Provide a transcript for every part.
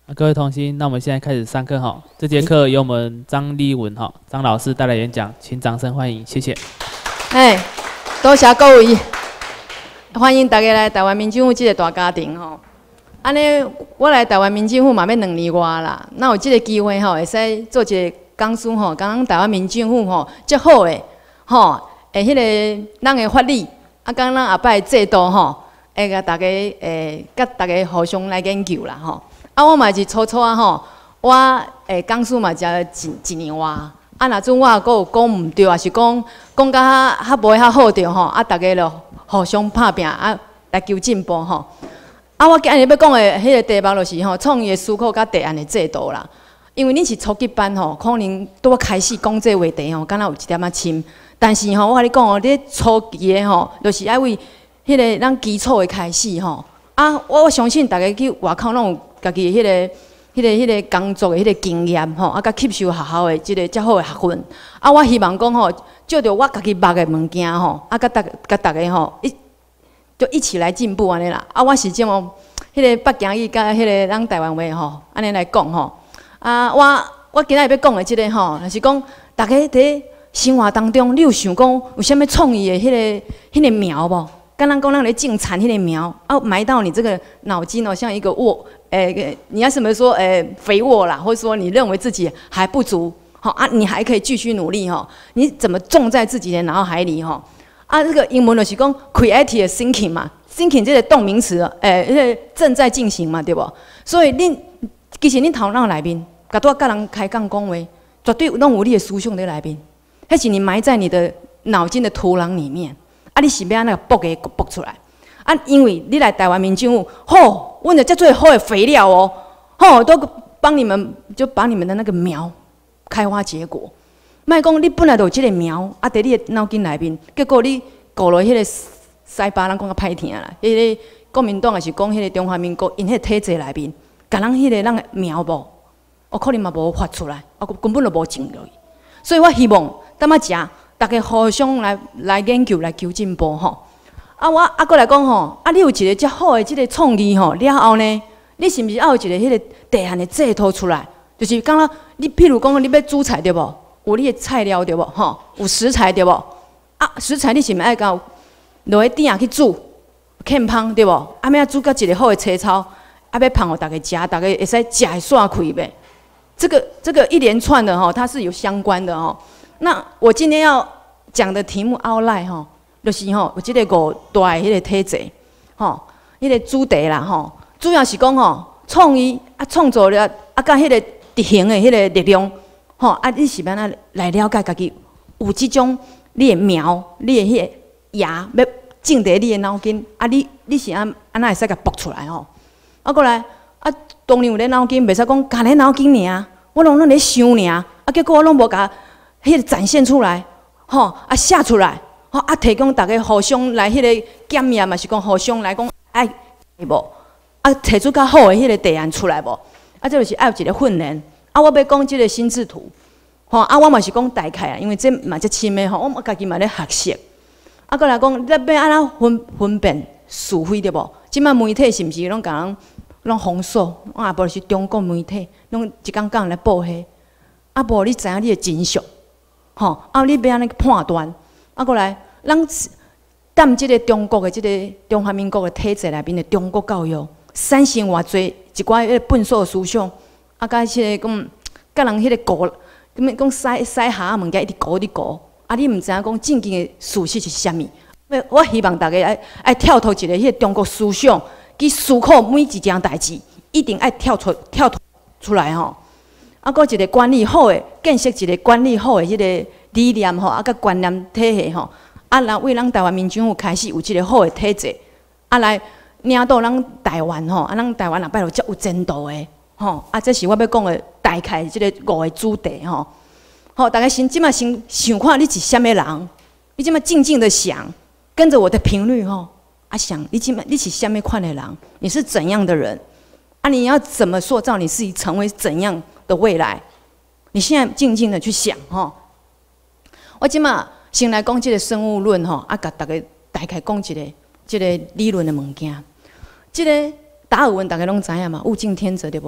各位同心，那我们现在开始上课哈。这节课由我们张立文哈张老师带来演讲，请掌声欢迎，谢谢。 多谢各位，欢迎大家来台湾民政府这个大家庭吼。安尼，我来台湾民政府嘛要2年外啦，那有这个机会吼，会使做一个讲师吼，讲咱台湾民政府吼，足好诶吼，迄个咱诶法律，讲咱后摆制度吼，会甲大家甲大家互相来研究啦吼。我嘛是初初吼，我讲师嘛才一年外，若阵我阁有讲毋对，还是讲较无遐好着吼，大家就互相拍拼来求进步吼。我今日要讲的迄个题目就是吼，创业思考甲提案的制度啦。因为恁是初级班吼，可能拄开始讲这话题吼，敢若有一点仔深。但是吼，我甲你讲哦，你初期的吼，就是爱为迄个咱基础的开始吼。我相信大家去外口拢有家己的迄个工作的迄个经验吼，甲吸收学校的即个较好的学分。我希望讲吼，照着我家己捌的物件吼，甲大家吼就一起来进步安尼啦。我是这么迄个北京语甲迄个咱台湾话吼，安尼来讲吼。我今仔日要讲的即个吼，就是讲大家伫生活当中，你有想讲有啥物创意的迄个苗无？刚刚讲咱咧种产迄个苗，埋到你这个脑筋哦，像一个沃，你要什么说肥沃啦，或者说你认为自己还不足，好你还可以继续努力哈。你怎么种在自己的脑海里哈？这个英文就是讲 creative thinking 嘛 ，thinking 这个动名词，正在进行嘛，对不？所以其实恁头脑内面，甲人开讲讲话，绝对拢有你的思想在内面，迄是你埋在你的脑筋的土壤里面。你是要安那个拔出来？因为你来台湾民政府，吼，阮有遮最好的肥料哦，吼，都帮你们就把你们的那个苗开花结果。莫讲你本来就有即个苗，伫你的脑筋内面，结果你顾落迄个西巴人讲较歹听啦，迄个国民党也是讲迄个中华民国因迄个体制内面，甲咱迄个咱的苗无，可能嘛无发出来，根本就无种落去。所以我希望等仔食。大家互相来研究，来求进步吼。我过来讲吼，你有一个遮好的即个创意吼了后呢，你是毋是要有一个迄个提案的制图出来？就是讲啦，你譬如讲你要煮菜对无？有你的菜料对无？吼，有食材对无？食材你是毋是爱到落去鼎去煮，欠芳对无？要煮到一个好的青草，要芳互大家食，大家会使食会爽开呗。这个一连串的吼，它是有相关的吼。那我今天要讲的题目 outline 吼，就是吼有即个5大迄个体制，吼，迄个主题啦吼，主要是讲吼创意创造力甲迄个执行的迄个力量，吼你是要安来了解家己有即种你的苗，你的迄个芽要种伫你的脑筋，你是安会使甲拔出来吼？过来当然有咧脑筋，袂使讲家咧脑筋尔，我拢咧想尔，结果我拢无甲。迄个展现出来，吼写出来，吼提供大家互相来迄个检验嘛，是讲互相来讲无，提出较好的迄个提案出来无，这就是要有一个训练。我要讲即个心智图，吼我嘛是讲大概啊，因为这嘛这深的吼，我家己嘛咧学习。过来讲，咱要安怎分辨是非对无？即摆媒体是毋是拢甲人拢封锁？也无是中国媒体，拢一讲讲来报黑，无你知影你的真相。吼，你要安尼判断？过来，咱踮即个中国的即个中华民国的体制内面的中国教育，产生偌侪一寡迄个笨拙思想，甲迄个甲人迄个搞，讲使下物件一直搞，你毋知影讲正经的事实是啥物？我希望大家爱跳脱一个迄个中国思想，去思考每一件代志，一定爱跳脱出来吼。搁一个管理好的，建设一个管理好的迄个理念吼，甲观念体系吼，来为咱台湾民政府开始有一个好的体制，来领导咱台湾吼，咱台湾后摆就遮有前途的吼，这是我要讲的大概即个5个主题吼。好，大家即马先想看你是啥物人，你即马静静的想，跟着我的频率吼，想你是啥物款的人，你是怎样的人，你要怎么塑造你自己成为怎样的未来？你现在静静的去想吼。我即马先来讲即个生物论吼，甲大家大概讲即个理论的物件。即个达尔文大家拢知影嘛，物竞天择对无？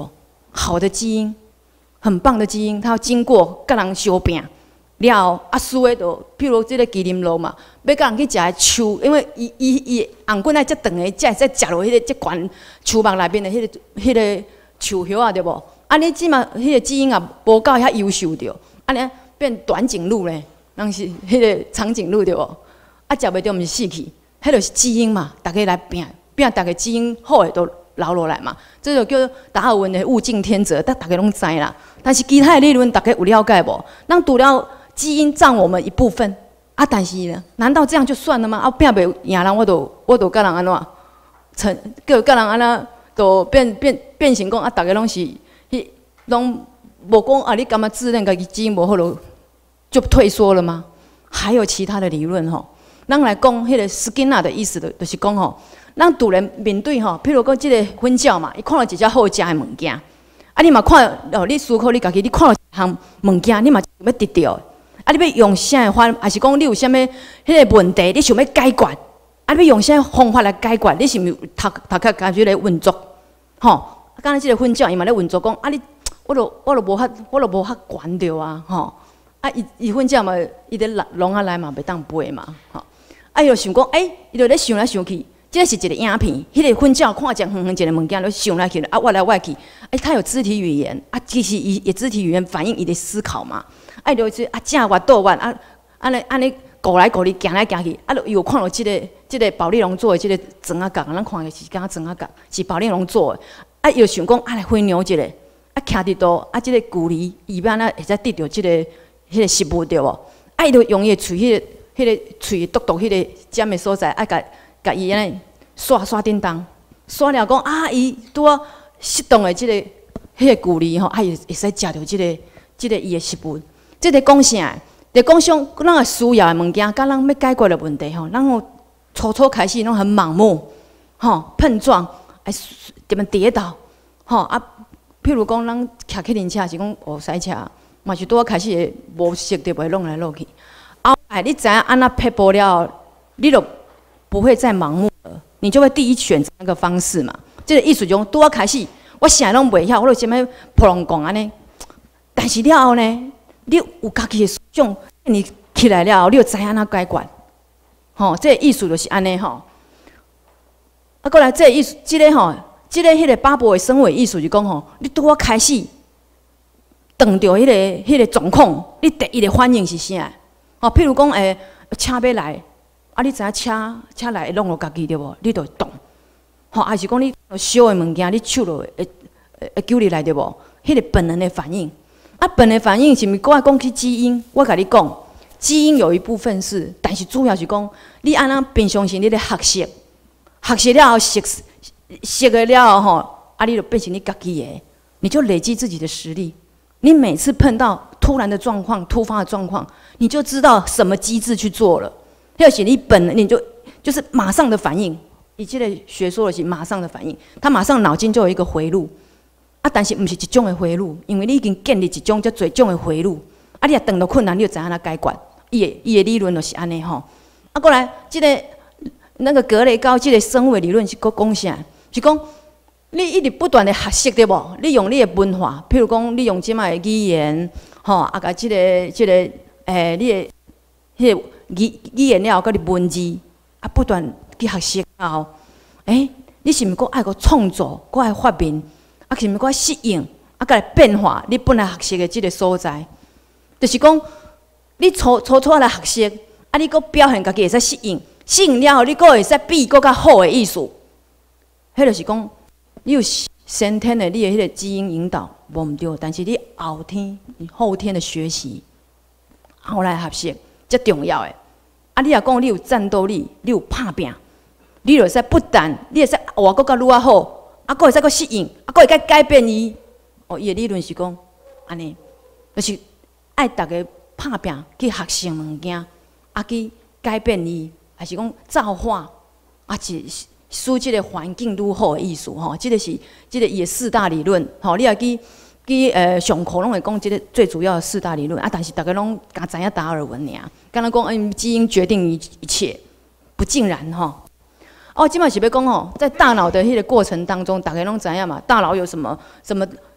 好的基因，很棒的基因，它要经过甲人相拼了后，啊，输的就，譬如这个麒麟鹿嘛，要甲人去食的树，因为伊红棍爱遮长的，才会使食落迄个遮悬树木内面的迄个树叶啊，对无？安尼即嘛，迄个基因啊，无够遐优秀着，安尼变短颈鹿咧，人是迄个长颈鹿对无？啊，食袂着，毋是死去，迄就是基因嘛，大家来拼，大家基因好的都留落来嘛，这就叫达尔文的物竞天择，大家拢知啦。但是其他的理论，大家有了解无？咱除了基因占我们一部分啊，但是呢，难道这样就算了吗？啊，拼袂赢人，我都甲人安怎？甲人安怎？都变成讲啊，大家拢是拢无讲啊，你干嘛自认家己基因无好就退缩了吗？还有其他的理论吼，咱来讲迄个斯金纳的意思就是讲吼，咱突然面对吼，譬如讲即个婚教嘛，伊看到一只好食的物件，啊，你嘛看哦，你思考你家己，你看到一项物件，你嘛要得到。啊！你要用啥个法？还是讲你有啥物迄个问题？你想要解决？啊！你要用啥方法来解决？你是毋是读较开始来运作？吼！啊，刚才即个分教伊嘛咧运作讲啊！你我都无遐悬着啊！吼！啊！伊分教嘛，伊咧笼仔内嘛袂当飞嘛！吼！啊！伊就想讲，伊就咧想来想去，即个是一个影片，迄个分教看见远远一个物件，就想来去啊，歪来歪去，他有肢体语言啊，其实伊肢体语言反映伊的思考嘛。啊，就是啊，正弯倒弯啊，安尼过来过去，行来行去，啊，又看到即个宝丽龙做的即个砖仔角，咱看的是敢砖仔角，是宝丽龙做的。啊，又想讲啊，来飞牛一个，啊，徛伫倒，啊，即个距离伊要安怎会使得到迄个食物对无？啊，伊就用伊的喙迄个喙嘟嘟迄个尖的所在，啊，甲伊安尼刷叮当，刷了讲啊，伊拄啊适当的迄个距离吼，啊，伊会使食到即个伊的食物。这在讲啥？在讲上咱个需要的物件，甲咱要解决的问题吼，咱初开始拢很盲目，吼碰撞，点么跌倒，吼啊，譬如讲咱骑客人车是讲赛车，嘛是拄啊开始会无熟就袂弄来弄去。后来你知影安那撇步了，你就不会再盲目了，你就会第一选择那个方式嘛。这个意思就是拄啊开始，我啥拢袂晓，我就先要扑龙讲安尼，但是了后呢？你有家己的思想，你起来了后，你就知影安怎解决。吼，这个意思就是安尼吼。啊，过来这个意思，即个吼，即个迄个巴博的生活意思就是讲吼，你拄啊开始碰到迄个状况，你第一个反应是啥？吼，譬如讲车要来，啊，你知影车来会弄落家己对无？你就动。吼，还是讲你小的物件，你手就会揪入来对无？迄个本能的反应。啊，本能反应是毋是？我讲起基因，我甲你讲，基因有一部分是，但是主要是讲，你安怎平常时你咧学习了后，学了后吼，啊，你就变成你家己的，你就累积自己的实力。你每次碰到突然的状况、突发的状况，你就知道什么机制去做了。而且你本能，你就是马上的反应。以这个学说的是马上的反应，他马上脑筋就有一个回路。啊，但是毋是一种的回路，因为你已经建立一种遮侪种的回路。啊，你若碰到困难，你就知影安怎解决。伊的理论就是安尼吼。啊，过来，那个格雷高这个生物理论是讲啥？是讲你一直不断的学习对无？你用你的文化，譬如讲你用即卖的语言，吼，啊，甲你的迄个语言了后，甲你文字，啊，不断去学习后，你是毋是搁爱搁创作，搁爱发明？啊，是毋是搁适应，啊，佮来变化你本来学习的即个所在，就是讲你初来学习，啊，你搁表现家己会使适应，适应了后，你搁会使比搁较好的意思。迄就是讲，你有先天的你的迄个基因引导无毋对，但是你后天的学习，后来学习则重要的。啊，你若讲你有战斗力，你有拍拼，你就会使不但你会使活搁较愈啊好。啊，佫会使佫适应，啊，佫会改变伊。伊的理论是讲安尼，就是爱大家拍拼去学习物件，啊，去改变伊，还是讲造化，啊，是使即个环境愈好的意思吼。即个是伊的四大理论，吼，你也去上课拢会讲即个最主要的四大理论啊。但是大家拢敢知影达尔文尔，敢若讲基因决定一切，不尽然吼。即摆是要讲吼，在大脑的迄个过程当中，大家拢知影嘛，大脑有什么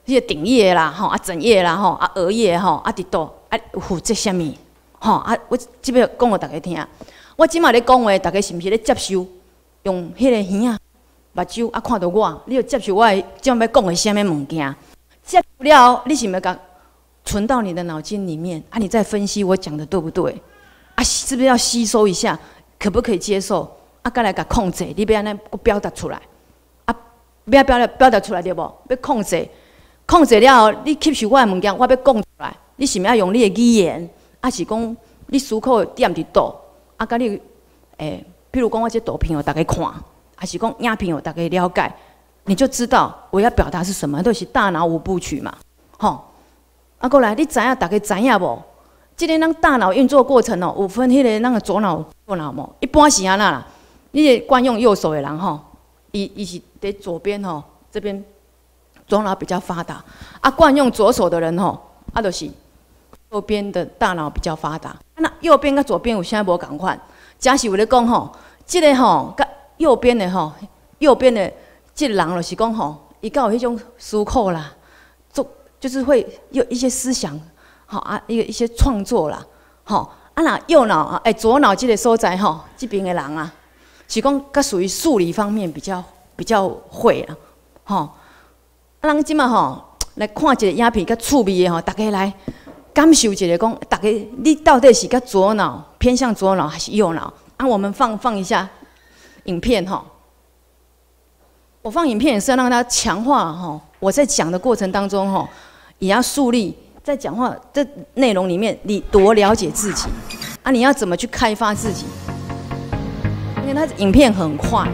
迄个顶叶啦，吼啊枕叶啦，吼啊额叶吼啊伫倒啊负责啥物？吼啊，我即要讲互大家听。我即马咧讲话，大家是毋是咧接受？用迄个耳啊、目睭啊看到我，你就接受我即马要讲的啥物物件？接受了，你是毋是甲存到你的脑筋里面？啊，你再分析我讲的对不对？啊，是不是要吸收一下？可不可以接受？啊，再来甲控制，你要安尼表达出来。啊，要表达出来对无？要控制，控制了后，你吸收我的物件，我要讲出来。你是毋是要用你的语言？啊，是讲你思考的点伫倒？啊，甲你比如讲我这图片，大家看，还是讲影片，大家了解，你就知道我要表达是什么，就是大脑五部曲嘛，吼。啊，过来，你知影，大家知影无？即个咱大脑运作过程哦，有分迄个咱个左脑、右脑无？一般是安那啦。你惯用右手的人吼，伊是伫左边吼，这边左脑比较发达。啊，惯用左手的人吼，啊，就是右边的大脑比较发达。那右边跟左边有啥无共款？假使有咧讲吼，即个吼，甲右边的吼，右边的即个人就是讲吼，伊较有迄种思考啦，就是会有一些思想，好啊，一些创作啦，好啊，那右脑啊，左脑这个所在吼，这边的人啊，是讲较属于数理方面比较会啦，吼。啊，咱即马吼来看一个影片较趣味的吼，大家来感受一下，讲大家你到底是较左脑偏向左脑还是右脑？啊，我们放一下影片吼。我放影片也是要让大家强化吼，我在讲的过程当中吼。也要树立在讲话的内容里面，你多了解自己啊！你要怎么去开发自己？因为它影片很快，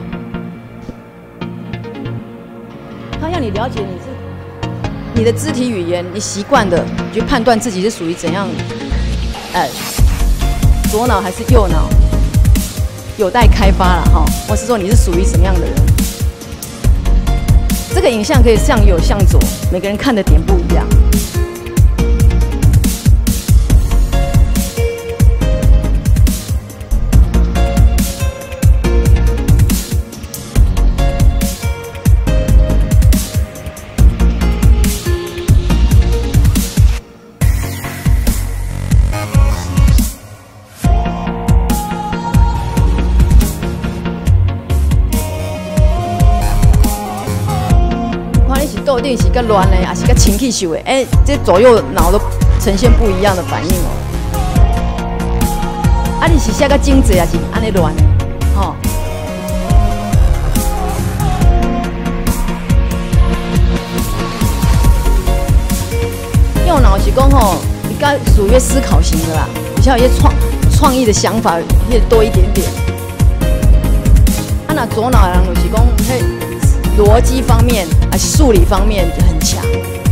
它要你了解你的肢体语言，你习惯的去判断自己是属于怎样，左脑还是右脑，有待开发了哈。我是说你是属于什么样的人？这个影像可以向右向左，每个人看的点不一样。到底是较乱的，还是较清气秀的？这左右脑都呈现不一样的反应哦。啊，你是写较精致，还是安尼乱的？吼。右脑是讲吼，比较属于思考型的啦，比较有一些创意的想法，也多一点点。啊，那左脑的人就是讲，嘿。逻辑方面还是数理方面很强。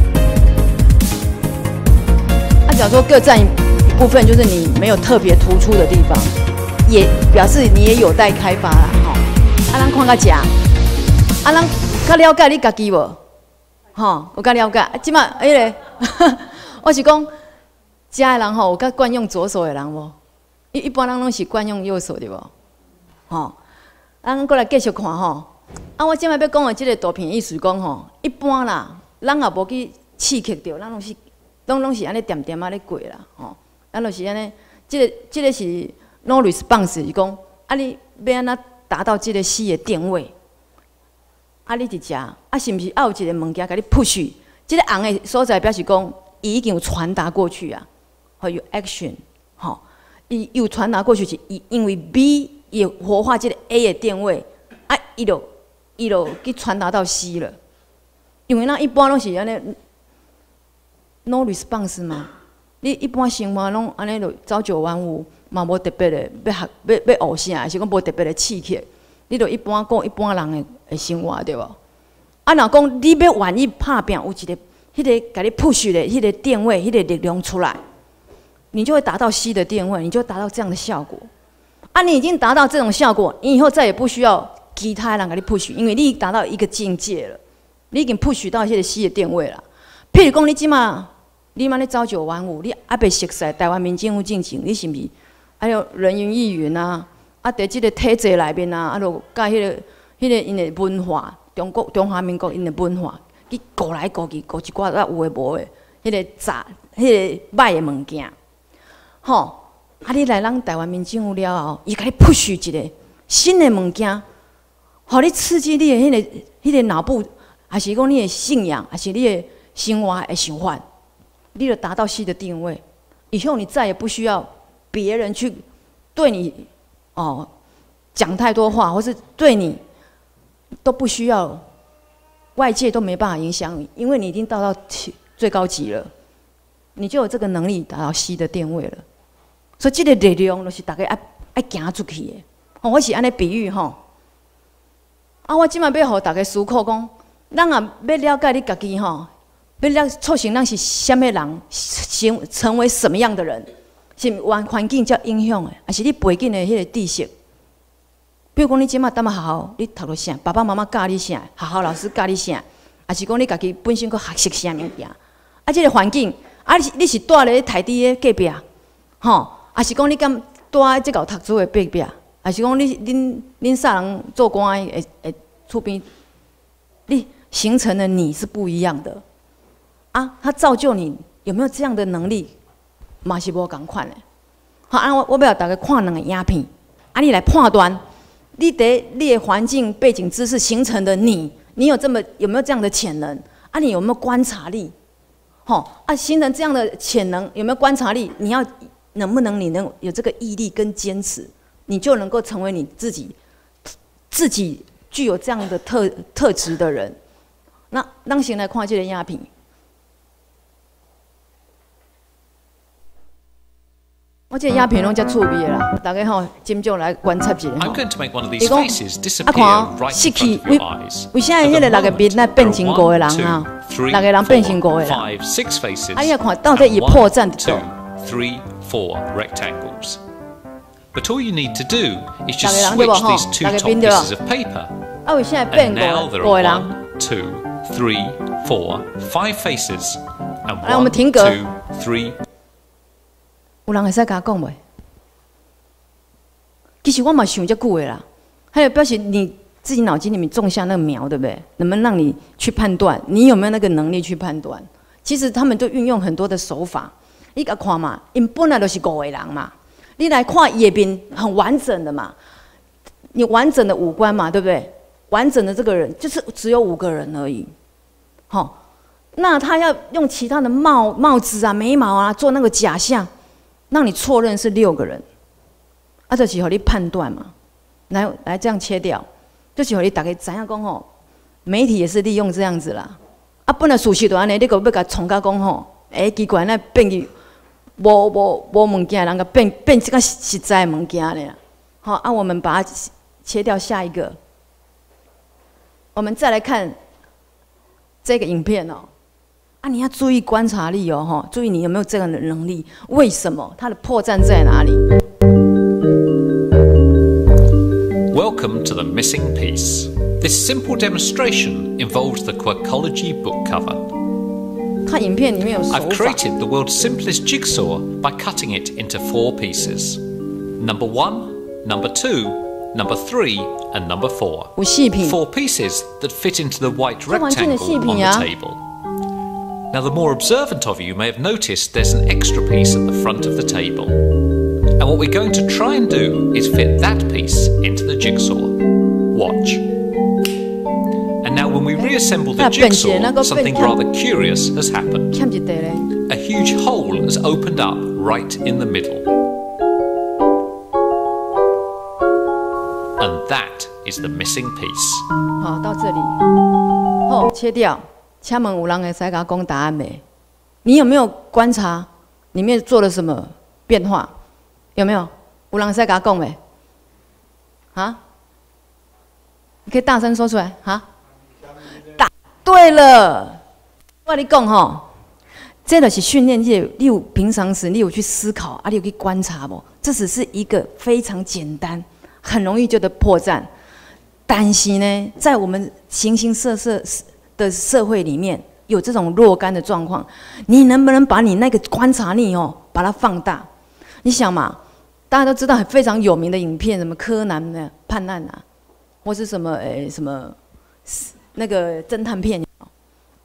假如说各占一部分，就是你没有特别突出的地方，也表示你也有待开发啦。吼，啊，咱看较食，啊，咱较了解你家己无？吼，有较了解。即马个，我是讲，食的人吼，有较惯用左手的人无？一般人拢是惯用右手对无？吼，咱过来继续看吼。啊，我今摆要讲的这个图片意思讲吼，一般啦，咱也无去刺激到，咱拢是安尼点点啊咧过啦，吼，咱就是安尼，这个是 no response， 是讲啊，你要安怎达到这个死的定位？啊，你伫遮，啊，是毋是有一个物件甲你 push？ 这个红的所在表示讲，伊已经有传达过去啊，吼有 action， 吼，伊有传达过去是因为 B 也活化这个 A 的定位，啊，伊就去传达到 C 了，因为咱一般拢是安尼 no response 嘛。你一般生活拢安尼就朝九晚五，嘛无特别的要学啥，还是讲无特别的刺激。你就一般讲一般人的生活对无？啊，若讲你要愿意拍拼，有一个迄个甲你 push 的迄个定位，迄个力量出来，你就会达到 C 的定位，你就达到这样的效果。啊，你已经达到这种效果，你以后再也不需要其他人给你 push， 因为你已经达到一个境界了，你已经 push 到迄个 C 的定位了。譬如讲，你即马你咧朝九晚五，你还袂熟悉台湾民政府进程，你是毋是？还有人云亦云啊，啊，伫即个体制内面啊，啊，就甲迄个因的文化，中华民国因的文化去顾来顾去，顾一寡有诶无诶，迄个迄个歹诶物件，吼。啊，你来咱台湾民政府了后，伊甲你 push 一个新诶物件，互你刺激你诶迄个脑部，还是讲你诶信仰，还是你诶生活诶想法，你就达到新的定位。以后你再也不需要别人去对你讲太多话，或是对你都不需要，外界都没办法影响你，因为你已经到最高级了，你就有这个能力达到新的定位了。所以这个力量就是大家爱行出去的。我是安尼比喻吼。我即摆要互大家思考讲，咱要了解你家己吼，要促成咱是什么人，成为什么样的人，是环境才影响的，还是你背景的迄个知识？比如讲，你即摆踮学校，你读了啥？爸爸妈妈教你啥？学校老师教你啥？还是讲你家己本身佫学习啥物件？这个环境，你是住咧台底的隔壁，吼？还是讲你敢住喺即个读书的隔壁？还是讲恁啥人做官会厝边？你形成的你是不一样的他造就你有没有这样的能力？嘛是无共款的。好，我要大家看2个影片，你来判断你的环境背景知识形成的你有没有这样的潜能？你有没有观察力？形成这样的潜能有没有观察力？你能不能有这个毅力跟坚持，你就能够成为你自己具有这样的特质的人。那咱先来看这个影片。我这个影片拢遮趣味的啦，大家斟酌来观察一下。伊讲失去为啥迄个6个面来变成5个人6个人变成5个人。你要看到底伊破绽伫倒。 3, 4 rectangles. But all you need to do is just switch these 2 top pieces of paper. And now there are 1, 2, 3, 4, 5 faces. And 1, 2, 3. 有人会使甲我讲袂？其实我嘛想遮久的啦，还有表示你自己脑筋里面种下那个苗，对不对？能不能让你去判断？你有没有那个能力去判断？其实他们都运用很多的手法。你甲看嘛，因本来就是5个人嘛。你来看叶边很完整的嘛，你完整的五官嘛，对不对？完整的这个人就是只有5个人而已。那他要用其他的帽子啊、眉毛啊做那个假象，让你错认是6个人。就是让你判断嘛。来这样切掉，就是让你大家知影讲媒体也是利用这样子啦。本来事实就安尼，你个要甲创甲讲奇怪，那变去。无物件，人个变这个实在物件咧。我们把它切掉下一个。我们再来看这个影片你要注意观察力注意你有没有这样的能力？为什么？它的破绽在哪里 ？Welcome to the missing piece. This simple demonstration involves the Quirkology book cover. 看影片里面有手法。 I've created the world's simplest jigsaw by cutting it into 4 pieces. Number 1, number 2, number 3, and number 4. 有4片。 4 pieces that fit into the white rectangle on the table. Now, the more observant of you may have noticed there's an extra piece at the front of the table. And what we're going to try and do is fit that piece into the jigsaw. Watch. And now when we reassemble the jigsaw, something rather curious has happened. A huge hole has opened up right in the middle. And that is the missing piece. 好，到这里。切掉。请问有人会使甲我讲答案没？你有没有观察里面做了什么变化？有没有？有人使甲我讲没？你可以大声说出来答对了，我跟你讲这就是训练你有平常时你有去思考你有去观察不？这只是一个非常简单、很容易就的破绽。但是呢，在我们形形色色的社会里面，有这种若干的状况，你能不能把你那个观察力把它放大？你想嘛，大家都知道非常有名的影片，什么柯南的判案或是什么什么那个侦探片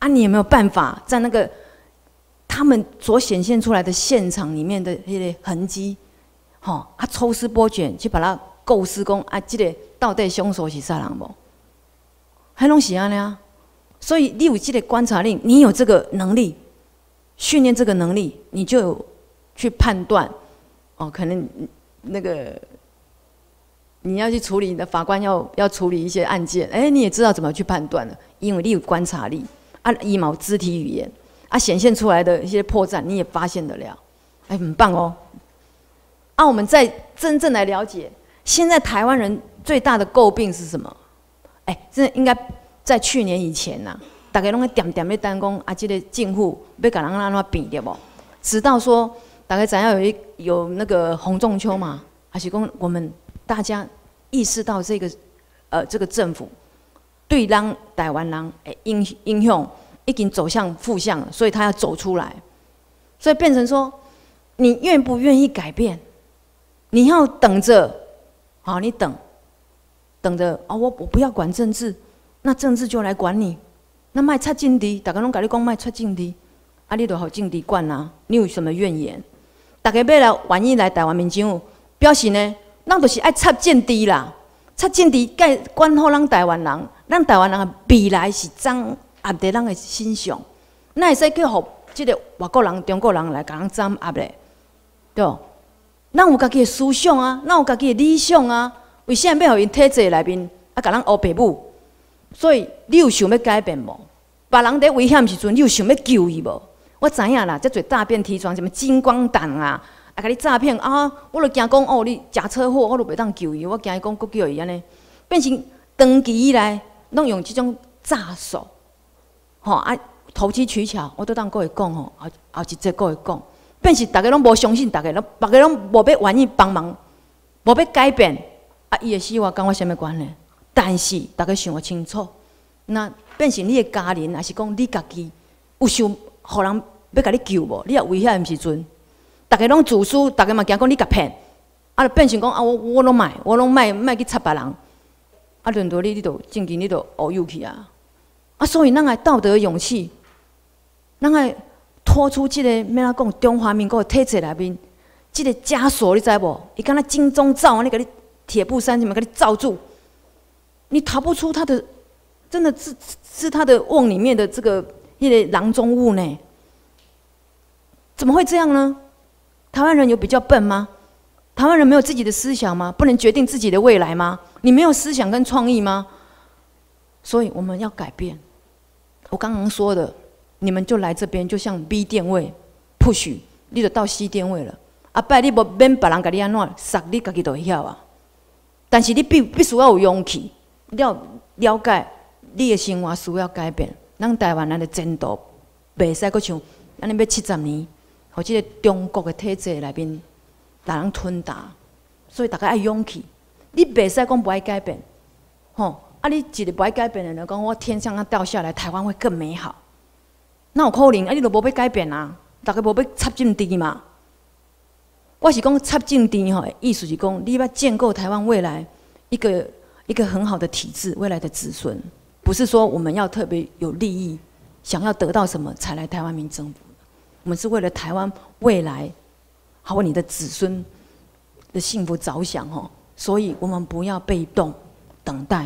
啊，你有没有办法在那个他们所显现出来的现场里面的那些痕迹，吼，啊，抽丝剥茧去把它构思讲啊，这个到底凶手是啥人无？还拢是安尼啊。所以你有这个观察力，你有这个能力，训练这个能力，你就有去判断，哦，可能那个你要去处理，你的法官要处理一些案件，你也知道怎么去判断了，因为你有观察力，啊，以毛肢体语言，啊，显现出来的一些破绽，你也发现得了，很棒哦。啊，我们再真正来了解，现在台湾人最大的诟病是什么？这应该在去年以前呐，大家拢在点点在等讲啊，这个政府要甲人安怎变对不？直到说大家知影有那个洪仲秋嘛，还是讲我们大家意识到这个政府对咱台湾人的影响已经走向负向了，所以他要走出来，所以变成说，你愿不愿意改变？你要等着，好，你等着啊，我不要管政治。那政治就来管你，那卖插政治，大家拢跟你讲卖插政治，啊，你就好政治管啊，你有什么怨言？大家要来愿意来台湾民政府，表示呢，咱就是爱插政治啦，插政治该管好咱台湾人，咱台湾人的未来是掌握在咱的身上，那会使去互这个外国人、中国人来甲咱掌握咧，对不？咱有家己的思想啊，咱有家己的理想啊，为啥要互因体制内面啊，甲咱学爸母？所以你有想要改变无？别人在危险时阵，你有想要救伊无？我知影啦，遮侪诈骗提床，什么金光党啊，啊，甲你诈骗啊，我就惊讲哦，你假车祸，我就袂当救伊，我惊伊讲佫叫伊安尼，变成长期以来拢用这种诈术，吼啊，投机取巧，我都当各位讲吼，后一节各位讲，变成大家拢无相信，大家拢无要愿意帮忙，无要改变，啊，伊的死活跟我什么关系？但是大家想清楚，那变成你的家人，还是讲你家己有想，互人要甲你救无？你也危险的时阵，大家拢自私，大家嘛惊讲你甲骗，啊，就变成讲啊，我拢卖去插别人，啊，轮到你就正经你就乌有去啊，啊，所以咱爱道德勇气，咱爱拖出这个要怎讲中华民国的体制内面，这个枷锁你知无？伊敢若金钟罩安尼甲你铁布衫什么甲你罩住。你逃不出他的，真的是他的瓮里面的这个囊中物呢？怎么会这样呢？台湾人有比较笨吗？台湾人没有自己的思想吗？不能决定自己的未来吗？你没有思想跟创意吗？所以我们要改变。我刚刚说的，你们就来这边，就像 B 店位 push， 你就到 C 店位了。啊，拜你无免别人甲你安怎杀，你家己就会晓啊。但是你必须要有勇气。了解你的生活需要改变，咱台湾人的前途袂使阁像咱要70年，或者中国的体制内面让人吞打，所以大家爱勇气。你袂使讲不爱改变，吼！啊，你一个不爱改变的人讲，我天上要掉下来，台湾会更美好，那有可能？啊，你都无要改变啊，大家无要插政治嘛？我是讲插政治吼，意思是讲你要建构台湾未来一个很好的体制，未来的子孙，不是说我们要特别有利益，想要得到什么才来台湾民政府。我们是为了台湾未来，还有你的子孙的幸福着想吼，所以我们不要被动等待。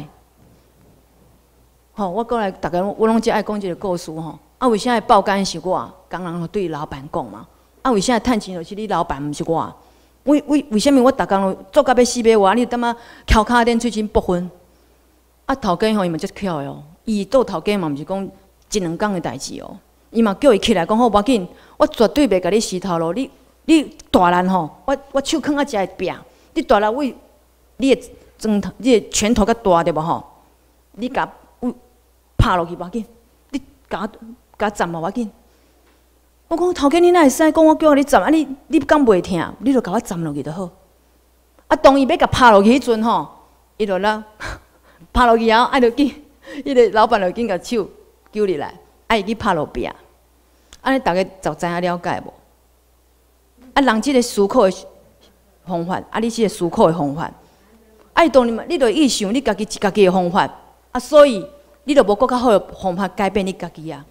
好，我过来大家我拢只爱讲一个故事吼。啊，为啥会爆肝是我？刚刚对老板讲嘛。啊，为啥趁钱就是你老板，毋是我？为什么我逐工做到要死要活？你他妈翘脚踮喙前不分？啊，头家吼伊嘛足巧的哦，伊做头家嘛毋是讲一两工的代志哦，伊嘛叫伊起来讲好，无要紧，我绝对袂甲你死头路。你大力吼，我手囥啊只会拼，你大力为你的你的拳头较大对无吼？你甲拍落去无要紧，你甲站嘛无要紧。我讲头家，你哪会使讲我叫你站？啊，你敢袂听？你就甲我站落去就好。啊，当伊要甲拍落去迄阵吼，伊就啦拍落去后，啊，就紧，迄个老板就紧甲手揪入来，啊，伊去拍落壁。安尼大家就知影了解无？啊，人即个思考的方法，啊，你即个思考的方法，啊，当你就意想你家己的方法，啊，所以你就无更较好的方法改变你家己啊。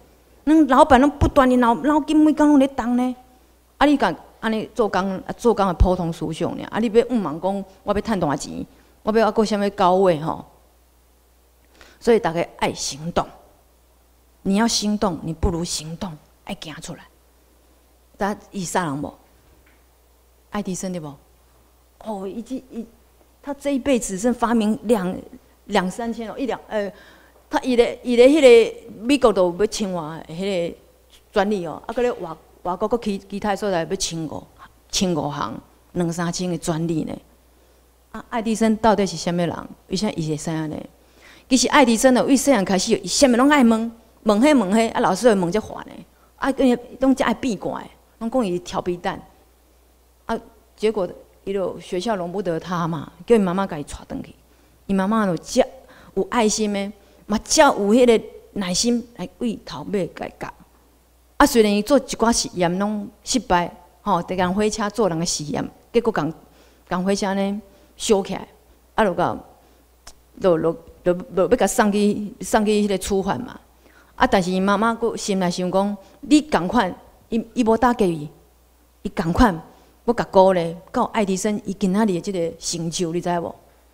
恁老板拢不断的脑筋每工拢咧动呢。啊，你讲安尼做工的普通思想尔，啊，你要忙讲我要趁大钱，我要过啥物高位吼？所以大家爱行动。你要心动，你不如行动，爱行出来。大家以杀人无？爱迪生对不？哦，他这一辈子是发明两三千哦，他伊咧迄个美国都要签我迄个专利哦，啊，搁咧外国搁其他所在要签5项2-3千的专利呢。啊，爱迪生到底是啥物人？为啥伊会使安尼？其实爱迪生哦，为细汉开始，伊啥物拢爱问迄，啊，老师会问才烦的，啊，跟伊拢只爱闭关，拢讲伊调皮蛋，啊，结果伊就学校容不得他嘛，叫伊妈妈甲伊带转去，伊妈妈就遮有爱心的，嘛遮有迄个耐心来为头尾甲伊教。啊，虽然伊做一寡实验拢失败，吼，伫共火车做人的实验，结果共火车呢烧起来，啊，就要甲送去迄个处分嘛。啊，但是伊妈妈佫心内想讲，你共款，伊无打击伊共款，要甲鼓励，到爱迪生伊今仔日的即个成就，你知无？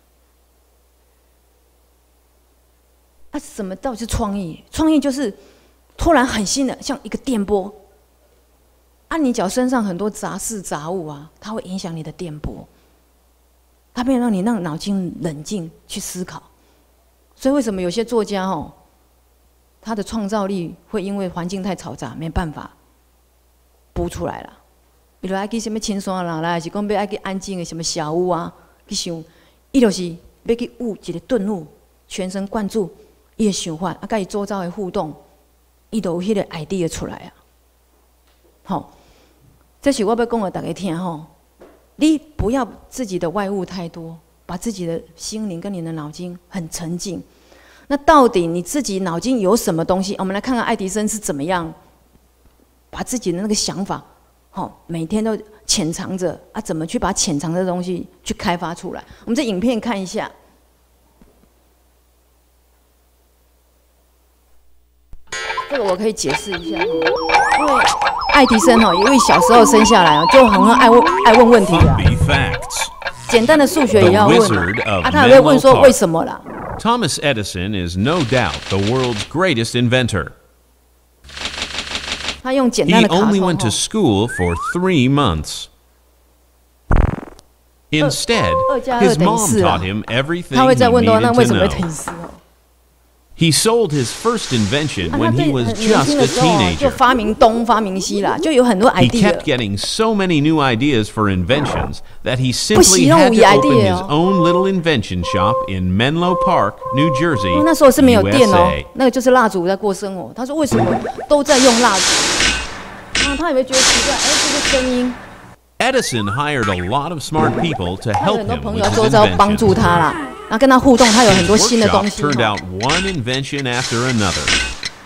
啊，什么到底是创意？创意就是突然很新的，像一个电波。啊，你脚身上很多杂事杂物啊，它会影响你的电波，它会让你脑筋冷静去思考。所以为什么有些作家他的创造力会因为环境太嘈杂，没办法补出来了。比如爱去什么青山人啦，是讲要爱去安静的什么小屋啊，去想，伊就是要去悟一个顿悟，全神贯注伊的想法，啊，甲伊周遭的互动，伊就有迄个 idea 出来啊。好，这是我要讲给大家听吼。你不要自己的外物太多，把自己的心灵跟你的脑筋很沉静。那到底你自己脑筋有什么东西？我们来看看爱迪生是怎么样把自己的那个想法，每天都潜藏着啊，怎么去把潜藏的东西去开发出来？我们这影片看一下。这个我可以解释一下，因为爱迪生因为小时候生下来就很爱问问题啦，简单的数学也要问啊，他也会问说为什么啦。 Thomas Edison is no doubt the world's greatest inventor. 他用简单 He 的卡 only 通 went to school for 3 months. Instead, 2加 his 2等于 mom 4 taught 啊。 him everything 他会 he 再问到那 needed 为 to 什么会 know. 等于4 He sold his first invention 他 when 在 he 很 was 年 just 轻 a 的时候就 teenager. 发明东发明西啦，就有很多 He idea。 kept getting so many new ideas for inventions that he 不行 simply 哦 had 无 to 意 open idea his 哦。 own little invention shop in Menlo Park, New 因为那时候 Jersey, 是没有电哦 USA.， 那个就是蜡烛在过生活。他说为什么都在用蜡烛？他也会觉得奇怪，这个声音。 Edison hired a lot of smart people to 他有 help 很多 him 朋 with 友 his 周遭帮助 inventions. 他啦，然后跟他互动，他有很多 His 新的东 workshop 西。 turned out one invention after another.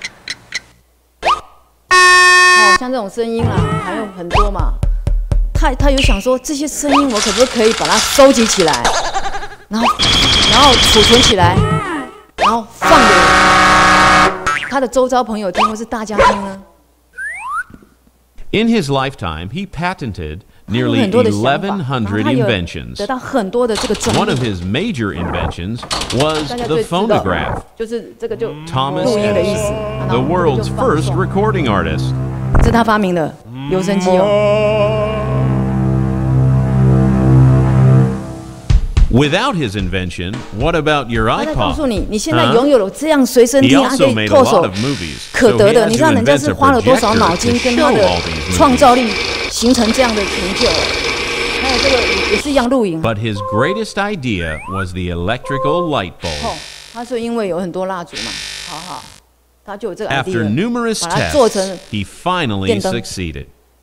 像这种声音啦，还有很多嘛。他有想说这些声音，我可不可以把它收集起来，然后储存起来，然后放给他的周遭朋友听，或是大家听呢？ In his lifetime, he patented 他有 nearly 很多的想法，然后 1,100 他有 inventions. 得到很多的这个专 One of 利。 his major inventions was 大家 the 最知道 phonograph. 就是这个就 Thomas 录音的意 Edison, 思。 the 然后 world's 就放 first 送 recording artist. 这是他发明的留声机哦。 Without his invention, what about your 他在告 iPod? 诉你，你现在拥有了这样随身 He 听，还可 also 以 made a 唾 lot 手 of movies, 可 so 得 he 的。 had 你知 to 道人家 invent 是 a 花了多少 projector 脑筋 to 跟他 show 的 all these 创 movies. 造力，形成这样的成就。还有这个也是一样录影。 But his greatest idea was the electrical light bulb. 他是因为有很多蜡烛嘛，好，他就有这个 After idea， numerous 把它做 tests, 成 he finally 电灯。 succeeded.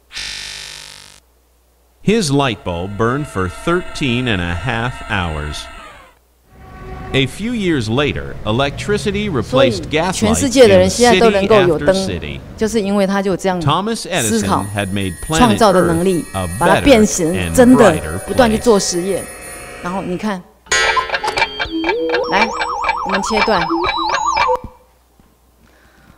His light bulb burned for 13.5 hours. A few years later, electricity 所以 replaced gas 全世 lights 界的人 in 现在都 city 能够有 after 灯 city.， 就是因为他就有这样 Thomas 思考 Edison had made 创 planet 造的能力 Earth，a 把它 better 变成 and 真的 brighter， 不断去 place. 做实验。然后你看，来，我们切断。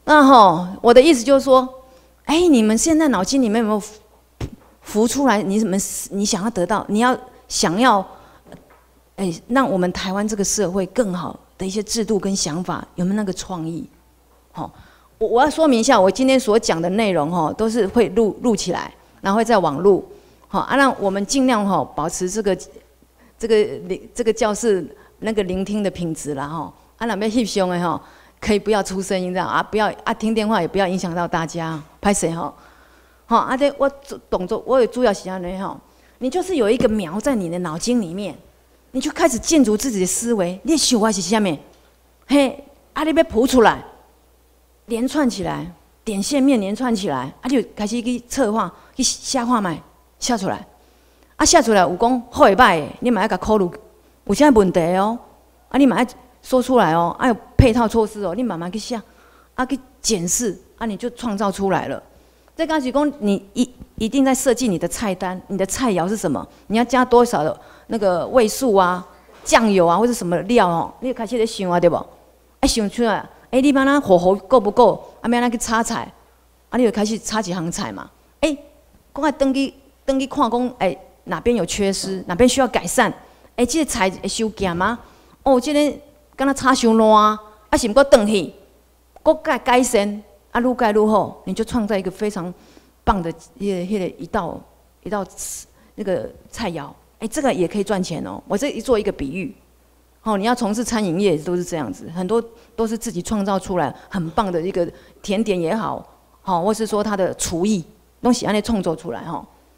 那我的意思就是说，哎，你们现在脑筋里面有没有浮出来？你想要得到，想要，哎，让我们台湾这个社会更好的一些制度跟想法，有没有那个创意？我要说明一下，我今天所讲的内容都是会录起来，然后会在网路，让我们尽量保持这个教室那个聆听的品质啦那要翕相的可以不要出声音这样啊，不要听电话也不要影响到大家，拍谁这我动作我有主要是安尼你就是有一个苗在你的脑筋里面，你就开始建筑自己的思维，你的想法是啥物？嘿，你要谱出来。连串起来，点线面连串起来，就开始去策划，去写看卖，写出来。写出来有讲好会歹的，你嘛要甲考虑有啥问题你嘛要说出来有配套措施你慢慢去写，去检视，你就创造出来了。这刚是讲你一定在设计你的菜单，你的菜肴是什么？你要加多少的那个味素啊、酱油啊，或者什么料你就开始在想对不？想出来。你把它火候够不够？要哪去插菜？你就开始插几行菜嘛。赶快登去看讲，哪边有缺失，哪边需要改善？这个菜会收咸吗？这个敢若炒伤烂，是毋过转去，搁改善，愈改愈好，你就创造一个非常棒的一道那个菜肴。这个也可以赚钱我这做一个比喻。你要从事餐饮业都是这样子，很多都是自己创造出来很棒的一个甜点也好，或是说他的厨艺东西，按那创作出来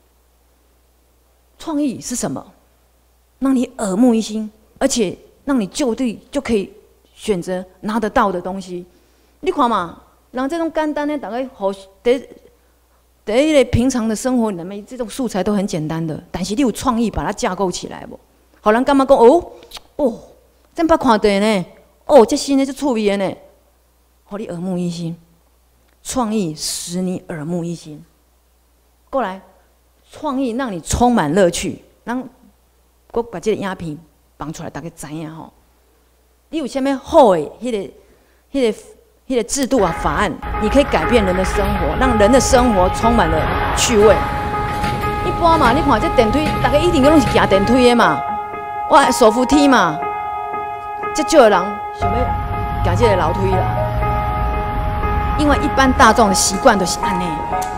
创意是什么？让你耳目一新，而且让你就地就可以选择拿得到的东西。你看嘛，让这种简单的大概在一个平常的生活里面，这种素材都很简单的，但是你有创意把它架构起来不？好人干嘛讲真捌看到呢？这新的这趣味的呢，让你耳目一新。创意使你耳目一新。过来，创意让你充满乐趣。我把这个影片放出来，大家知影你有啥物好的迄个制度啊法案，你可以改变人的生活，让人的生活充满了趣味。一般嘛，你看这电梯，大家一定拢是行电梯的嘛，手扶梯嘛。这少的人想要行这个楼梯啦，因为一般大众的习惯都是安尼，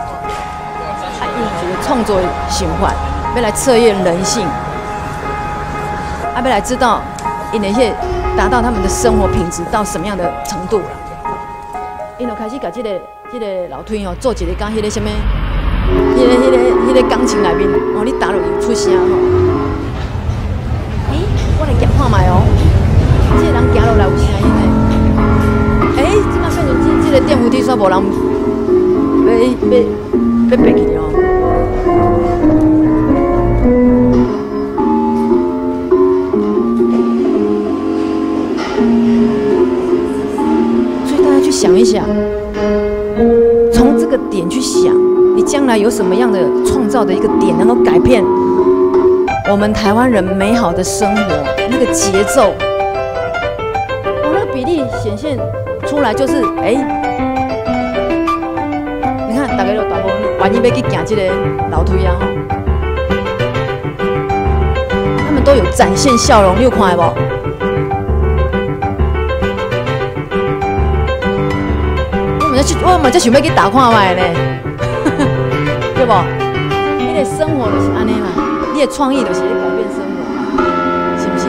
用一个创作循环，要来测验人性，要来知道因那些达到他们的生活品质到什么样的程度啦。因就开始把这个楼梯做一个讲迄个什么，迄个钢琴内面你打落去出声我来验看卖这个人行落来有声音的，即摆变成这个电扶梯煞无人要爬去所以大家去想一想，从这个点去想，你将来有什么样的创造的一个点，能够改变我们台湾人美好的生活那个节奏。比例显现出来就是你看大家都大部分愿意要去行这个楼梯他们都有展现笑容，你有看无？我们才想要去打看卖呢，对不？你的生活就是安尼啦，你的创意就是在改变生活，是不是？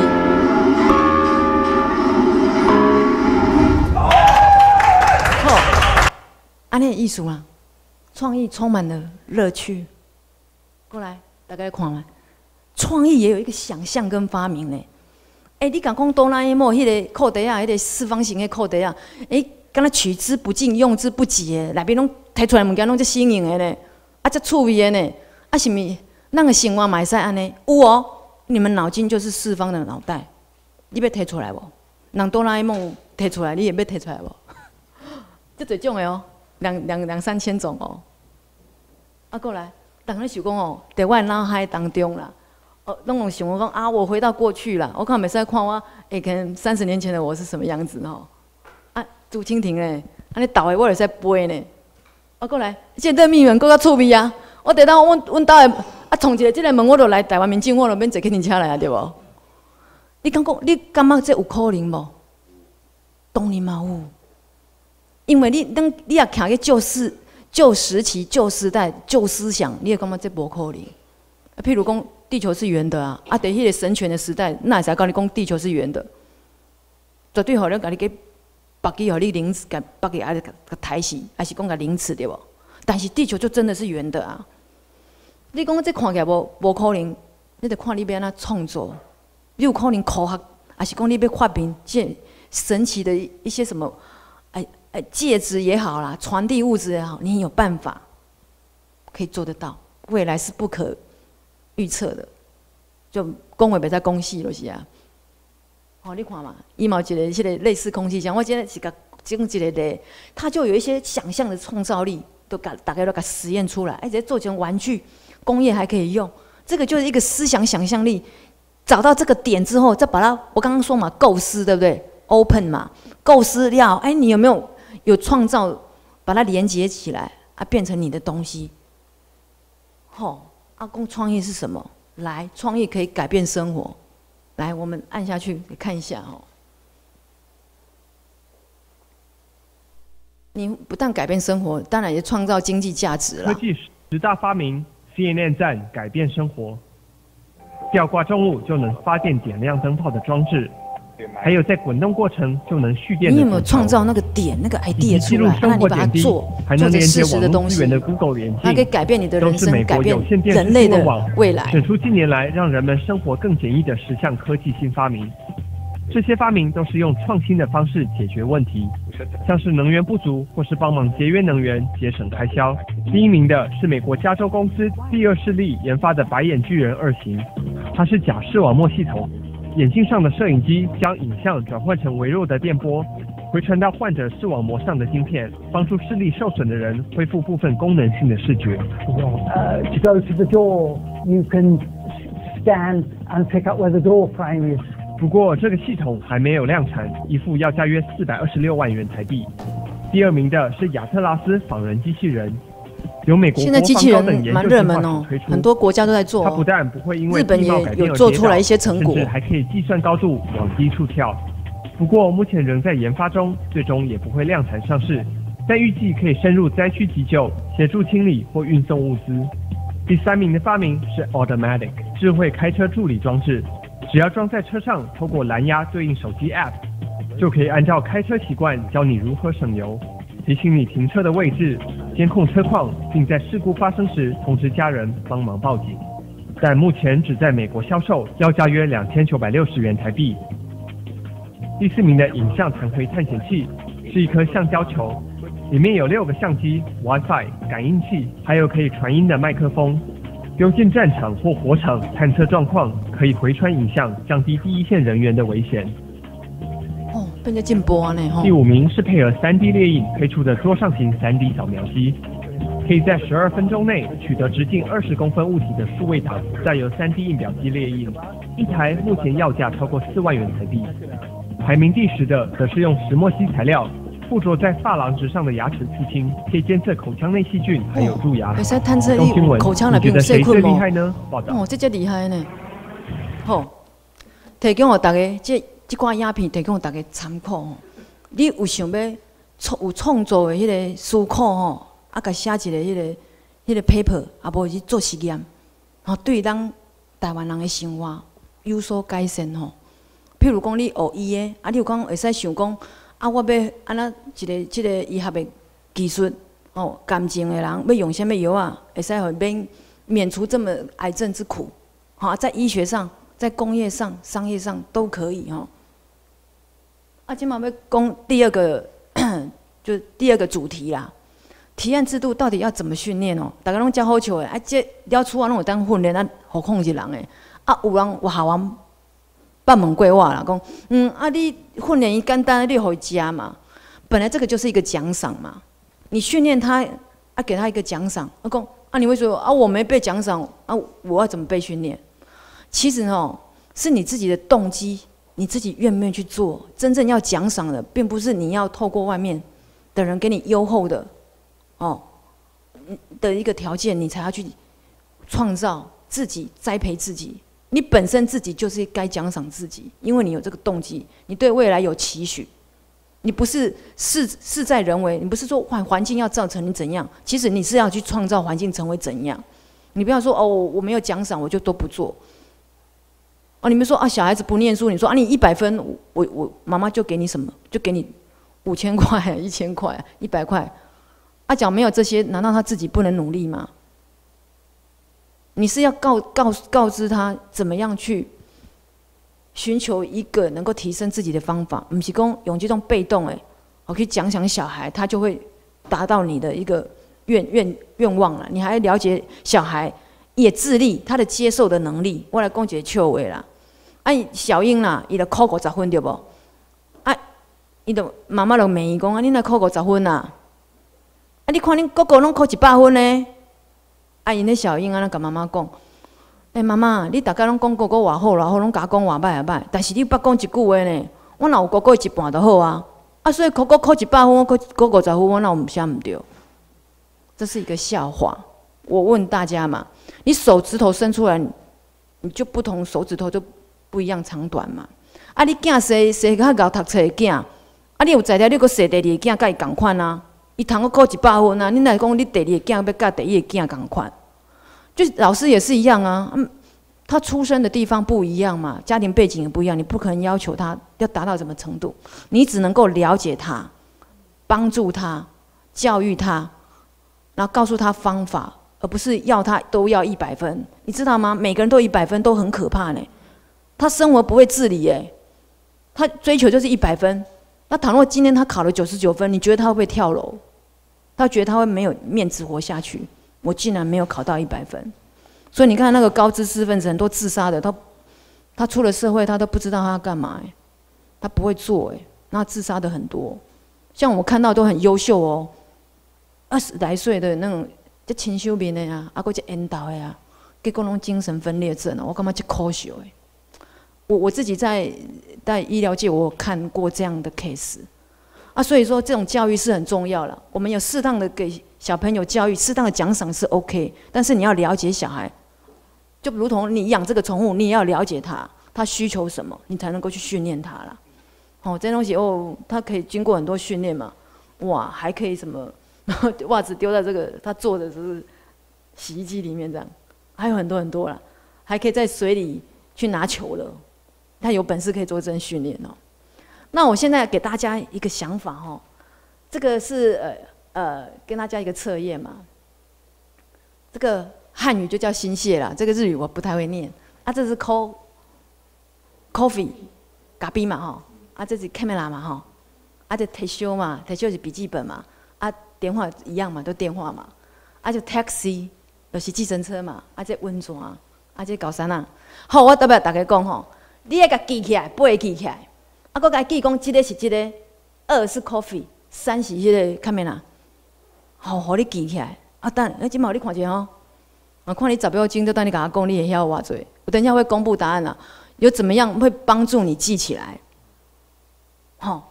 安尼的艺术创意充满了乐趣。过来，大家看嘛，创意也有一个想象跟发明呢。你敢讲哆啦 A 梦迄个扣袋迄个四方形的扣袋敢若取之不尽、用之不竭的，内面拢摕出来物件拢这新颖的呢，这趣味的呢，是毋是？咱的生活嘛会使安尼？有你们脑筋就是四方的脑袋，你要摕出来无？人哆啦 A 梦摕出来，你也要摕出来无？这侪种的两三千种过来，人咧想讲在我脑海当中啦，拢有想讲我回到过去啦，我看袂使看我可能30年前的我是什么样子竹蜻蜓咧，安尼倒的我会使飞呢。啊，过来，这热蜜圆更较趣味啊！我得当阮兜的创一个这个门，我就来台湾民政府，我就免坐计程车来啊，对无？你感觉这有可能无？当然嘛有，因为你也徛去旧时期、旧时代、旧思想，你会感觉这无可能。譬如讲，地球是圆的啊，在迄个神权的时代，那会使教你讲地球是圆的，绝对互你甲你给绑起，互你凌迟，甲绑起啊，甲抬死，还是讲甲凌迟对无？但是地球就真的是圆的啊！你讲这看起来无可能，你得看你要安怎创作。你有可能科学，还是讲你要发明这神奇的一些什么，介质也好啦，传递物质也好，你有办法可以做得到。未来是不可预测的，就讲话袂使讲死就是啊。哦，你看嘛，伊嘛有一个迄个类似空气枪，我今日是甲讲一个例，它就有一些想象的创造力，都大概都甲实验出来，直接做成玩具，工业还可以用。这个就是一个思想想象力。找到这个点之后，再把它，我刚刚说嘛，构思对不对 ？open 嘛，构思要，你有没有创造，把它连接起来啊，变成你的东西？阿公创业是什么？来，创业可以改变生活。来，我们按下去看一下你不但改变生活，当然也创造经济价值了。 科技10大发明 ，CNN 站改变生活。吊挂重物就能发电点亮灯泡的装置，还有在滚动过程就能蓄电的。 你有没有创造那个点、那个 idea 出来？那你把它做成事实的东西，它可以改变你的人生，改变人类的未来。 选出近年来让人们生活更简易的10项科技新发明。这些发明都是用创新的方式解决问题，像是能源不足或是帮忙节约能源、节省开销。第一名的是美国加州公司第二视力研发的白眼巨人2型，它是假视网膜系统，眼镜上的摄影机将影像转换成微弱的电波，回传到患者视网膜上的晶片，帮助视力受损的人恢复部分功能性的视觉。 To go to the door, you can scan and pick up where the door frame is. 不过这个系统还没有量产，一副要价约426万元台币。第二名的是亚特拉斯仿人机器人，由美国现在机器人蛮热门哦，很多国家都在做。 它不但不会因为日本也有做出来一些成果， 甚至还可以计算高度往低处跳。不过目前仍在研发中，最终也不会量产上市，但预计可以深入灾区急救、协助清理或运送物资。第3名的发明是 Automatic 智慧开车助理装置。只要装在车上，透过蓝牙对应手机 App， 就可以按照开车习惯教你如何省油，提醒你停车的位置，监控车况，并在事故发生时通知家人帮忙报警。但目前只在美国销售，要价约2960元台币。第4名的影像弹回探险器是一颗橡胶球，里面有6个相机、WiFi 感应器，还有可以传音的麦克风。丢进战场或火场探测状况，可以回传影像，降低第一线人员的危险。 变得进步呢。 第5名是配合 3D 列印推出的桌上型 3D 扫描机，可以在12分钟内取得直径20公分物体的数位档，再由 3D 印表机列印。一台目前要价超过4万元台币。排名第10的则是用石墨烯材料附着在珐琅质上的牙齿刺青，可以监测口腔内细菌，还有蛀牙。 会使探测你口腔内边有细菌厉害呢？报道。 这厉害呢。好，提供给大家这款影片，提供给大家参考。你有想要有创作的迄个思考甲写一个迄个 paper， 无去做实验，对咱台湾人的生活有所改善譬如讲你学医的，你有讲会使想讲。我要安怎这个医学的技术癌症的人要用什么药啊？会使互免除这么癌症之苦。在医学上、在工业上、商业上都可以今嘛要讲第二个，就第2个主题啦。提案制度到底要怎么训练大家拢真好笑的，这了厝啊拢有当训练何况是人的。有人有校员。捌问过我啦，讲你训练伊简单，你互伊食嘛。本来这个就是一个奖赏嘛，你训练他给他一个奖赏。讲你会说我没被奖赏我要怎么被训练？其实是你自己的动机你自己愿不愿意去做。真正要奖赏的，并不是你要透过外面的人给你优厚的的一个条件，你才要去创造自己、栽培自己。你本身自己就是该奖赏自己，因为你有这个动机，你对未来有期许。你不是事在人为，你不是说环境要造成你怎样，其实你是要去创造环境成为怎样。你不要说我没有奖赏，我就都不做。你们说小孩子不念书，你说你100分，我妈妈就给你什么？就给你5000块、1000块、100块。讲没有这些，难道他自己不能努力吗？你是要告知他怎么样去寻求一个能够提升自己的方法，不是说用这种被动我可以讲小孩，他就会达到你的一个愿望了。你还了解小孩也智力，他的接受的能力。我来讲一个笑话啦，小英啦，伊就考50分对不？伊就妈妈就骂伊讲你若考50分啦，你看恁哥哥拢考100分呢？因咧小英安尼甲妈妈讲。妈妈，你大家拢讲哥哥偌好，拢甲我讲偌歹但是你捌讲一句话呢，我若有哥哥一半就好啊。所以哥哥考100分，我考50分，我哪有写唔对？这是一个笑话。我问大家嘛，你手指头伸出来，你就不同手指头就不一样长短嘛。你囝生较贤读册的囝，你有才调，你阁生第二个囝，甲伊共款啊。伊通个考100分啊，你来讲你第二个囝要甲第一个囝共款？就老师也是一样啊，他出生的地方不一样嘛，家庭背景也不一样，你不可能要求他要达到什么程度，你只能够了解他，帮助他，教育他，然后告诉他方法，而不是要他都要100分，你知道吗？每个人都100分都很可怕呢，他生活不会自理他追求就是100分，那倘若今天他考了99分，你觉得他会不会跳楼？他觉得他会没有面子活下去。我竟然没有考到100分，所以你看那个高知识分子很多自杀的，他出了社会，他都不知道他要干嘛他不会做那自杀的很多。像我看到都很优秀20来岁的那种，这青秀面的还这缘投的结果拢精神分裂症我感觉这可惜我自己在医疗界我有看过这样的 case 所以说这种教育是很重要了。我们有适当的给小朋友教育，适当的奖赏是 OK， 但是你要了解小孩，就如同你养这个宠物，你也要了解他需求什么，你才能够去训练他啦。这东西他可以经过很多训练嘛，哇，还可以什么袜子丢在这个他做的是洗衣机里面这样，还有很多很多啦，还可以在水里去拿球了，他有本事可以做这种训练那我现在给大家一个想法这个是跟大家一个测验嘛。这个汉语就叫心蟹啦，这个日语我不太会念这是 coffee 咖啡嘛这是 camera 嘛这 tissue 嘛 ，tissue 是笔记本嘛电话一样嘛，都电话嘛就 taxi 就是计程车嘛这温泉这高山好，我代表大家讲你要甲记起来，背记起来搁甲记讲，这个是这个，2是 coffee， 3是迄个 camera， 互你记起来等今嘛你看者看你10秒钟，就等你甲我讲，你会晓偌济。我等一下会公布答案啦，有怎么样会帮助你记起来？好，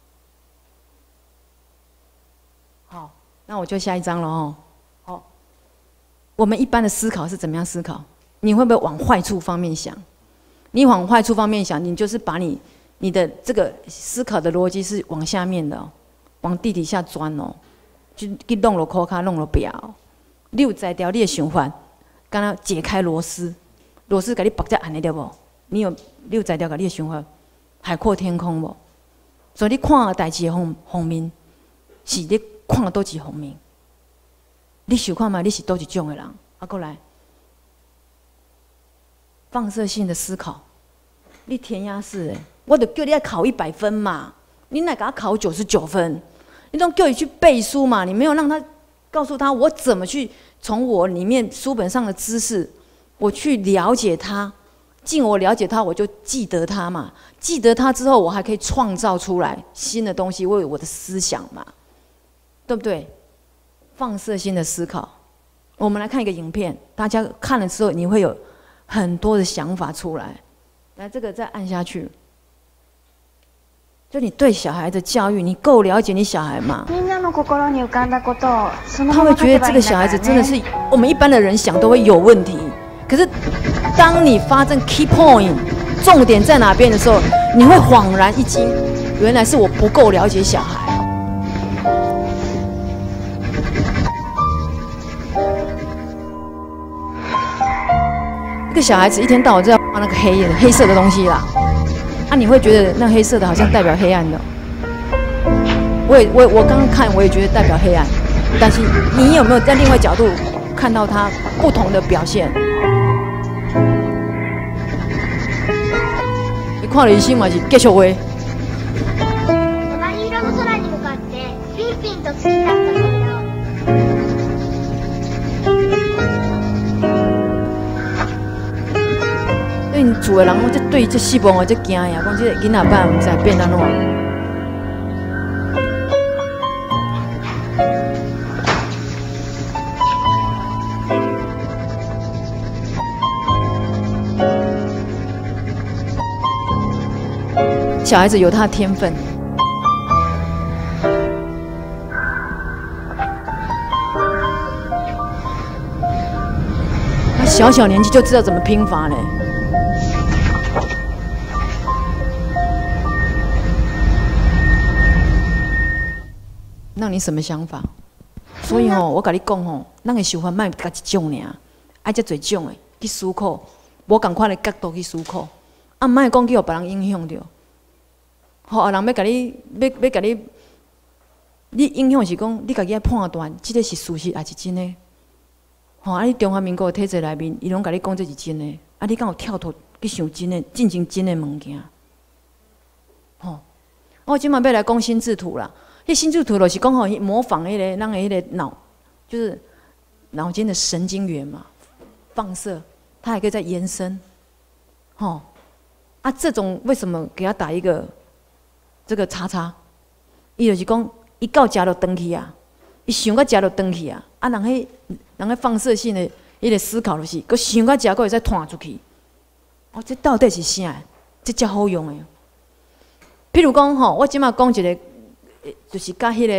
那我就下一章了好，我们一般的思考是怎么样思考？你会不会往坏处方面想？你往坏处方面想，你就是把你的这个思考的逻辑是往下面的往地底下钻就去弄了裤骹，弄了表你有才调你的想法，敢若解开螺丝给你绑在安尼对无？你有才调，甲你的想法海阔天空无？所以你看的代志的方面，是你看倒一方面。你想看嘛？你是倒一种的人？过来，放射性的思考，你填鸭式的，我就叫你要考100分嘛，你哪给他考99分？你都叫你去背书嘛，你没有让他告诉他我怎么去从我里面书本上的知识，我去了解他，尽我了解他，我就记得他嘛。记得他之后，我还可以创造出来新的东西，为我的思想嘛，对不对？放射性的思考。我们来看一个影片，大家看了之后，你会有很多的想法出来。来，这个再按下去。 就你对小孩的教育，你够了解你小孩吗？他会觉得这个小孩子真的是我们一般的人想都会有问题。可是当你发现 key point 重点在哪边的时候，你会恍然一惊，原来是我不够了解小孩。一个小孩子一天到晚就要画那个黑色的东西啦。啊，你会觉得那黑色的好像代表黑暗的。我刚刚看，我也觉得代表黑暗。但是你有没有在另外角度看到它不同的表现？你看了一心嘛是继续画。因厝的人，我这对这四望我这惊呀，讲这个囡仔爸唔知变安怎。小孩子有他的天分，他小年纪就知道怎么拼法嘞。让你什么想法？所以我跟你讲咱的想法莫甲一种尔，爱遮侪种的去思考，无共款的角度去思考，啊，莫讲去互别人影响着。人要甲你，要甲你，你影响是讲你家己爱判断，这个是事实还是真的？你中华民国的体制内面，伊拢甲你讲这是真的，你敢有跳脱去想真的，进行真的物件？我今晚要来讲心智图啦。迄心智图就是讲模仿咱的迄个脑，就是脑筋的神经元嘛，放射，它还可以再延伸，这种为什么给它打一个这个叉叉？伊就是讲，伊到家就转去啊，伊想到家就转去啊，人迄放射性的迄个思考就是，佮想到家，佮会再弹出去。这到底是啥？这才好用的。譬如讲我即马讲一个。就是甲迄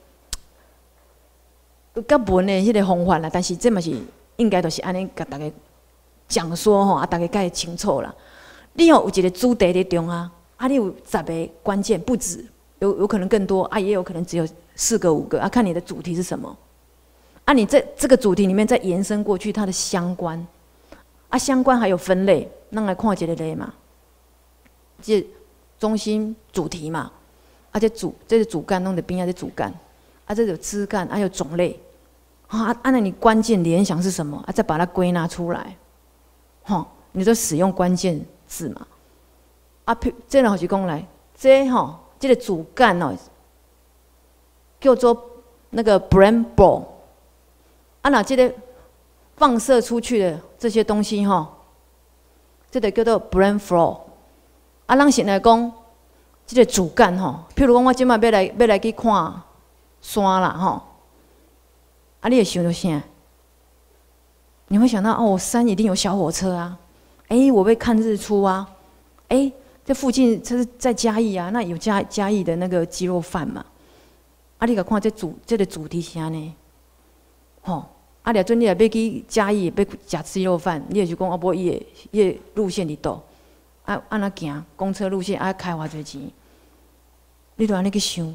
个，甲文的迄个方法啦，但是这嘛是应该就是安尼甲大家讲说大家该清楚啦。你有一个主题伫中你有10个关键，不止，有可能更多也有可能只有4个5个看你的主题是什么你在这个主题里面再延伸过去它的相关相关还有分类，咱来看一个类嘛，即中心主题嘛。这是主干弄的边这主干，这有枝干，有种类，那你关键联想是什么？再把它归纳出来，你就使用关键字嘛。这就是讲来，这个主干叫做那个 brain ball，那这个放射出去的这些东西这个叫做 brain flow，咱现在讲。这个主干譬如讲，我即摆要来去看山啦你会想到啥？你会想到山一定有小火车啊，我要看日出啊，这附近这是在嘉义啊，那有嘉义的那个鸡肉饭嘛，你甲看这个主题是安尼，掠准你也要去嘉义要食鸡肉饭，你就是讲无伊的路线伫倒，安怎行？公车路线开偌济钱？你就安尼去想，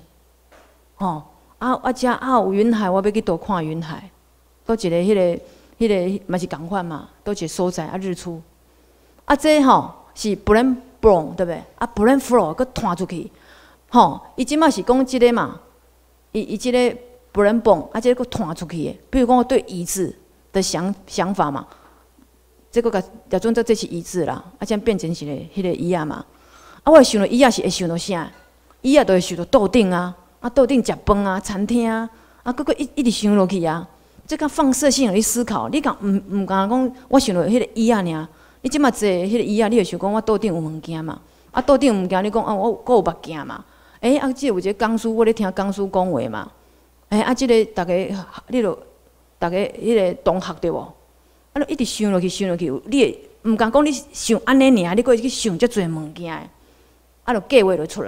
遮有云海，我要去倒看云海，倒一个迄个嘛是同款嘛，倒一个所在日出，这是 brain flow 对不对？brain flow 佮弹出去，伊即马是讲即个嘛，伊即个 brain flow 这个佮弹出去的，比如讲我对椅子的想法嘛，这个甲准这是椅子啦，这样变成是迄个椅仔嘛，我会想到椅仔是会想到啥？伊就会想到桌顶桌顶食饭餐厅搁一直想落去这个放射性去思考，你讲唔敢讲，我想到迄个椅仔尔，你即马坐迄个椅仔，你就想讲我桌顶有物件嘛，桌顶有物件，你讲我有目镜嘛，即有一个讲师，我咧听讲师讲话嘛，即个大家迄个同学对无？就一直想落去，你会唔敢讲你想安尼尔，你搁去想遮侪物件就计划就出来。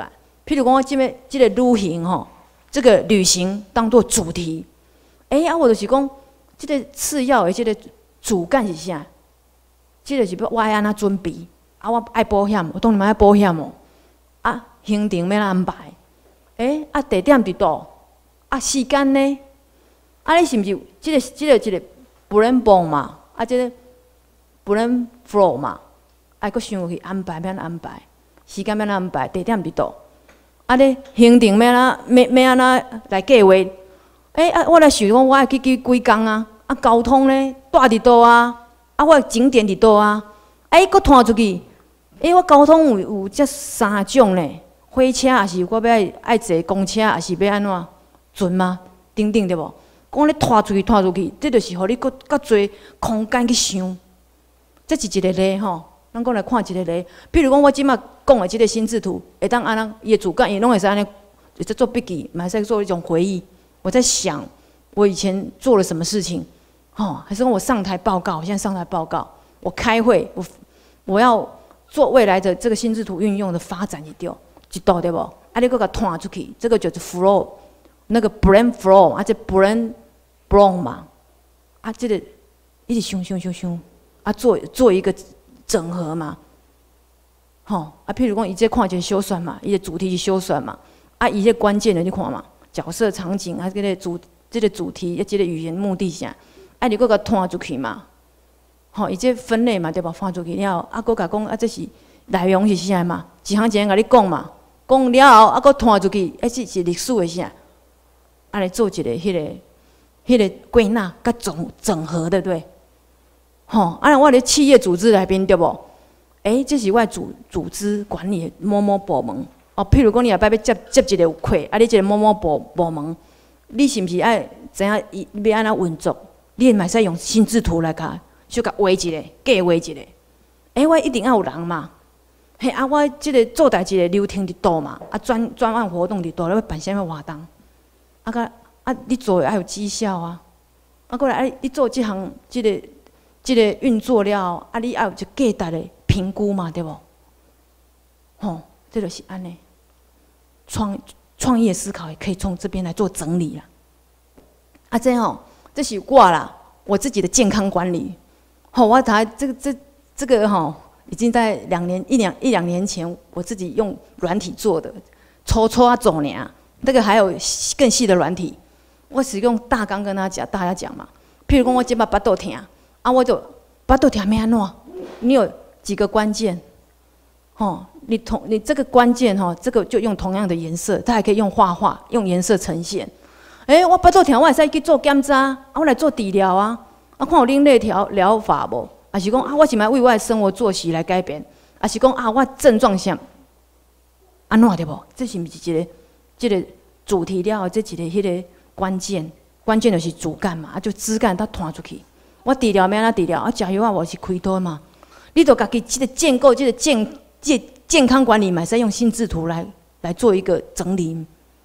譬如讲我这个旅行吼，这个旅行当做主题，我就是讲，这个次要的这个主干是啥？这个是要我爱安怎准备，我爱保险，我当然爱保险哦。行程要安排，地点伫倒，时间呢？你是毋是这个 brain bomb 嘛？这个 brain flow 嘛？搁想去安排要安排，时间要安排，地点伫倒，行程要安怎来计划？我来想讲，我爱去几工啊？交通呢？住伫倒啊？我景点伫倒啊？搁拖出去，我交通有这3种呢。火车也是我要爱坐公车，也是要安怎船吗？等等对无？讲你拖出去，这就是互你较侪空间去想。这是一个例吼，咱讲来看一个例。比如讲我即马讲的这个心智图，会当安伊的主干，伊拢会使安尼，在做笔记，嘛会使做一种回忆。我在想我以前做了什么事情，还是说我上台报告，现在上台报告，我开会，我要做未来的这个心智图运用的发展一道对不？你搁甲拖出去，这个就是 flow， 那个 brain flow， 这 brain blow 嘛，这个一直想，做一个整合嘛，譬如讲伊这看就是小选嘛，伊的主题是小选嘛，伊这关键的你看嘛，角色场景这个主题，这个语言目的啥，你搁甲拖出去嘛，伊这分类嘛对吧？放出去了，搁甲讲这是内容是啥嘛，一行甲你讲嘛。讲了后，搁拖出去，这是历史的啥？来做一个迄个归纳甲整合，对不对？我咧企业组织内面对无？这是我组织管理的某某部门。譬如讲你后摆要接一个客，你这个某某部门，你是毋是爱知影伊要安怎运作？你嘛使用心智图来小甲画一个，计划一个。我一定要有人嘛。我即个做代志的流程伫倒嘛，专案活动伫倒，要办啥物活动？你做的要有绩效啊！过来你做即项即个运作了，你要有一个价值的评估嘛，对无？这就是安尼。创业思考也可以从这边来做整理啦。这是我啦，我自己的健康管理。我这个已经在一两年前，我自己用软体做的，抽走呢。这个还有更细的软体，我使用大纲跟大家讲嘛。譬如讲我即摆巴肚疼，我就巴肚疼要安怎？你有几个关键？你这个关键这个就用同样的颜色，它还可以用画画，用颜色呈现。我巴肚疼，我会使去做检查，我来做治疗啊。看有另类疗法无？还是讲我是要为我的生活作息来改变？还是讲我症状啥安怎对无？这是毋是一个主题了后，这一个迄个关键就是主干嘛，就枝干它拖出去。我治疗要安怎治疗？食药我是开刀嘛。你著家己这个建构，这个健康管理嘛，使用心智图来做一个整理。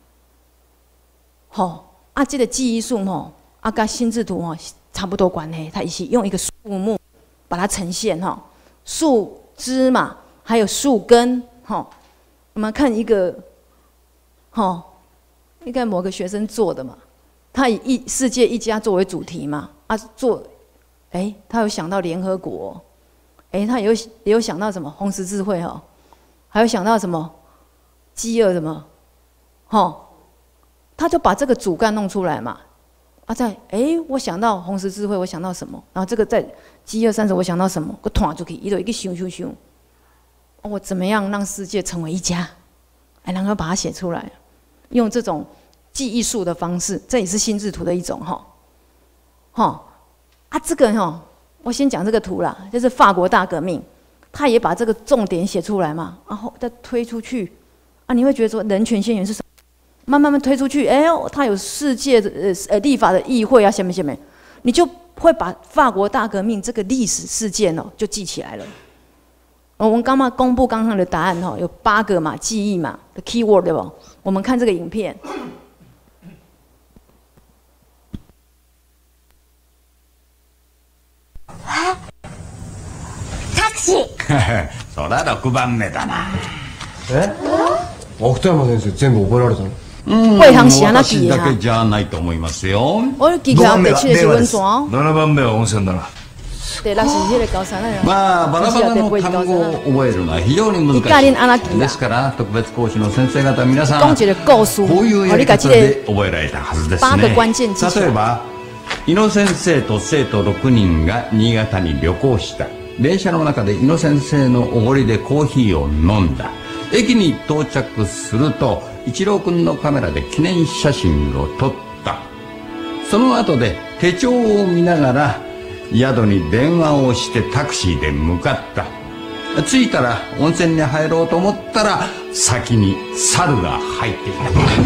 这个记忆术跟心智图差不多关系，它也是用一个树木。把它呈现树枝嘛，还有树根我们看一个应该某个学生做的嘛，他以世界一家作为主题嘛，他有想到联合国，他也有想到什么红十字会还有想到什么饥饿什么他就把这个主干弄出来嘛。我想到红十字会，我想到什么？然后这个在饥饿30，我想到什么？我拖出去，伊就一个想，我怎么样让世界成为一家？然后把它写出来，用这种记忆术的方式，这也是心智图的一种这个我先讲这个图啦，就是法国大革命，他也把这个重点写出来嘛，然后再推出去你会觉得说人权宣言是什么？慢慢推出去，它有世界的立法的议会啊，什么，你就会把法国大革命这个历史事件就记起来了。我们刚刚公布刚刚的答案有8个嘛，记忆嘛的 keyword 对不？我们看这个影片。 タクシー。そら6番目だな。 芥山先生全部覚えられたの？ 会行是安那记的私だけじゃないと思いますよ。 我记起来第7个是温泉， 7番目は温泉だな。 第6是迄个高山那まあバラバラの単語を覚えるのは非常に難しい。ですから特別講師の先生方皆さん、こういうやり方で覚えられたはずですね。例えば、伊野先生と生徒6人が新潟に旅行した。電車の中で伊野先生のおごりでコーヒーを飲んだ。駅に到着すると一郎君のカメラで記念写真を撮った。その後で手帳を見ながら宿に電話をしてタクシーで向かった。着いたら温泉に入ろうと思ったら先に猿が入ってい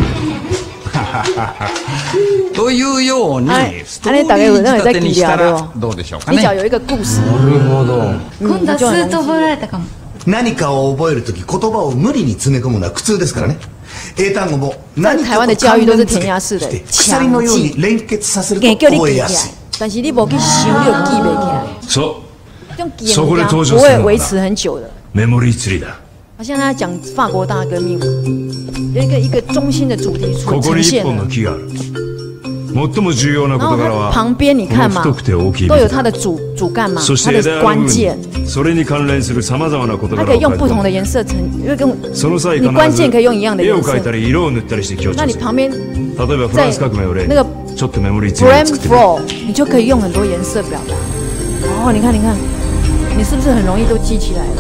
た。というようにストーリー仕立てにしたらどうでしょうかね。 比較有一個故事。 なるほど。 今度はスーッと覚えられたかも。 何かを覚えるとき言葉を無理に詰め込むのは苦痛ですからね。英単語も何かと関連付けして鎖のように連結させると覚えやすい。 但是你无去想，你就記不起来。 そう。 這種記憶不會維持很久的。 memory 釣りだ。 他現在講法國大革命，有一個中心的主題出呈現了。 最も重要な事柄は旁邊你看嘛，都有它的主幹嘛，它的關鍵。 それに関連する様々な事柄を它可以用不同的顏色呈，你關鍵可以用一樣的顏色。那你旁邊例えばフランス革命を例に那個ちょっとメモリー強いの作ってみる。 你就可以用很多顏色表達。哦，你看，你是不是很容易都記起來了？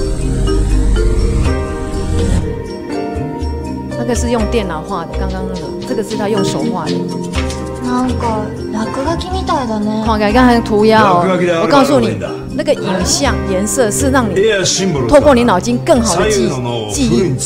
那個是用電腦畫的，剛剛那個，這個是他用手畫的。 なんか落書きみたいだね。 看看看塗鴉哦，我告訴你，那個影像顏色是讓你透過你腦筋更好的記憶。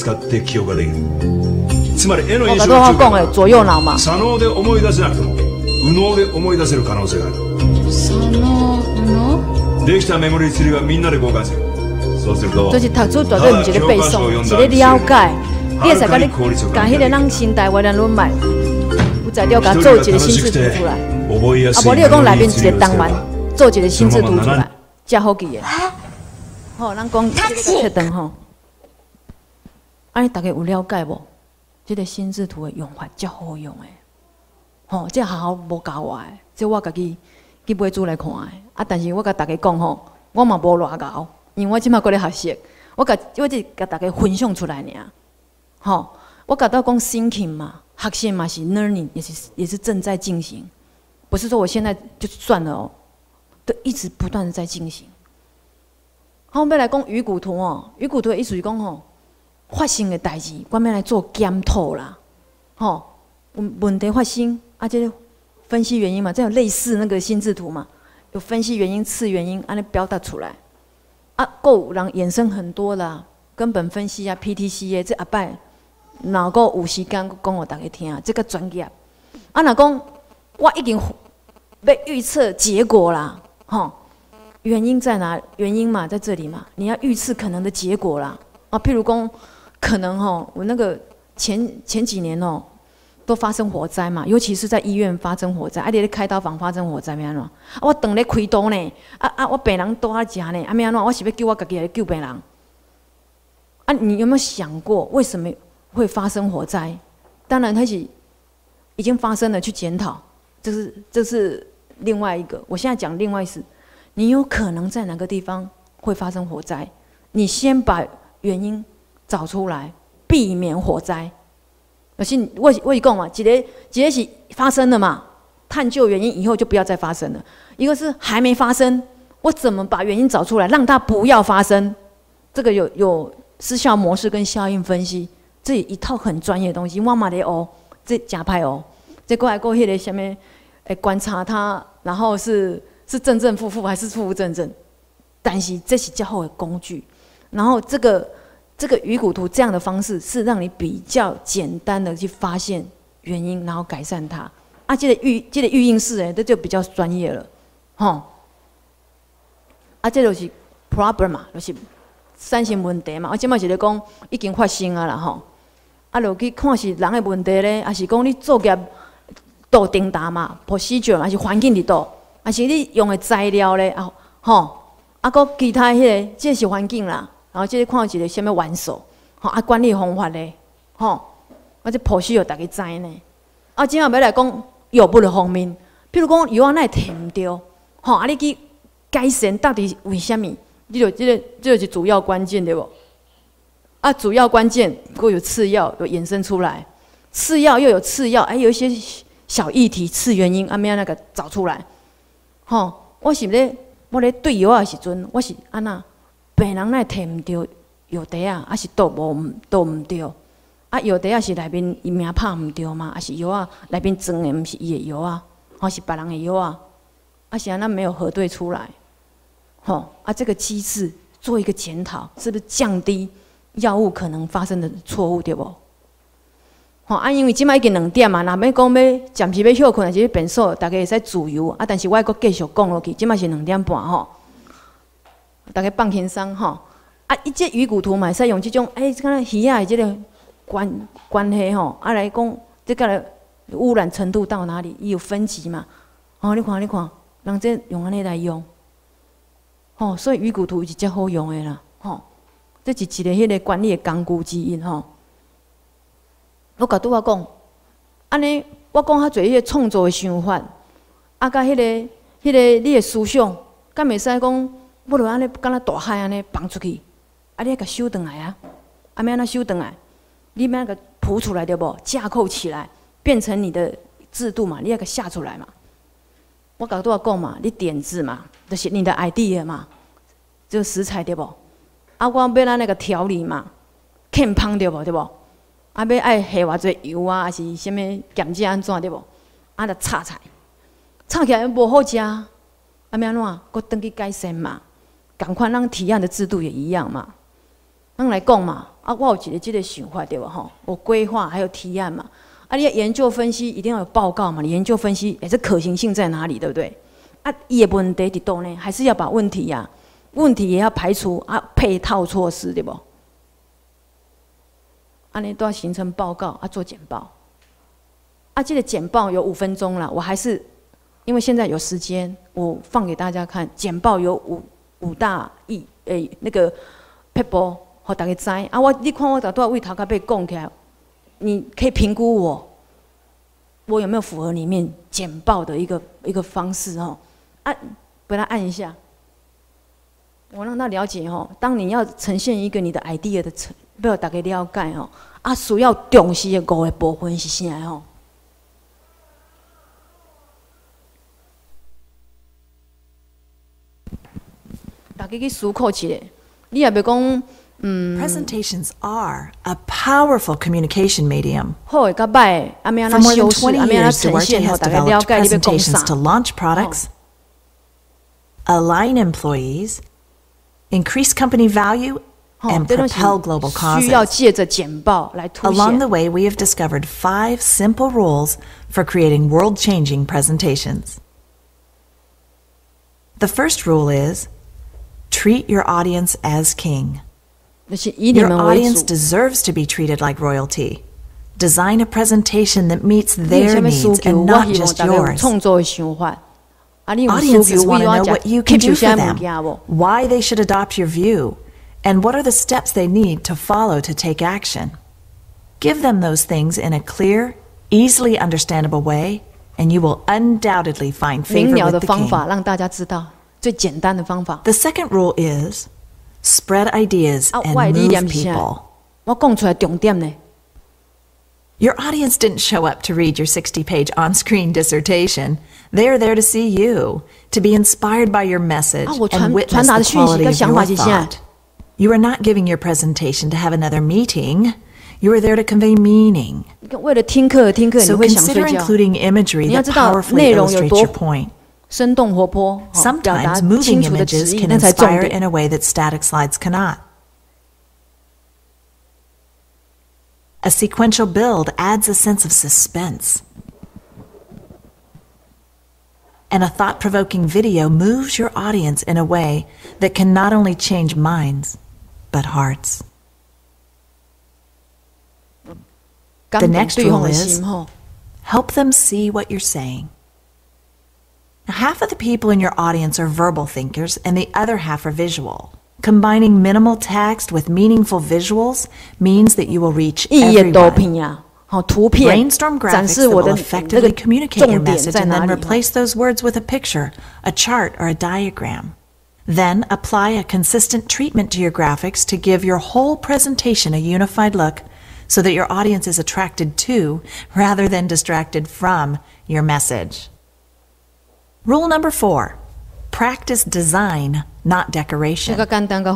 つまり絵の印象を講的左右腦嘛。 左脳で思い出せなくても右脳で思い出せる可能性がある。 左脳、右脳？ できたメモリー釣りはみんなで交換する。そうすると。 就是讀書絕對唔是咧背誦，是咧了解。你會使甲你甲迄個咱新台灣人論賣。在了甲做一個心智圖出來，啊無你就講內面一個檔案做一個心智圖出來，才好記的。好，咱講這個切斷吼，安尼大家有了解無？這個心智圖的用法較好用的，吼，這好好無教我的，這我家己去買書來看的。啊，但是我甲大家講吼，我嘛無偌教，因為我即馬過咧學習，我只甲大家分享出來爾，吼，我甲到講 thinking 嘛。學習嘛是 learning， 也是正在進行，不是說我現在就算了哦，都一直不斷的在進行。好，我們要來講魚骨圖哦，魚骨圖的意思是講吼，發生的代誌，我們來做檢討啦，吼，問題發生啊，這個分析原因嘛，這有類似那個心智圖嘛，有分析原因、次原因，安尼表達出來。啊，夠人衍生很多啦，根本分析啊 ，PTC 的這阿拜。若個有時間講互大家聽，這個專業。啊，若講我已經要預測結果啦，吼，原因在哪？原因嘛，在這裡嘛，你要預測可能的結果啦。啊，譬如講，可能吼，我那個前幾年哦，都發生火災嘛，尤其是在醫院發生火災，啊，你咧開刀房發生火災，咩安怎？啊，我當咧開刀呢，我病人倒啊食呢，啊，咩安怎？我是要救我家己來救病人。啊，你有沒有想過為什麼會發生火災？當然它是已經發生了，去檢討，這是另外一個。我現在講另外一事，你有可能在哪個地方會發生火災？你先把原因找出來，避免火災。我是講嘛，一個是發生了嘛，探究原因以後就不要再發生了。一個是還沒發生，我怎麼把原因找出來，讓它不要發生？這個有失效模式跟效應分析。這一套很專業的東西，我嘛咧學，這假派哦，這過來過迄個下面，觀察它，然後是正正負負還是負負正正，但是這是較好的工具。然後這個魚骨圖這樣的方式，是讓你比較簡單的去發現原因，然後改善它。啊，這個育嬰室這就比較專業了，吼。啊，這就是 problem 嘛，就是產生問題嘛。我即擺是咧講已經發生啊啦，吼。啊，落去看是人的問題咧，還是講你作業都定答嘛 ，procedure 還是環境裡頭，還是你用的材料咧，啊，吼，啊，個其他迄個，這是環境啦，然後這個看一個什麼元素，吼，啊，管理方法咧， 吼，我这剖析有大家知呢。啊，今仔要来讲药物的方面，比如讲药啊，哪会摕唔着？吼，啊，你去改善到底为虾米？你就这就是主要关键对不？啊，主要关键会有次要有衍生出来，次要又有次要，有一些小议题、次原因，要那个找出来。吼，我咧对药的时阵，我是安那病人哪摕唔着药袋啊，还是倒唔着？啊，药袋啊是内面伊名拍唔着吗？还是药啊内面装的毋是伊的药啊，或是别人的药啊？啊是安那没有核对出来，吼啊这个机制做一个检讨，是不是降低药物可能发生的错误对不？吼啊，因为即摆已经2点嘛，若要讲要暂时要休困，还是要变数，大家会使自由啊。但是我还阁继续讲落去，即摆是2点半吼，大家放轻松吼。啊，这鱼骨图嘛，会使用这种敢若鱼仔的这个关系吼，啊来讲这个污染程度到哪里，伊有分级嘛。哦，你看，人这用安尼来用，吼，所以鱼骨图是真好用的啦，吼，这是一个迄个管理的工具之一吼。我甲拄仔讲，安尼我讲较侪迄个创作的想法，啊，甲迄个你的思想，敢袂使讲，我著安尼敢若大海安尼放出去，啊，你要甲收转来啊，啊，要安怎收转来？你要甲谱出来对无？架构起来，变成你的制度嘛，你要甲写出来嘛。我甲拄仔讲嘛，你点子嘛，就是你的 idea 嘛，就食材对无？啊，我要咱那个调理嘛，欠芳对无？对无？啊，要爱下偌济油啊，还是啥物咸汁安怎对无？啊，着炒菜，炒起来无好食，啊，要安怎？搁转去改善嘛。共款，咱提案的制度也一样嘛。咱来讲嘛，啊，我有一个这个想法对无吼？我规划还有提案嘛。啊，你要研究分析一定要有报告嘛？你研究分析，这可行性在哪里，对不对？啊，伊的问题伫倒呢？还是要把问题呀，问题也要排除啊，配套措施对不？安尼都要形成报告啊，做简报。啊，这个简报有5分钟了，我还是因为现在有时间，我放给大家看。简报有五大那个撇步，互大家知。啊，你看我都为头壳被讲起来，你可以评估我有没有符合里面简报的一个方式哦。啊，把它按一下，我让他了解哦。当你要呈现一个你的 idea 的要大家了解哦。啊，需要重视的5个部分是啥吼？大家去思考一下，你也别讲 Presentations are a powerful communication medium. 好的甲歹的，啊，要安怎修饰，啊，要安怎呈现，吼，大家了解你要讲啥。 To launch products, align employees, increase company value, and propel global causes. 需要借着简报来凸显。 Along the way, we have discovered 5 simple rules for creating world-changing presentations. The first rule is treat your audience as king. Your audience deserves to be treated like royalty. Design a presentation that meets their needs and not just yours. Audiences want to know what you can do for them, why they should adopt your view, and what are the steps they need to follow to take action. Give them those things in a clear, easily understandable way, and you will undoubtedly find favor with the king. The second rule is spread ideas and move people. Your audience didn't show up to read your 60-page on-screen dissertation. They are there to see you, to be inspired by your message and witness the quality of your thought. You are not giving your presentation to have another meeting. You are there to convey meaning. So consider including imagery that powerfully illustrates your point. Sometimes moving images can inspire in a way that static slides cannot. A sequential build adds a sense of suspense. And a thought-provoking video moves your audience in a way that can not only change minds, but hearts. The next rule is help them see what you're saying. Half of the people in your audience are verbal thinkers and the other half are visual. Combining minimal text with meaningful visuals means that you will reach everyone. Brainstorm graphics that will effectively communicate your message and then replace those words with a picture, a chart, or a diagram. Then apply a consistent treatment to your graphics to give your whole presentation a unified look so that your audience is attracted to, rather than distracted from, your message. Rule number 4. Practice design, not decoration. As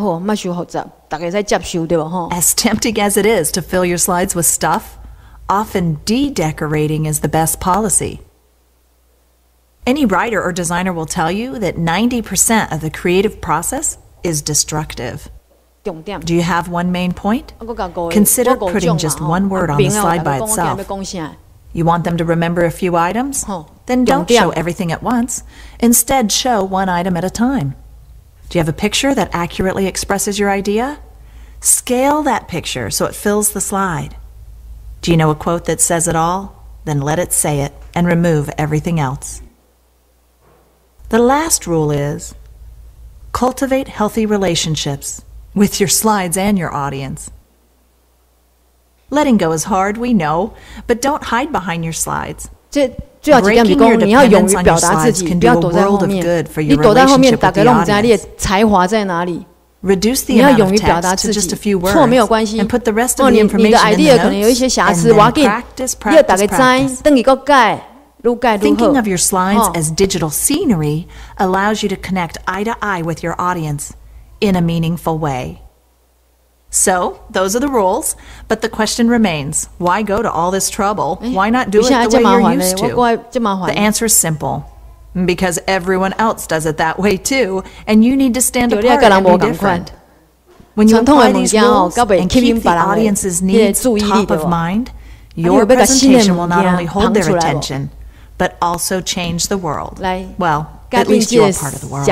tempting as it is to fill your slides with stuff, often de-decorating is the best policy. Any writer or designer will tell you that 90% of the creative process is destructive. Do you have one main point? Consider putting just one word on the slide by itself. You want them to remember a few items? Then don't show everything at once. Instead, show one item at a time. Do you have a picture that accurately expresses your idea? Scale that picture so it fills the slide. Do you know a quote that says it all? Then let it say it and remove everything else. The last rule is cultivate healthy relationships with your slides and your audience. Letting go is hard, we know, but don't hide behind your slides. Breaking your dependence on your slides can do a world of good for your relationship with the audience. Reduce the amount of text to just a few words and put the rest of the information in the notes and then practice, practice, practice. Thinking of your slides as digital scenery allows you to connect eye to eye with your audience in a meaningful way. So, those are the rules, but the question remains, why go to all this trouble? Why not do it the way you're used to? The answer is simple. Because everyone else does it that way too, and you need to stand apart and be different. When you apply these rules and keep the audience's needs top of mind, your presentation will not only hold their attention, but also change the world. Well, at least your part of the world.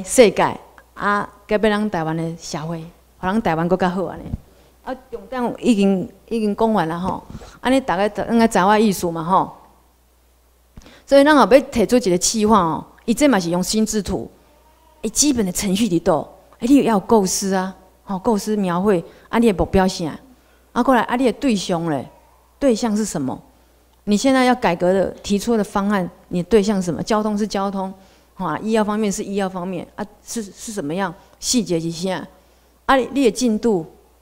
让台湾更加好安尼。啊，重点已经讲完了吼。安尼大家应该知我意思嘛吼。所以咱后要提出一个计划哦，伊这嘛是用心智图，基本的程序伫倒，你要有构思啊，吼，构思描绘，你的目标啥？过来，你的对象嘞，对象是什么？你现在要改革的提出的方案，你的对象是什么？交通是交通，医药方面是医药方面，是什么样？细节是啥？你的进度，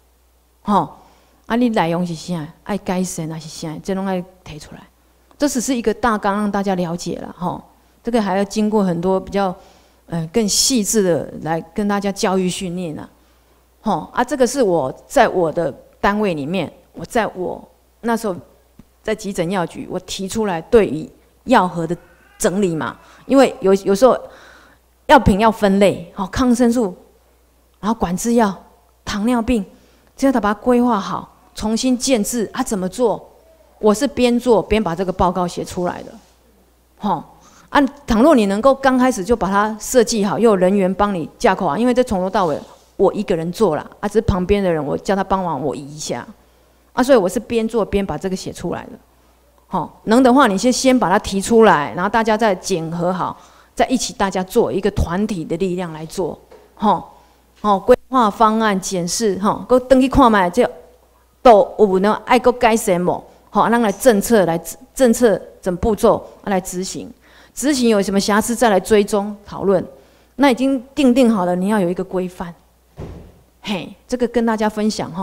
你内容是啥？爱改善还是啥？这拢爱提出来。这只是一个大纲，让大家了解了这个还要经过很多比较更细致的来跟大家教育训练这个是我在我的单位里面，我那时候在急诊药局，我提出来对于药盒的整理嘛，因为有时候药品要分类，抗生素。然后管制药、糖尿病，只要他把它规划好，重新建制怎么做？我是边做边把这个报告写出来的，倘若你能够刚开始就把它设计好，又有人员帮你架构好，因为这从头到尾我一个人做了只是旁边的人我叫他帮忙我移一下，所以我是边做边把这个写出来的，能的话你先把它提出来，然后大家再检核好，再一起大家做一个团体的力量来做，规划方案检视，搁登去看卖，这都有呢，爱搁改善无？咱来政策整步骤来执行，执行有什么瑕疵再来追踪讨论。那已经定好了，你要有一个规范。这个跟大家分享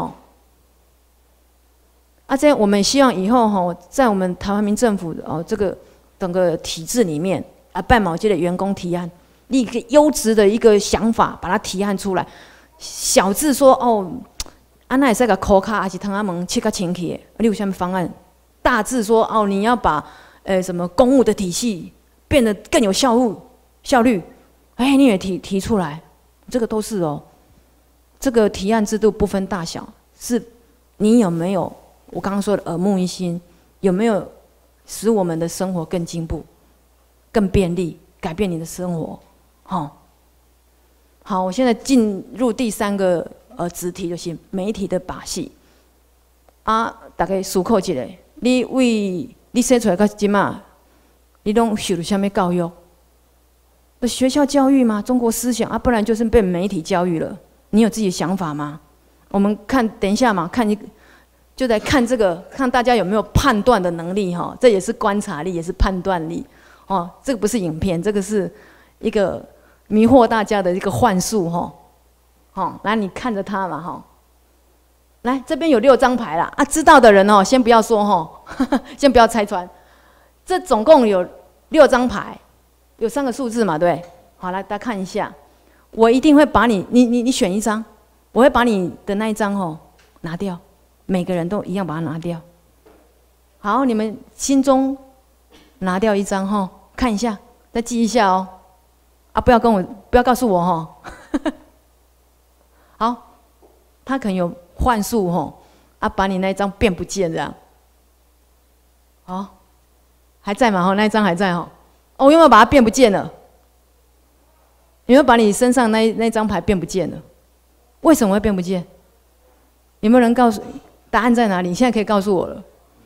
这样我们希望以后在我们台湾民政府这个整个体制里面办某些的员工提案。你一个优质的一个想法，把它提案出来。小字说那也是个口卡，还是汤阿门切个清气，你有什么方案？大字说你要把什么公务的体系变得更有效率，你也提出来，这个都是这个提案制度不分大小，是你有没有我刚刚说的耳目一新，有没有使我们的生活更进步、更便利，改变你的生活？好，我现在进入第3个子题，就是媒体的把戏。大家思考一下，你生出来到今嘛，你拢受了什么教育？学校教育吗？中国思想不然就是被媒体教育了。 你有自己的想法吗？我们看，等一下嘛，就在看这个，看大家有没有判断的能力哈，这也是观察力，也是判断力哦。这个不是影片，这个是一个迷惑大家的一个幻术哈。哦，来你看着它嘛哈。来这边有6张牌啦啊，知道的人哦，先不要说哈，先不要拆穿。这总共有6张牌，有3个数字嘛，对不对？好，来大家看一下，我一定会把你选一张，我会把你的那一张哦拿掉，每个人都一样把它拿掉。好，你们心中拿掉一张哈，看一下，再记一下哦。啊，不要告诉我哈。好，他可能有幻术哈，啊，把你那一张变不见这样。好，还在吗？哈，那一张还在哈。哦，我有没有把它变不见了？有没有把你身上那张牌变不见了？为什么会变不见？有没有人告诉答案在哪里？你现在可以告诉我了。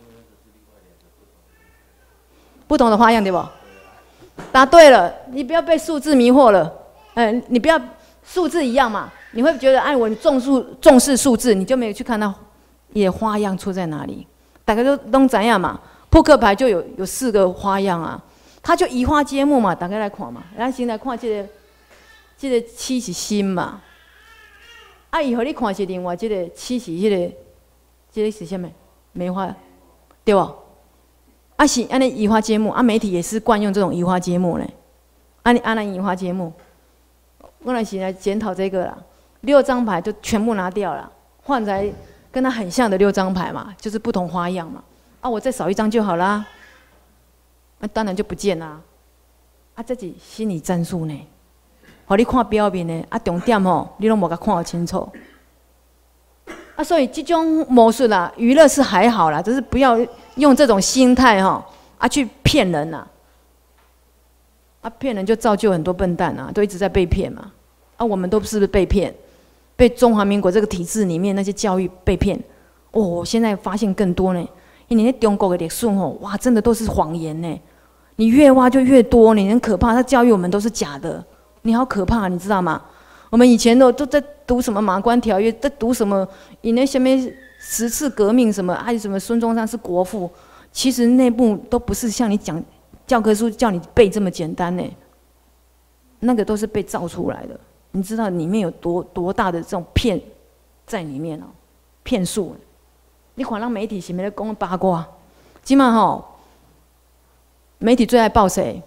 不同的花样对不？答对了，你不要被数字迷惑了。你不要数字一样嘛，你会觉得哎，我重视数字，你就没有去看到也花样出在哪里。大家都怎样嘛？扑克牌就有4个花样啊，它就移花接木嘛，大家来看嘛，咱先来看这个七是心嘛，啊，以后你看是另外这个七是这个是什么？梅花，对不？啊是安尼移花接木，啊媒体也是惯用这种移花接木嘞，安那移花接木，我来是来检讨这个啦，6张牌就全部拿掉了，换成跟它很像的6张牌嘛，就是不同花样嘛，啊我再少1张就好啦，那当然就不见啦，啊这是心理战术呢，互你看表面呢，啊重点吼，你拢无甲看得清楚。啊，所以这种魔术啦，娱乐是还好啦，只是不要用这种心态哈啊去骗人呐，啊骗人就造就很多笨蛋啊，都一直在被骗嘛，啊我们都是不是被骗？被中华民国这个体制里面那些教育被骗，哦，现在发现更多呢，因为那中国的历史吼，哇，真的都是谎言呢，你越挖就越多，你很可怕，他教育我们都是假的，你好可怕，你知道吗？我们以前都在读什么马关条约，在读什么以那什么10次革命什么，还有什么孙中山是国父，其实内部都不是像你讲教科书叫你背这么简单呢，那个都是被造出来的，你知道里面有多大的这种骗在里面哦，骗术。你看让媒体是没在讲八卦，今嘛吼，媒体最爱报谁？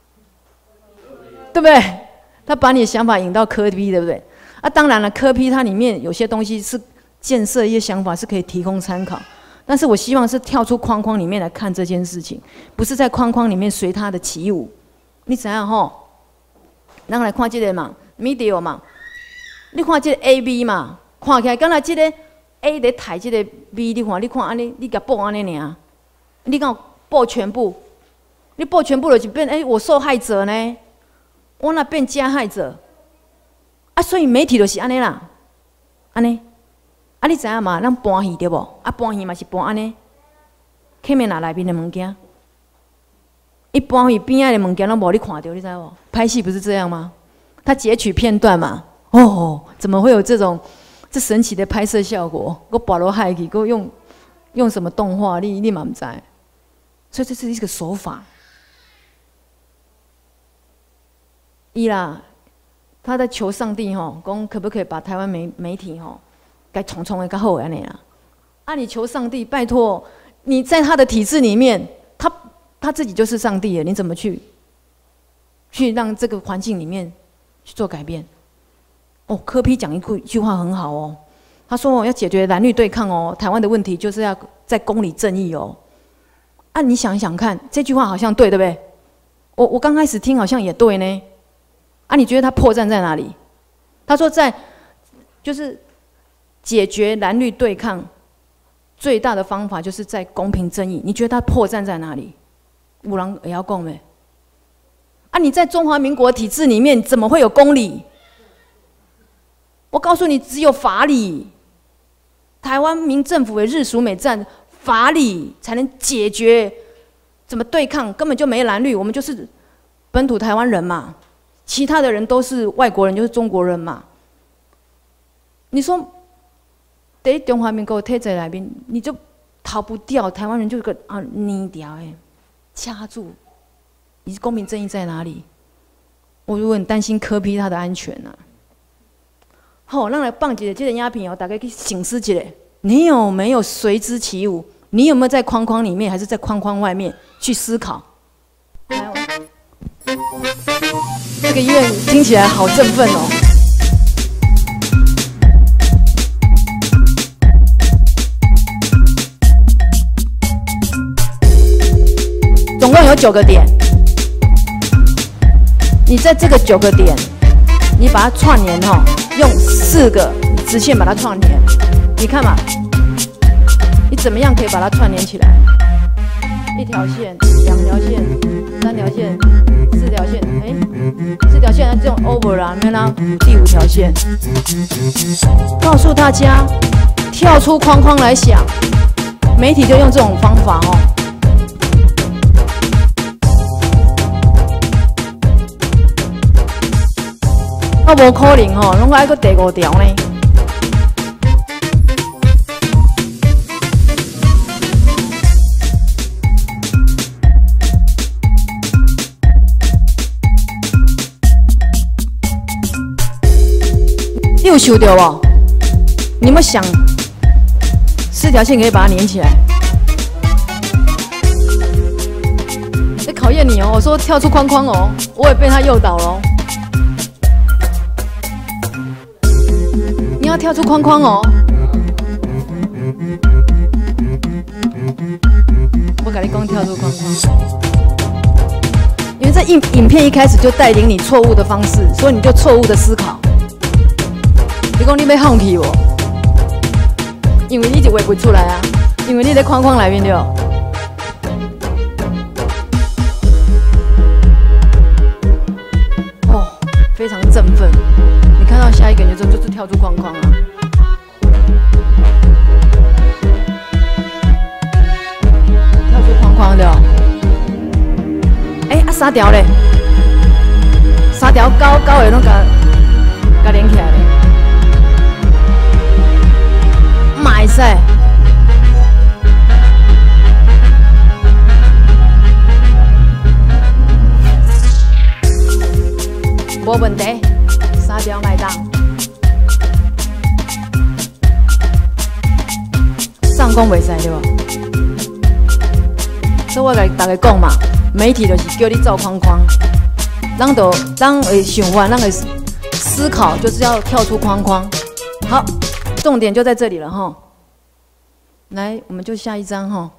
对不对？他把你的想法引到科批，对不对？啊，当然了，科批它里面有些东西是建设一些想法，是可以提供参考。但是我希望是跳出框框里面来看这件事情，不是在框框里面随他的起舞。你怎样吼？咱来看这个嘛 ，media 嘛，你看这个 A、B 嘛，看起来敢若这个 A 在抬这个 B， 你看安尼，你甲报安尼尔，你敢报全部？你报全部就变我受害者呢？我那变加害者，啊，所以媒体就是安尼啦，安尼，啊，你知影嘛？咱搬戏对无？啊，搬戏嘛是搬安尼，客面内面的物件，一搬戏边仔的物件拢无你看到，你知无？拍戏不是这样吗？他截取片段嘛，哦，怎么会有这神奇的拍摄效果？我保罗海去，我用什么动画？你嘛唔知，所以这是一个手法。他在求上帝吼，讲可不可以把台湾媒体吼，该重的较好安尼啦。啊，你求上帝，拜托你在他的体制里面，他自己就是上帝了，你怎么去让这个环境里面去做改变？哦，柯 P 讲一句话很好哦，他说要解决蓝绿对抗哦，台湾的问题就是要在公理正义哦。啊，你想想看，这句话好像对，对不对？我刚开始听好像也对呢。啊，你觉得他破绽在哪里？他说就是解决蓝绿对抗最大的方法就是在公平正义。你觉得他破绽在哪里？有人也要讲没？啊，你在中华民国体制里面怎么会有公理？我告诉你，只有法理。台湾民政府的日属美战，法理才能解决怎么对抗，根本就没蓝绿，我们就是本土台湾人嘛。其他的人都是外国人，就是中国人嘛。 你说，在中华民国体制内面，你就逃不掉，台湾人就有个捏掉哎，掐住。你公平正义在哪里？我如果很担心柯 P 他的安全啊。好，让来放一个这个影片哦，大家去省思一下，你有没有随之起舞？你有没有在框框里面，还是在框框外面去思考？来，这个音乐听起来好振奋哦。总共有9个点，你在这个9个点，你把它串联哈，用4个直线把它串联。你看嘛，你怎么样可以把它串联起来？1条线、2条线、3条线、4条线，4条线这种 over 啦，没有啦，第5条线。告诉大家，跳出框框来想，媒体就用这种方法哦。我无可能吼，拢爱个第5条呢。你有想到无？你有没有想4条线可以把它连起来？在考验你哦。我说跳出框框哦，我也被他诱导了。你要跳出框框哦！我跟你讲，跳出框框，因为在影片一开始就带领你错误的方式，所以你就错误的思考。你讲你要放弃我，因为你就画不出来啊，因为你在框框里面了。哦，非常振奋。你看到下一个你就是跳出框框啊！跳出框框的哦。3条嘞，3条高的拢甲连起来嘞，嘛会使。无问题，3条卖当。上攻袂使对吧？所以我甲大家讲嘛，媒体就是叫你照框框，咱会想法，咱会思考，就是要跳出框框。好，重点就在这里了哈。来，我们就下一张哈。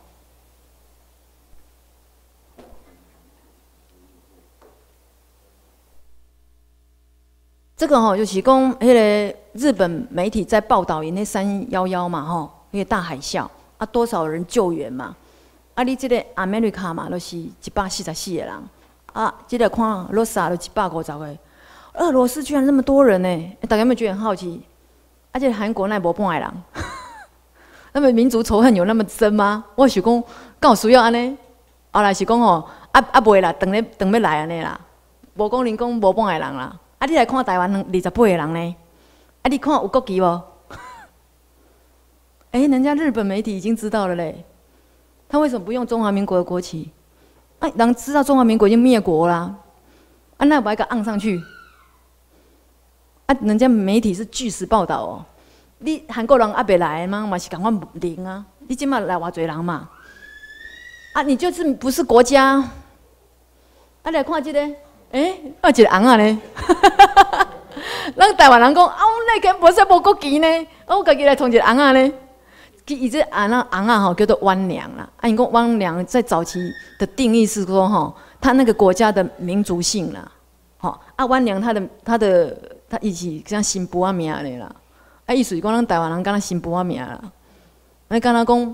这个吼就是讲，迄个日本媒体在报道那311嘛吼，那个大海啸啊，多少人救援嘛？啊，你这个 America 嘛，就是144个人啊，这个看罗萨就150个，俄罗斯居然那么多人呢？大家有没有觉得很好奇？而且韩国那无半个人，那么民族仇恨有那么深吗？我想讲，敢有需要安尼？后来是讲吼，袂啦，等要来安尼啦，无讲恁讲无半个人啦。啊，你来看台湾28个人呢？啊，你看有国旗无？人家日本媒体已经知道了嘞。他为什么不用中华民国的国旗？啊，人知道中华民国已经灭国啦，啊，那把一个按上去。啊，人家媒体是据实报道哦。你韩国人还袂来吗？嘛是赶快零啊！你今嘛来偌侪人嘛？啊，你就是不是国家？啊，来看这个。一个红啊呢，咱台湾人讲，那个无说无国旗呢，我家己来创一个红啊呢。伊这红啊吼叫做湾娘啦，因讲湾娘在早期的定义是说吼，他那个国家的民族性啦，吼湾娘他伊是像新妇仔名的啦，意思是讲咱台湾人敢若新妇仔名啦，敢若讲，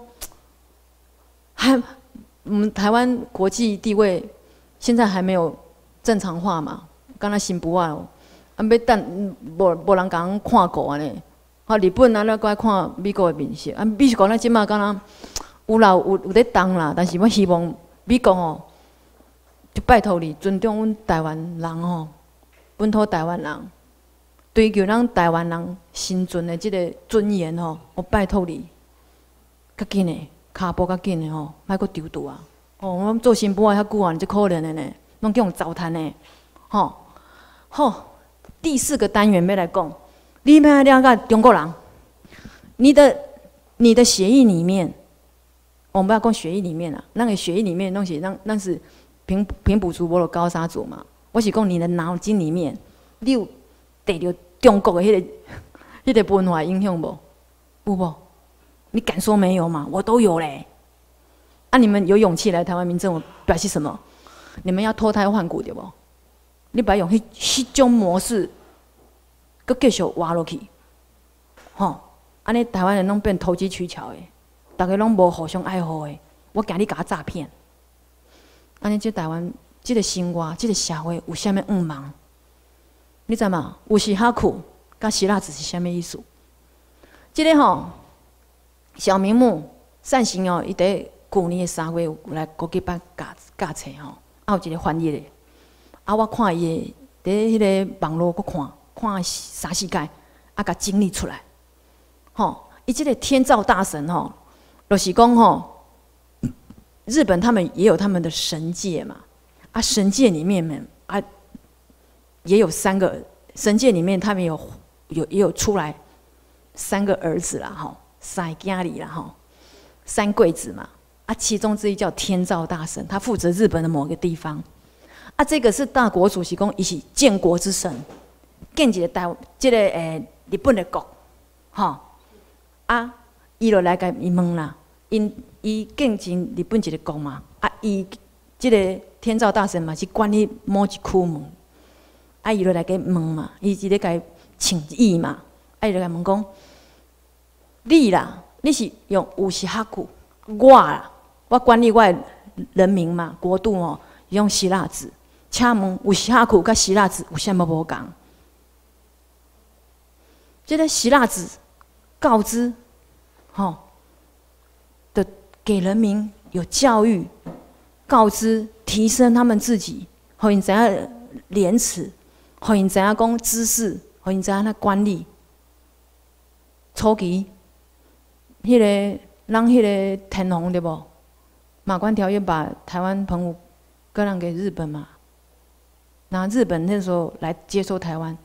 台湾国际地位现在还没有正常化嘛，敢若新妇仔哦，要等无人甲看过安尼。日本咱搁爱看美国的面色，美国咱即马敢若有咧动啦，但是我希望美国哦，就拜托你尊重阮台湾人哦，本土台湾人， 追求咱台湾人生存的这个尊严吼，我拜托你，较紧的，骹步较紧的吼，莫阁丢丢啊！哦，我做新妇啊，遐久啊，这可怜的呢，拢叫人糟蹋呢，吼。好，第4个单元要来讲，你要了解中国人，你的血液里面，我们不要讲血液里面啊，那个血液里面的东西，那是平埔族、无高沙族嘛。我是讲你的脑筋里面，你有得到中国的迄个文化影响无？有无？你敢说没有吗？我都有嘞。啊，你们有勇气来台湾民政，表示什么？你们要脱胎换骨对不？你不要用迄种模式，佮继续活落去，吼！安尼台湾人拢变投机取巧的，大家拢无互相爱护的。我惊你甲我诈骗。安尼，这台湾这个生活，这个社会有啥物忙？你知嘛？有时哈苦，甲希腊字是啥物意思？这个吼，小名目善行哦，伊伫去年的3月有来国际办教册吼，啊有一个翻译的，啊我看伊的伫迄个网络佫看3、4届，啊甲整理出来，吼，伊这个天照大神吼，就是讲吼，日本他们也有他们的神界嘛，啊神界里面啊也有3个神界里面他们也有出来3个儿子啦，吼，3囝儿啦，吼，3贵子嘛。啊，其中之一叫天照大神，他负责日本的某个地方。啊，这个是大国主是讲，伊是建国之神，建一个这个日本的国，吼。啊，伊就来甲伊问啦，伊建成日本一个国嘛，啊，伊这个天照大神嘛是管理某一区门，啊，伊就来甲伊问嘛，伊直咧甲伊请意嘛，啊，伊就甲伊问讲，你啦，你是用有时哈古，我啦。我管理我的人民嘛，国度哦，用希腊字。请问有希腊字甲希腊字有啥物无共？这个希腊字告知，吼，的给人民有教育，告知提升他们自己，互因知影廉耻，互因知影讲知识，互因知影那管理。初期，迄个咱迄个天皇对无？马关条约把台湾澎湖割让给日本嘛，那日本那时候来接收台湾，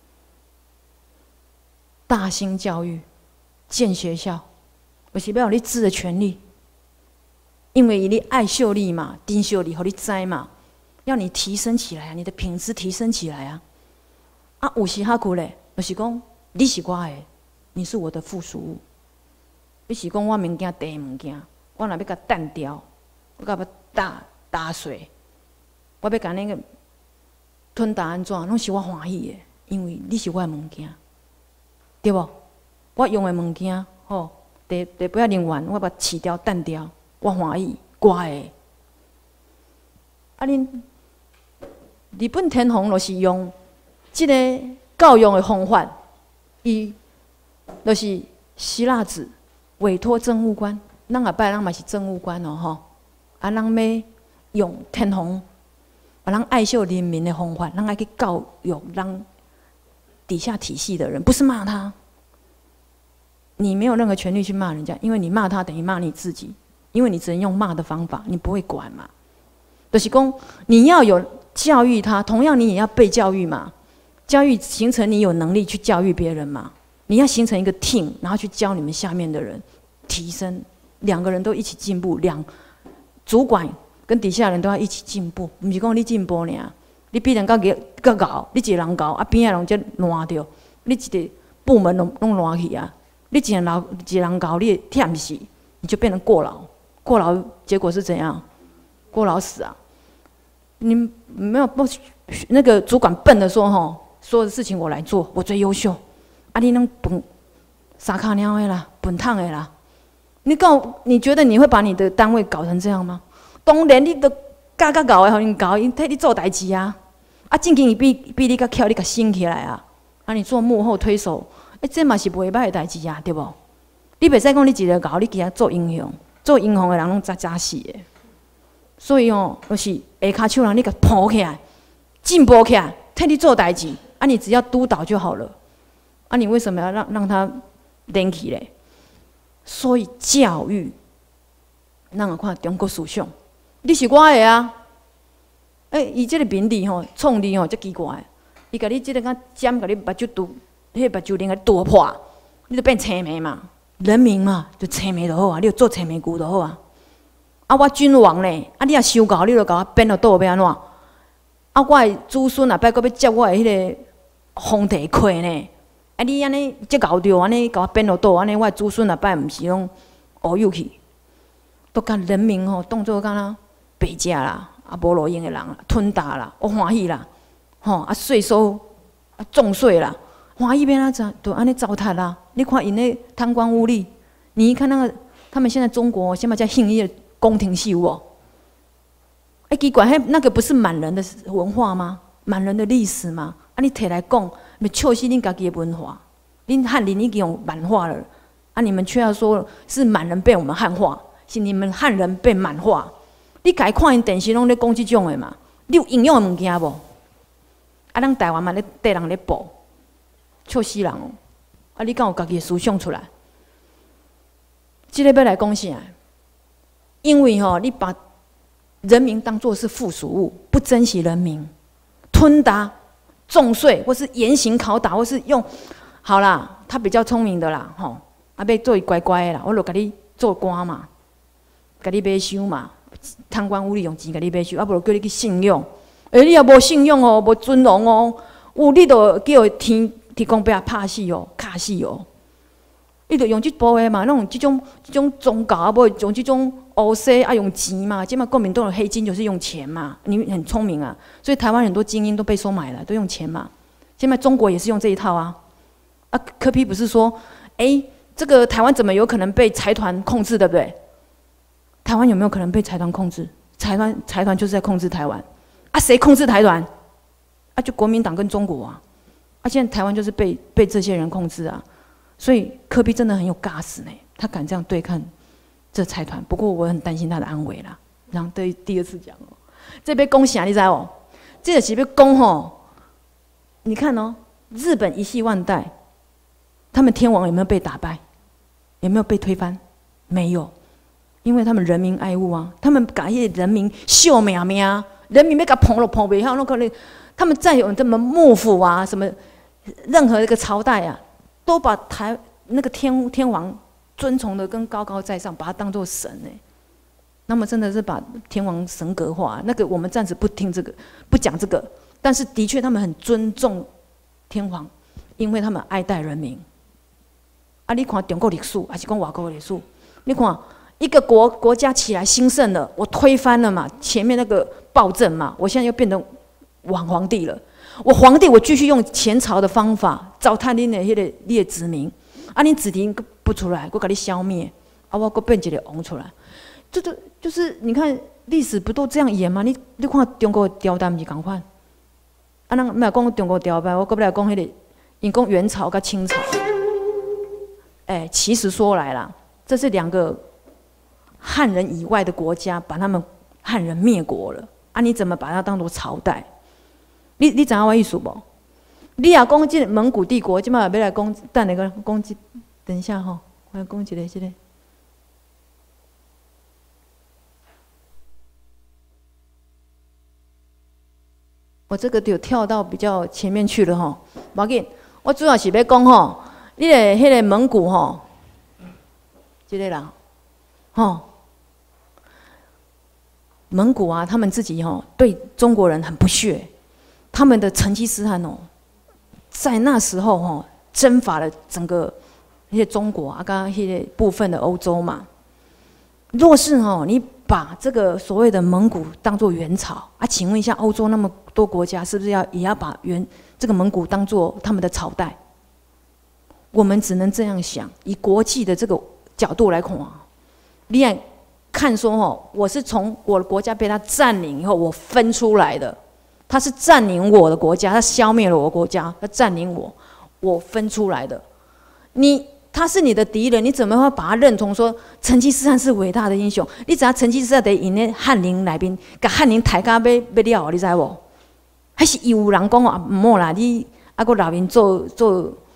大兴教育，建学校，就是要有你知的权利，因为你爱秀丽嘛，丁秀丽和你栽嘛，要你提升起来啊，你的品质提升起来啊。啊，有时哈苦嘞，就是讲你是我的，你是我的附属物。你是讲我物件第物件，我若要甲弹掉。我甲要打碎，我要甲那个吞打安怎，拢是我欢喜的，因为你是我的物件，对无？我用的物件，吼，第不要人员，我把它弃掉、弹掉，我欢喜，我的。啊，恁日本天皇就是用即个教育的方法，伊就是希腊字委托政务官，咱下摆咱嘛是政务官哦，吼。啊，咱要用天皇，把咱爱秀人民的方法，咱爱去教育咱底下体系的人，不是骂他。你没有任何权利去骂人家，因为你骂他等于骂你自己，因为你只能用骂的方法，你不会管嘛。就是讲，你要有教育他，同样你也要被教育嘛。教育形成你有能力去教育别人嘛。你要形成一个 team， 然后去教你们下面的人，提升2个人都一起进步，主管跟底下人都要一起进步，不是讲你进步尔，你比人较高，你一个人高，啊边仔人则烂掉，你一个部门拢烂去啊！你一个人高，你忝死，你就变成过劳，结果是怎样？过劳死啊！你没有那个主管笨的说吼，所有的事情我来做，我最优秀，啊你能笨傻卡鸟的啦，笨烫的啦。你觉得你会把你的单位搞成这样吗？当然，你都教搞的，互因搞，因替你做代志啊！啊，正经伊比你较巧，你较醒起来啊！啊，你做幕后推手，这嘛是袂歹的代志啊，对无？你袂使讲你一个搞，你其他做英雄，做英雄的人拢渣死的。所以哦，就是下骹手人你甲抱起来，进步起来，替你做代志，啊，你只要督导就好了。 啊，你为什么要让他冷起嘞？所以教育，咱来看中国思想，你是我的啊。伊这个名字吼，创立吼，足奇怪。伊甲你这个甲尖，甲你目睭堵，迄目睭顶甲剁破，你就变青眉嘛。人民嘛，就青眉就好啊，你就做青眉骨就好啊。啊，我君王咧，啊，你若修搞，你就甲我变到倒要安怎？啊，我的子孙啊，摆搁要接我的迄个皇帝课呢。啊，你安尼接搞着，安尼甲我变到倒，安尼我的子孙啊，摆毋是拢乌有去，都甲人民吼当做敢若白食啦。啊，无路用的人啦，吞大啦，我欢喜啦，吼啊税收啊重税啦，欢喜变啊怎都安尼糟蹋啦。你看因咧贪官污吏，你一看那个他们现在中国现在在兴义宫廷戏哦，奇怪，那个不是满人的文化吗？满人的历史吗？啊，你摕来讲，咪笑死恁家己的文化，恁汉人已经用满化了，啊，你们却要说是满人被我们汉化，是你们汉人被满化。你家看因电视拢咧讲即种诶嘛？你有营养诶物件无？啊，咱台湾嘛咧缀人咧报，笑死人哦！啊，你敢有家己诶思想出来？即个要来讲啥？因为吼，你把人民当作是附属物，不珍惜人民，吞达、重税，或是严刑拷打，或是用好啦，他比较聪明的啦，吼，啊，要做伊乖乖的啦，我就甲你做官嘛，甲你买收嘛。贪官污吏用钱甲你买收，啊，无就叫你去信用。你也无信用哦，无尊荣哦，你就叫天公伯拍死哦，卡死哦。你就用即部的嘛，即种宗教啊，无用即种乌西啊，用钱嘛。即嘛国民党的黑金就是用钱嘛。你很聪明啊，所以台湾很多精英都被收买了，都用钱嘛。现在中国也是用这一套啊。啊，柯 P 不是说，这个台湾怎么有可能被财团控制，对不对？台湾有没有可能被财团控制？财团就是在控制台湾啊！谁控制台团？啊，就国民党跟中国啊！啊，现在台湾就是被这些人控制啊！所以柯 P 真的很有尬死呢，他敢这样对抗这财团。不过我很担心他的安危啦。然后第二次讲哦，这边讲啥你知道哦？这就是要讲吼，你看哦，日本一系万代，他们天王有没有被打败？有没有被推翻？没有。因为他们人民爱物啊，他们把一些人民秀命命，人民要甲捧袂好，那可能他们再有这么幕府啊，什么任何一个朝代啊，都把那个天王尊崇的跟高高在上，把他当作神那么真的是把天王神格化。那个我们暂时不听这个，不讲这个，但是的确他们很尊重天皇，因为他们爱戴人民。啊，你看中国历史，还是讲外国历史，你看。一个国家起来兴盛了，我推翻了嘛，前面那个暴政嘛，我现在又变成皇帝了。我皇帝，我继续用前朝的方法糟蹋你的迄个你的子民，啊，你子民不出来，我把你消灭，啊，我变一个王出来。就是你看历史不都这样演吗？你看中国的朝代不是同款？啊，咱莫讲中国朝代，我搁要来讲迄个，因讲元朝跟清朝。其实说来啦，这是两个。汉人以外的国家把他们汉人灭国了啊！你怎么把它当作朝代？你知影我意思无？你也讲这蒙古帝国，即马要来讲，等下个讲等一下吼，我来讲一个这个。我这个就跳到比较前面去了吼，无要紧，我主要是要讲吼，你个迄个蒙古吼，这个人吼。蒙古啊，他们自己对中国人很不屑，他们的成吉思汗在那时候征伐了整个那些中国啊，刚刚那些部分的欧洲嘛。若是你把这个所谓的蒙古当作元朝啊，请问一下，欧洲那么多国家是不是也要把这个蒙古当作他们的朝代？我们只能这样想，以国际的这个角度来看啊，你看。看说我是从我的国家被他占领以后，我分出来的。他是占领我的国家，他消灭了我的国家，他占领我分出来的。他是你的敌人，你怎么会把他认同说成吉思汗是伟大的英雄？你知影成吉思汗在因咧翰林内面，甲翰林抬价要了，你知无？还是有人讲啊，唔好啦，你啊个老民做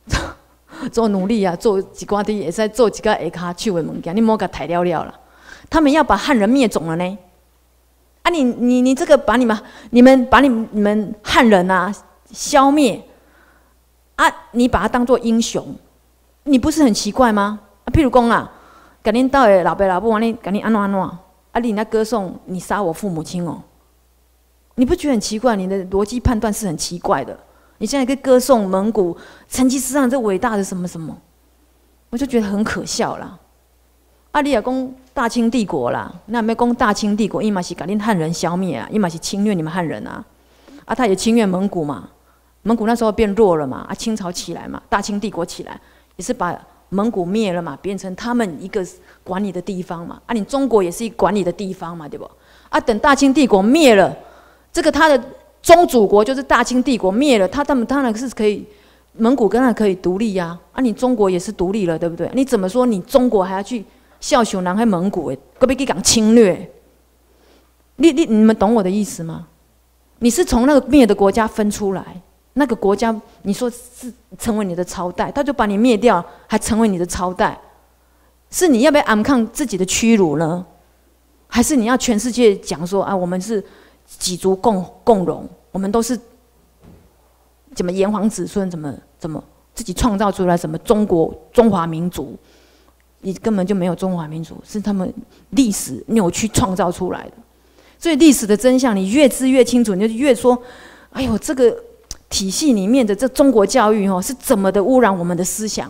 做努力啊，做一寡滴会使做一个下骹手的物件，你莫甲抬了了啦。他们要把汉人灭种了呢？啊你这个把你们把你们汉人啊消灭啊，你把他当作英雄，你不是很奇怪吗？啊，譬如讲啊，甲恁兜的老爸老母安尼，甲你安怎，啊，你那歌颂你杀我父母亲哦，你不觉得很奇怪？你的逻辑判断是很奇怪的。你现在跟歌颂蒙古成吉思汗这伟大的什么什么，我就觉得很可笑啦。啊，你也讲大清帝国啦，那没讲大清帝国，伊嘛是把恁汉人消灭啊，伊嘛是侵略你们汉人啊。啊，他也侵略蒙古嘛，蒙古那时候变弱了嘛，啊，清朝起来嘛，大清帝国起来也是把蒙古灭了嘛，变成他们一个管理的地方嘛。啊，你中国也是一个管理的地方嘛，对不？啊，等大清帝国灭了，这个他的宗主国就是大清帝国灭了，他们当然是可以，蒙古当然可以独立呀。啊，你中国也是独立了，对不对？你怎么说你中国还要去效忠人还蒙古诶？可不可以讲侵略？你们懂我的意思吗？你是从那个灭的国家分出来，那个国家你说是成为你的朝代，他就把你灭掉，还成为你的朝代，是你要不要安抗自己的屈辱呢？还是你要全世界讲说啊，我们是几族共荣，我们都是怎么炎黄子孙，怎么自己创造出来什么中华民族？你根本就没有中华民族，是他们历史扭曲创造出来的。所以历史的真相，你越知越清楚，你就越说，哎呦，这个体系里面的这中国教育是怎么的污染我们的思想，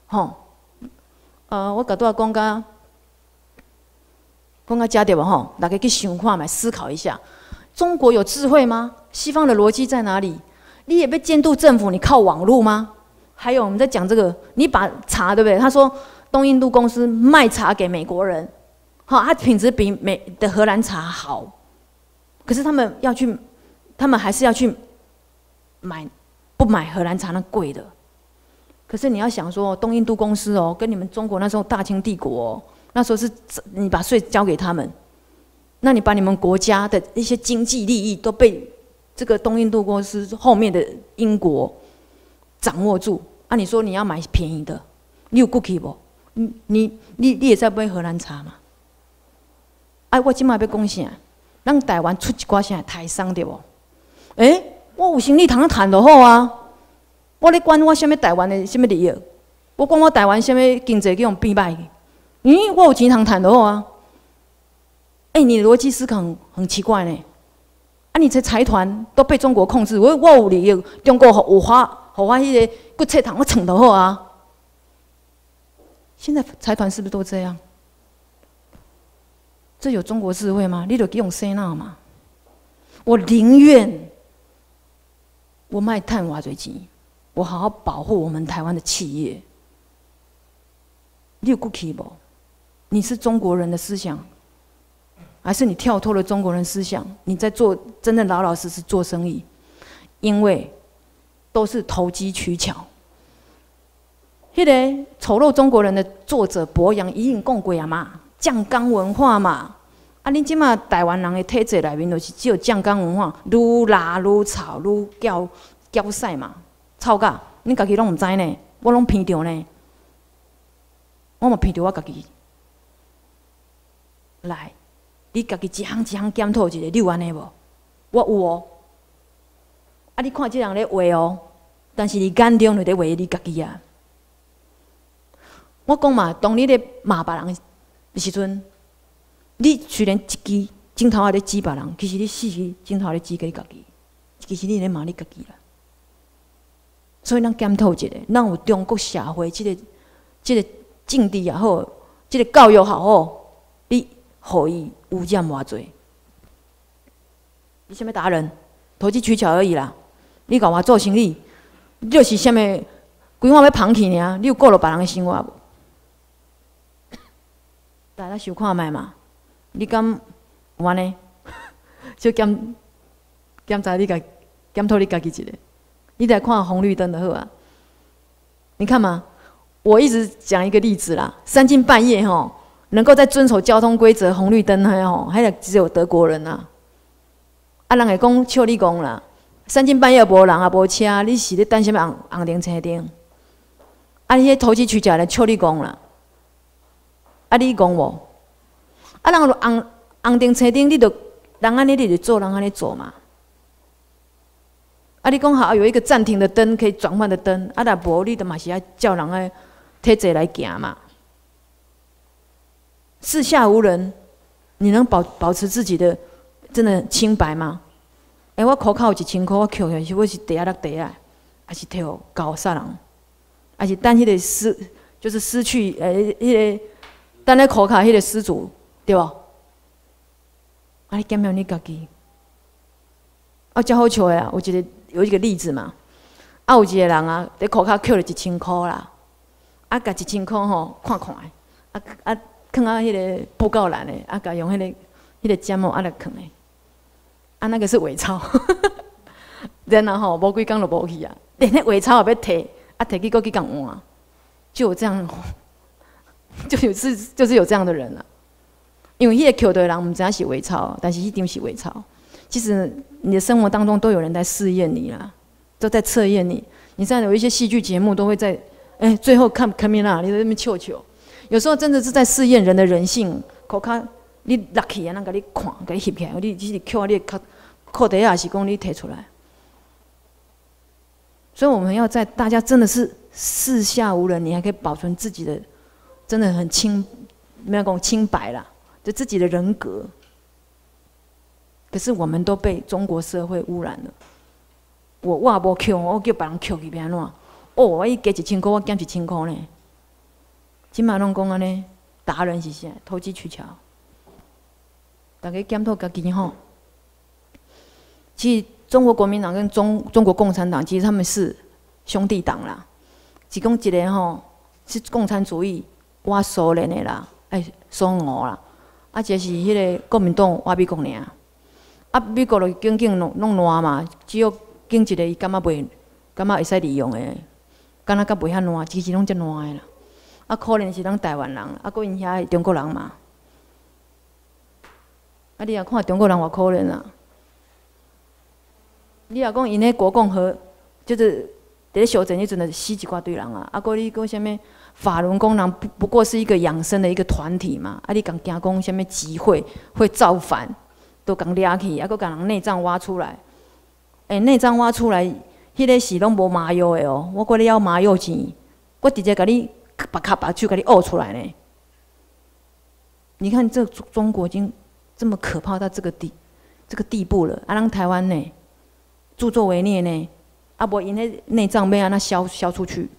我甲多讲到这点吧，大家去想看嘛，思考一下，中国有智慧吗？西方的逻辑在哪里？你也被监督政府，你靠网络吗？还有我们在讲这个，你把茶对不对？他说东印度公司卖茶给美国人，它品质比美的荷兰茶好，可是他们还是要去不买荷兰茶那贵的。可是你要想说，东印度公司跟你们中国那时候大清帝国那时候是你把税交给他们，那你把你们国家的一些经济利益都被这个东印度公司后面的英国掌握住啊！你说你要买便宜的，你有骨气不？你也在买荷兰茶嘛？哎，我今麦要讲啥？咱台湾出一寡啥台商对不？我有生意通赚就好啊！我咧管我什么台湾的什么利益？我管我台湾什么经济去用变歹去？我有钱通赚就好啊！你的逻辑思考很奇怪呢。啊，你这财团都被中国控制，我有利益，中国有花迄个骨册通我蹭就好啊！现在财团是不是都这样？这有中国智慧吗？你就用洗脑嘛！我宁愿我卖碳挖掘机，我好好保护我们台湾的企业。你有骨气不？你是中国人的思想，还是你跳脱了中国人思想？你在做真正老老实实做生意？因为都是投机取巧。迄个丑陋中国人的作者博洋已经讲过啊嘛，酱缸文化嘛。啊，恁即马台湾人的体制内面就是只有酱缸文化，愈拉愈吵愈搅屎嘛，吵甲恁家己拢唔知呢，我拢闻着呢，我嘛闻着我家己。来，你家己一项一项检讨一下，你有安尼无？我有哦。啊，你看这人咧话哦，但是你眼中就咧话你家己啊。我讲嘛，当你咧骂别人的时阵，你虽然一支镜头咧指别人，其实你四支镜头咧指给你家己，其实你咧骂你家己啦。所以咱检讨一下，咱有中国社会这个政治也好，这个教育也好，你互伊污染偌济？你什么达人？投机取巧而已啦。你甲我做生意，你就是什么规碗要捧去尔？你有顾到别人的生活无？大家想看卖嘛？你敢有安尼？就检查你家检讨你家己一下。你来看红绿灯就好啊。你看嘛，我一直讲一个例子啦，三更半夜能够在遵守交通规则红绿灯还只有德国人啊。啊，人会讲笑你讲啦，三更半夜无人也无车，你是咧等什么红灯青灯？ 啊，你迄投机取巧的笑你讲啦，啊，你讲无？啊，人就红灯青灯，你就人安尼，你就做人安尼做嘛。啊，你讲好有一个暂停的灯，可以转换的灯，啊，若无你就嘛是要叫人个体制来行嘛。四下无人，你能保持自己的真的清白吗？我口考有1000块，我扣下去，我是第一落第一，还是摕互搞杀人，还是等迄个就是失去迄个等咧口考迄个失主，对无？啊，你检验你家己。啊，真好笑的啊！有一个例子嘛，啊，有一个人啊，伫口考扣了1000块啦，啊，甲1000块吼看，啊，放啊迄个布告栏诶，啊，甲用迄个针哦，啊来放诶，啊，那个是伪钞，然后吼无几工就无去啊，连迄伪钞也要摕，啊，摕去搁去共换，就有这样，就是有这样的人啊。因为迄个扣的人，毋知影是伪钞，但是迄张是伪钞。其实你的生活当中都有人在试验你啦，都在测验你。你像有一些戏剧节目都会在，最后看面啦，你在那边笑笑。有时候真的是在试验人的人性。口卡你落去啊，人甲你看，甲你翕起来，你是扣你的裤底啊，是讲你摕出来。所以我们要在大家真的是四下无人，你还可以保存自己的，真的很没有讲清白啦，就自己的人格。可是我们都被中国社会污染了。我无扣，我叫别人扣去变安怎？我伊加1000块，我减1000块呢。即马拢讲安尼，达人是啥？投机取巧。大家检讨家己吼。其实中国国民党跟中国共产党，其实他们是兄弟党啦。是讲一个吼是共产主义，我苏联的啦，苏俄啦，啊，一个是迄个国民党，我美国尔。啊，美国就紧紧弄烂嘛，只有紧一个伊感觉会使利用的，敢若甲袂遐烂，其实拢遮烂的啦。啊，可怜是咱台湾人，啊，搁因遐中国人嘛。啊，你若看中国人偌可怜啊！你若讲因迄国共和，就是伫咧修正迄阵的死一寡堆人啊，啊，搁你讲啥物法轮功人不过是一个养生的一个团体嘛，啊，你讲惊讲啥物集会会造反。都共掠去，啊，搁共人内脏挖出来。内脏挖出来，迄个是拢无麻药的哦。我搁咧要麻药钱，我直接甲你把手甲你呕出来呢。你看这中国已经这么可怕到这个地步了，啊，咱台湾呢，助纣为虐呢，啊，无因迄内脏要安那消出去。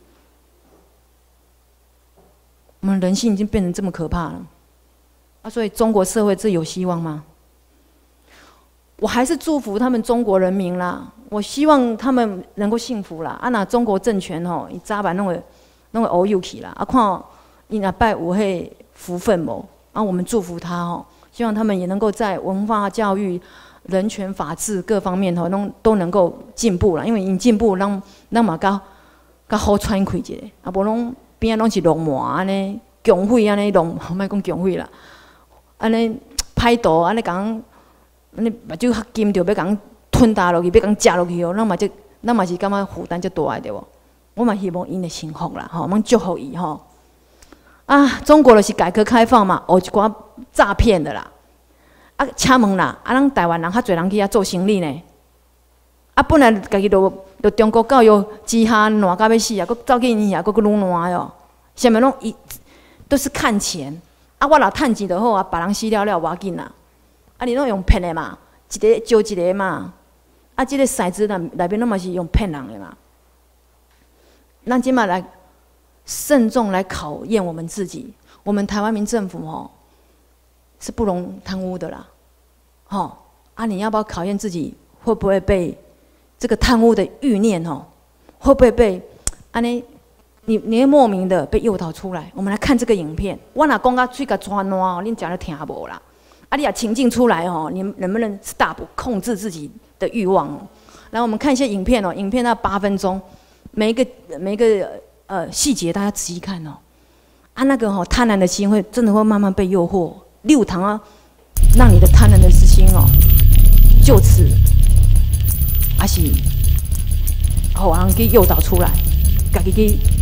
我们人性已经变成这么可怕了，啊，所以中国社会这有希望吗？我还是祝福他们中国人民啦，我希望他们能够幸福啦。啊，那中国政权吼，伊早晚弄会乌有去啦。啊，看伊若拜有迄福分无？啊，我们祝福他吼，希望他们也能够在文化教育、人权、法治各方面吼，都能够进步啦。因为因进步，咱嘛较好喘气一下。啊，无拢边仔拢是龙麻安尼，强匪安尼龙，莫讲强匪啦，安尼歹徒安尼讲。安尼目睭较金着，要共吞大落去，要共食落去哦。咱嘛是感觉负担足大的对无？我嘛希望因会幸福啦，吼，我们祝福伊吼。啊，中国就是改革开放嘛，学一寡诈骗的啦。啊，请问啦，啊，咱台湾人较侪人去遐做生意呢？啊，本来家己就中国教育之下烂到要死啊，佮走去因遐佮愈烂哟。下面拢都是看钱，啊，我若趁钱就好啊，别人死了无要紧啦。啊，你拢用骗的嘛，一个招一个嘛，啊，这个骰子内面拢嘛是用骗人的嘛。咱今嘛来慎重来考验我们自己，我们台湾民政府吼是不容贪污的啦，吼啊，你要不要考验自己，会不会被这个贪污的欲念吼，会不会被安尼你会莫名的被诱导出来？我们来看这个影片，我若讲到嘴甲转烂哦，恁讲都听无啦。啊，你也情境出来哦，你能不能 stop 控制自己的欲望哦？来，我们看一些影片哦，影片那8分钟，每一个细节大家仔细看哦。啊，那个贪婪的心真的会慢慢被诱惑，你有通啊，让你的贪婪的心哦，就此还是互人去诱导出来，家己去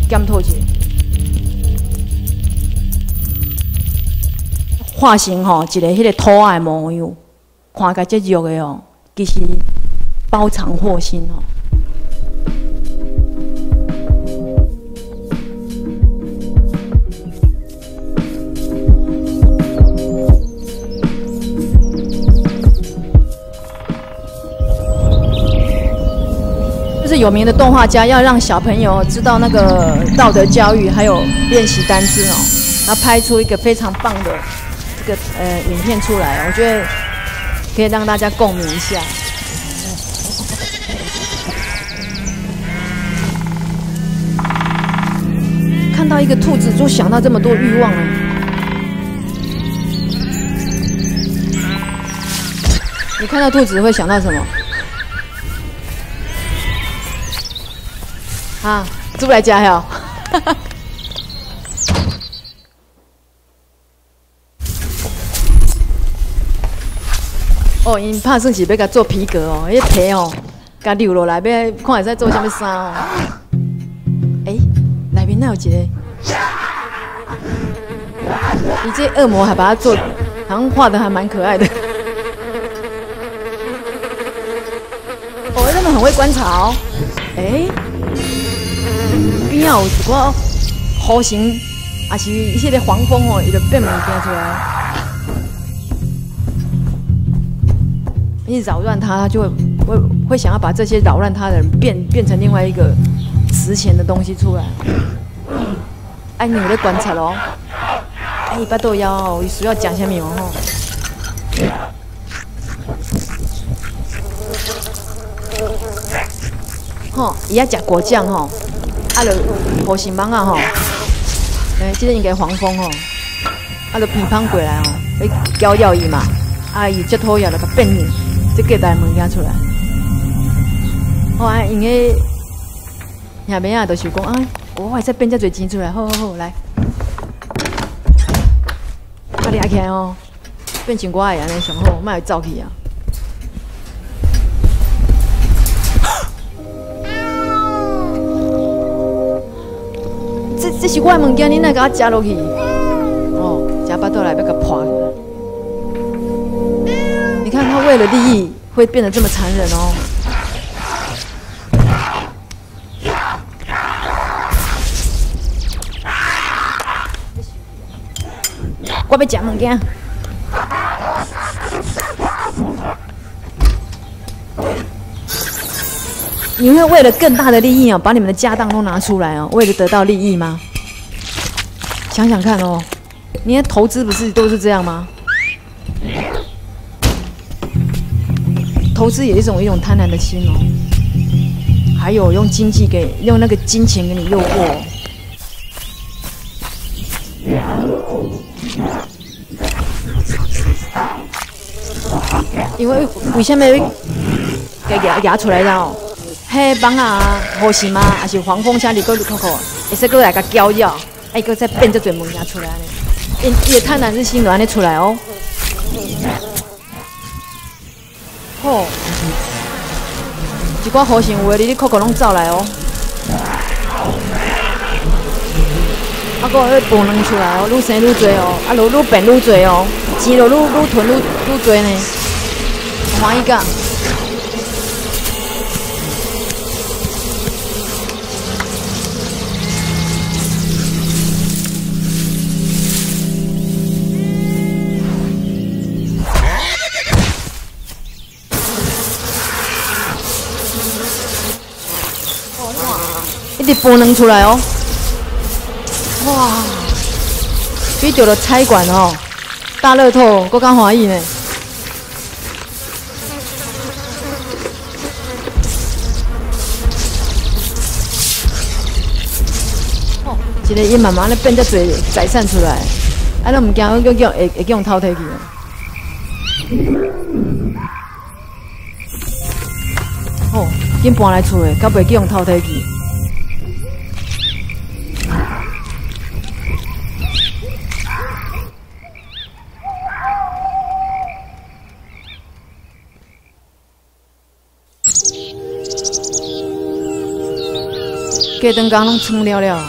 检讨一下。画成吼一个迄个土仔的模样，看起来这肉的哦，其实包藏祸心哦。就是有名的动画家要让小朋友知道那个道德教育，还有练习单字哦，然后拍出一个非常棒的这个影片出来，我觉得可以让大家共鸣一下。看到一个兔子就想到这么多欲望了。你看到兔子会想到什么？啊，煮来吃哟！哦，因拍算是要甲做皮革哦，迄皮哦，甲留落来，要看会使做啥物衫哦。内面哪有一个？你这恶魔还把它做，好像画的还蛮可爱的。哦，他们很会观察哦。边仔有一个弧形，也是迄个黄蜂哦，伊就变物件出来。你扰乱它，它就会想要把这些扰乱它的人变成另外一个值钱的东西出来。你有在观察咯？伊巴肚枵哦，伊需要讲啥物哦？吼，伊爱食果酱吼。就无是蠓仔吼，即个应该黄蜂吼，就鼻芳过来吼，会咬咬伊嘛，伊接讨厌就甲变即个大物件出来。因个兄妹仔就是讲我会使变遮侪钱出来，好，来，掠起来哦，变成我的安尼上好，莫会走去啊。这是我的物件，你哪甲我食落去？哦，食巴肚来要甲破。你看他为了利益会变得这么残忍哦。我要食物件。你会为了更大的利益哦，把你们的家当都拿出来哦，为了得到利益吗？想想看哦，你的投资不是都是这样吗？投资也是一种贪婪的心哦，还有用那个金钱给你诱惑。因为什么给压出来了？迄蠓啊、乌蠅啊，还是黄蜂，啥哩个扣扣，会使过来甲搅扰，个再变这侪物件出来呢。伊的贪婪之心就安尼出来哦。好，一寡乌蠅有诶，你扣扣拢走来哦。个迄孵卵出来哦，愈生愈多哦，愈变愈多哦，钱就愈囤愈多呢，欢喜甲。一直孵卵出来哦，哇！比到了菜馆哦，大乐透更加欢喜呢。哦，一个伊慢慢咧变遮侪财产出来，咱唔惊会用偷摕去。哦，紧搬来厝诶，较袂去用偷摕去。 隔顿工拢撑了了。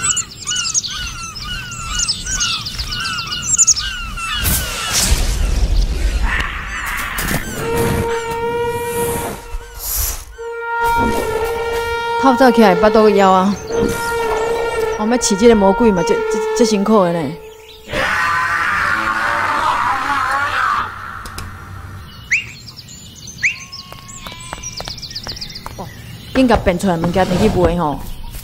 透早起来巴肚枵啊！我们饲这个魔鬼嘛，这辛苦的呢。哦，紧甲变出来物件摕去卖吼。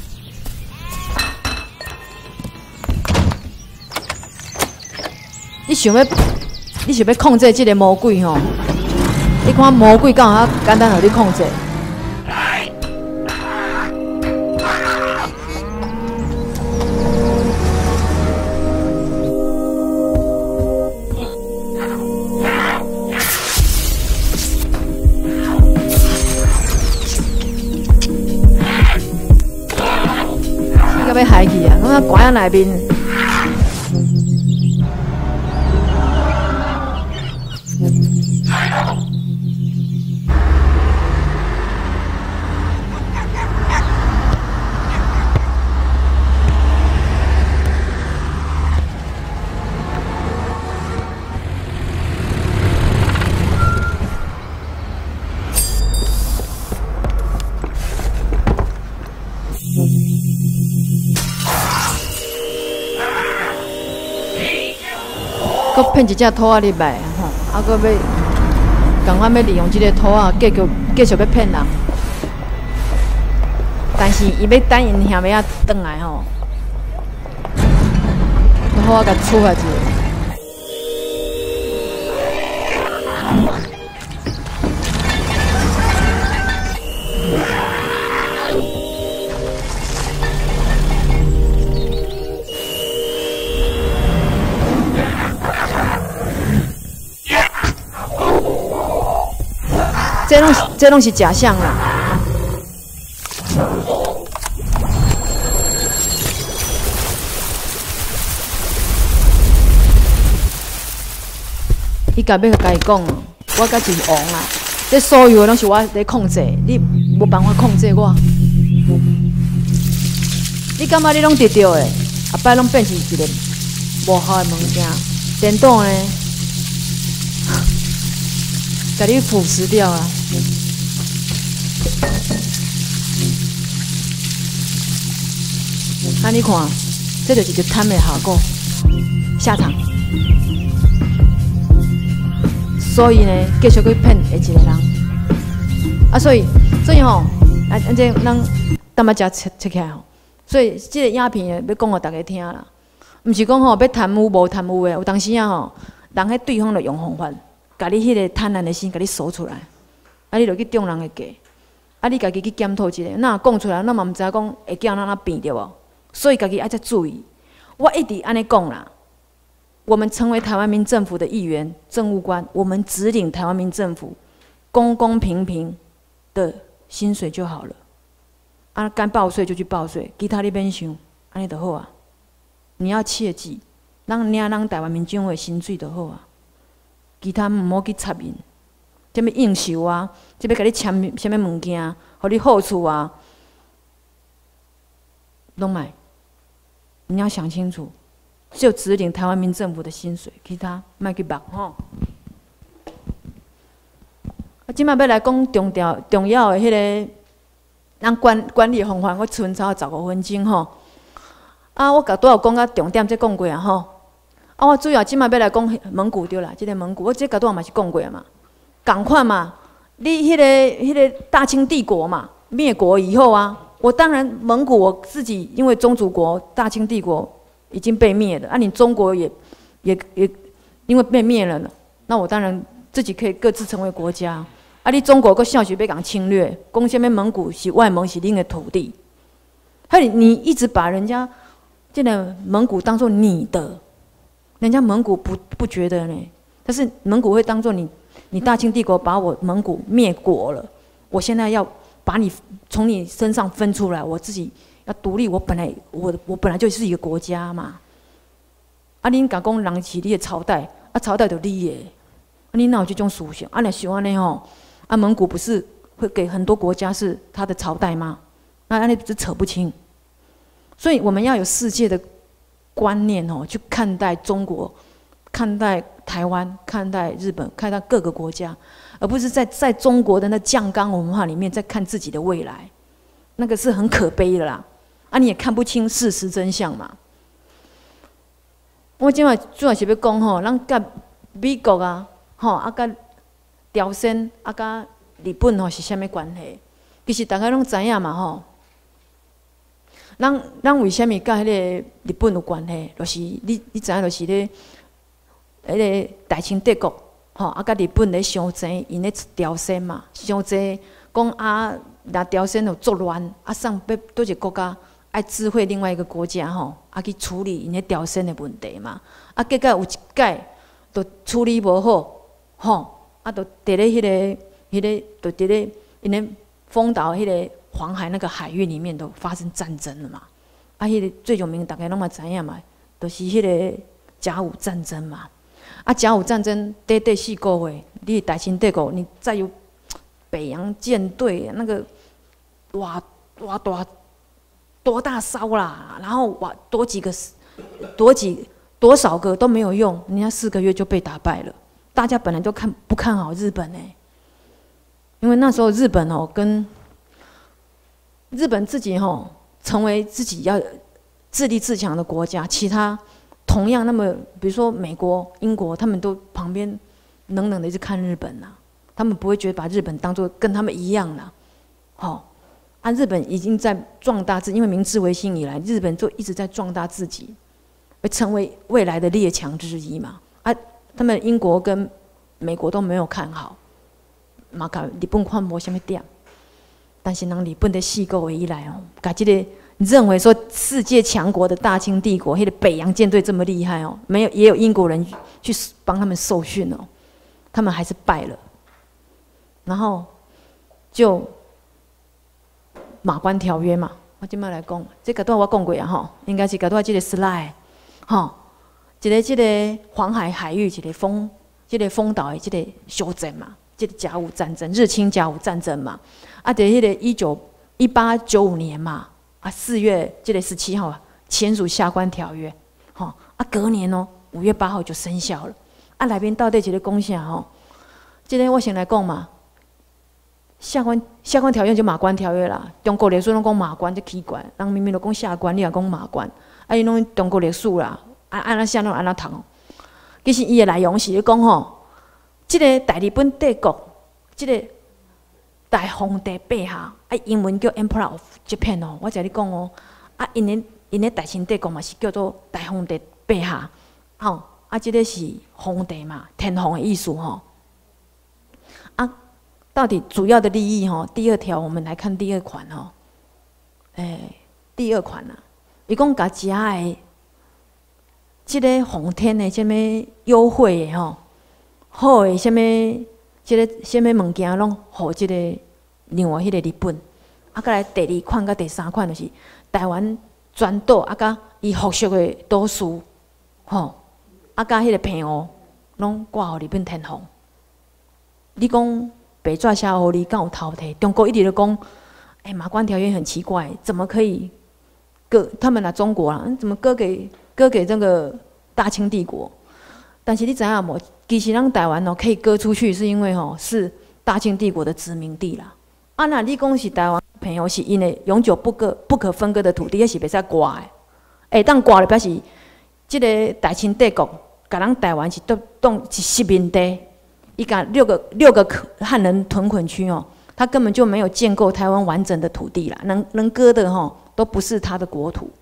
你想要控制这个魔鬼吼？你看魔鬼敢有简单互你控制？要害去啊！我关在内面。搁骗一只兔仔入来吼，啊，搁要共款要利用这个兔仔继续要骗人，但是伊要等因兄妹仔转来吼，兔仔甲处下去。这拢是假象啦。伊家要甲伊讲，我甲是王啊！这所有的拢是我在控制，你无办法控制我。你感觉你拢得到的，后摆拢变成一个无效的物件，颠倒呢，甲你腐蚀掉啊！啊，你看，这就是一个贪的效果，下场。所以呢，继续去骗下一个人。啊，所以吼，这咱淡仔食起来吼。所以这个影片要讲互大家听啦，毋是讲吼要贪污无贪污的，有当时啊吼，人迄对方就用方法，甲你迄个贪婪的心，甲你搜出来，啊，你就去中人的计，啊，你家己去检讨一下，那讲出来，咱嘛毋知讲会叫咱变着无？所以家己爱再注意。我一直安尼讲啦。我们成为台湾民政府的议员、政务官，我们指领台湾民政府公公平平的薪水就好了。啊，该报税就去报税，其他你免想，安尼就好啊。你要切记，咱领咱台湾民政府的薪水就好啊。其他毋好去插面，这要应酬啊，这要甲你签什么物件，互你好处啊，拢卖。你要想清楚。只有指领台湾民政府的薪水，其他莫去绑吼。啊，即摆要来讲重要的迄个咱管理方法，我剩差15分钟吼。啊，我拄有讲到重点，才讲过啊吼。啊，我主要即摆要来讲蒙古对啦，即个蒙古，我这拄嘛是讲过嘛。共款嘛，你迄个大清帝国嘛，灭国以后啊，我当然蒙古我自己因为宗主国大清帝国。已经被灭了啊！你中国也因为被灭了呢，那我当然自己可以各自成为国家啊！你中国个小许被讲侵略，讲什么蒙古是外蒙是恁的土地，还你一直把人家这个蒙古当做你的，人家蒙古不觉得呢，但是蒙古会当做你大清帝国把我蒙古灭国了，我现在要把你从你身上分出来，我自己。要独立，我本来就是一个国家嘛。啊，恁讲讲人是你的朝代，啊朝代就你的，啊恁哪有这种思想？啊，若想安尼吼，啊蒙古不是会给很多国家是他的朝代吗？ 那安尼就扯不清。所以我们要有世界的观念哦，去看待中国、看待台湾、看待日本、看待各个国家，而不是在中国的那酱缸文化里面在看自己的未来，那个是很可悲的啦。啊，你也看不清事实真相嘛。我今晚主要是要讲吼，咱甲美国啊，吼啊甲朝鲜啊甲日本吼是啥物关系？其实大家拢知影嘛吼。咱为虾米甲迄个日本有关系？就是你知影，就是咧迄个大清帝国吼啊甲日本咧相争，因咧朝鲜嘛，相争讲啊，若朝鲜有作乱啊，上要倒一个国家。爱智慧另外一个国家吼，啊去处理因咧朝鲜的问题嘛，啊结果有一届都处理无好，吼，啊都伫咧迄个，都伫咧因咧封岛迄个黄海那个海域里面都发生战争了嘛，啊迄个最有名大家拢嘛知影嘛，就是迄个甲午战争嘛，啊甲午战争短4个月，你大清帝国你再有北洋舰队那个哇大。多大烧啦，然后哇多少个都没有用，人家4个月就被打败了。大家本来就不看好日本因为那时候日本跟日本自己成为自己要自立自强的国家，其他同样那么，比如说美国、英国，他们都旁边冷冷的一直看日本他们不会觉得把日本当作跟他们一样日本已经在壮大因为明治维新以来，日本就一直在壮大自己，会成为未来的列强之一嘛。他们英国跟美国都没有看好，嘛甲日本看无什么点。但是人日本的4个月以来甲这个认为说世界强国的大清帝国，迄个北洋舰队这么厉害没有也有英国人去帮他们受训他们还是败了，然后就。马关条约嘛，我今摆来讲，这个段我讲过应该是个段这个 slide， 这个黄海海域这个封岛的这个修正嘛，这个甲午战争，日清甲午战争嘛，在迄个1895年嘛，4月这个17号签署下关条约，隔年5月8号就生效了，内面到底一个讲啥这个我先来讲嘛。下关条约就马关条约啦，中国历史拢讲马关，就奇怪，人明明都讲下关，你也讲马关，伊拢中国历史啦，安那写拢安那读其实伊的内容是咧讲这个大日本帝国，这个大皇帝陛下，英文叫 Emperor of Japan 我才咧讲因咧大清帝国嘛是叫做大皇帝陛下，这个是皇帝嘛，天皇的意思到底主要的利益第2条我们来看第2款第2款伊讲甲遮的即个皇天的什么优惠的好的什么即个什么物件拢互即个另外迄个日本，再来第2款甲第3款就是台湾全岛甲伊附属的岛屿甲迄个平湖拢挂互日本天皇，你讲。北抓下欧里刚有头提，中国一直都讲，马关条约很奇怪，怎么可以他们中国怎么割给这个大清帝国？但是你知影无？其实咱台湾可以割出去，是因为是大清帝国的殖民地啦。那你讲是台湾朋友是因为永久不可分割的土地，那是袂使刮的。当刮了表示，这个大清帝国甲咱台湾是当是殖民地。伊甲六个汉人屯垦区他根本就没有建构台湾完整的土地啦，能割的都不是他的国土。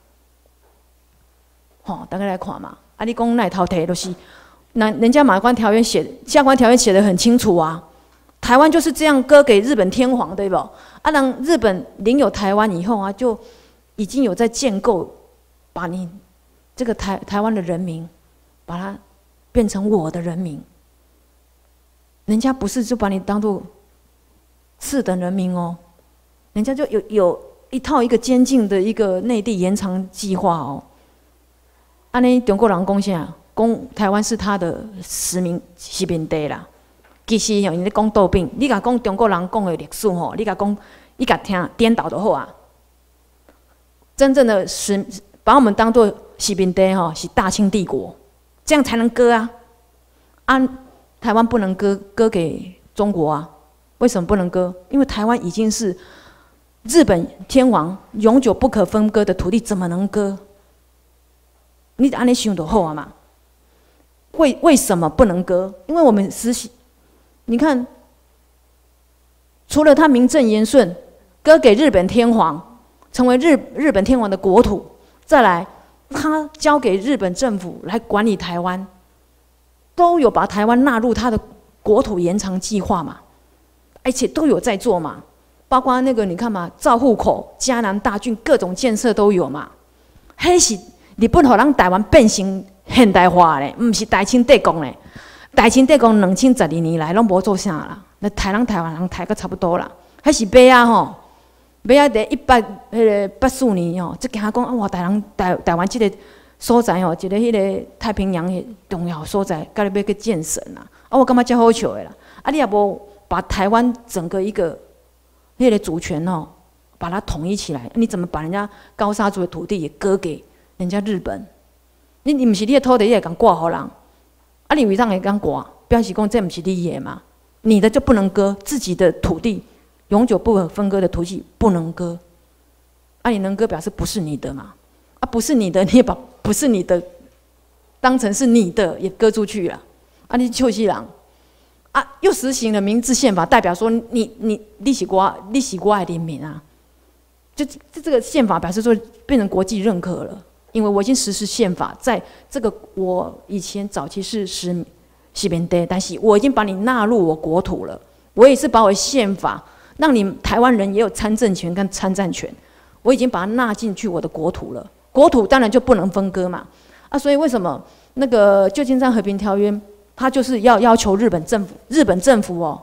大家来看嘛，你讲那头提就是，人家马关条约下关条约写得很清楚台湾就是这样割给日本天皇，对不？让日本领有台湾以后就已经有在建构，把你这个台湾的人民，把它变成我的人民。人家不是就把你当作次等人民人家就有一个监禁的一个内地延长计划安尼中国人讲啥？讲台湾是他的殖民地啦。其实因咧讲倒病，你甲讲中国人讲的历史你甲讲，你甲听颠倒就好真正的把我们当作是民地哈，是大清帝国，这样才能割啊！台湾不能割给中国啊？为什么不能割？因为台湾已经是日本天皇永久不可分割的土地，怎么能割？你按你想就好啊嘛。为什么不能割？因为我们你看，除了他名正言顺割给日本天皇，成为日本天皇的国土，再来他交给日本政府来管理台湾，都有把台湾纳入他的国土延长计划嘛，而且都有在做嘛，包括那个你看嘛，造户口、嘉南大郡各种建设都有嘛，迄是日本互咱台湾变成现代化嘞，唔是大清帝国嘞。大清帝国2012年来拢无做啥啦，那台湾人抬个差不多啦。迄是马仔吼，马仔伫84年吼，即惊讲啊，哇，台湾即个所在吼，一个迄个太平洋的重要所在，甲你要去建省啦。啊，我感觉真好笑的啦。啊，你也无把台湾整个一个迄个主权吼，把它统一起来，你怎么把人家高沙族的土地也割给人家日本？你毋是你的土地，你会讲挂互人？啊，你为啥会讲挂？表示讲这毋是你的嘛？你的就不能割，自己的土地永久不可分割的土地不能割。啊，你能割表示不是你的嘛？啊，不是你的，你也把不是你的当成是你的，也割出去了。啊，你臭西人啊，又实行了明治宪法，代表说你是我的人民啊。就这个宪法表示说变成国际认可了。因为我已经实施宪法，在这个我以前早期是西边的，但是我已经把你纳入我国土了。我也是把我的宪法让你台湾人也有参政权跟参战权，我已经把它纳进去我的国土了。国土当然就不能分割嘛。啊，所以为什么那个旧金山和平条约，它就是要求日本政府哦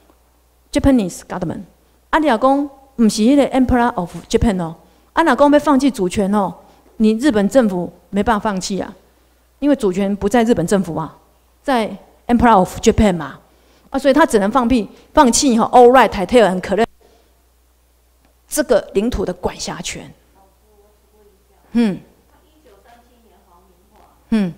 ，Japanese government， 啊，你若讲不是那个 Emperor of Japan 哦，啊，若讲要放弃主权哦。你日本政府没办法放弃啊，因为主权不在日本政府嘛，在 Emperor of Japan 嘛，啊，所以他只能放弃哈 all right title and claim 这个领土的管辖权。嗯。嗯。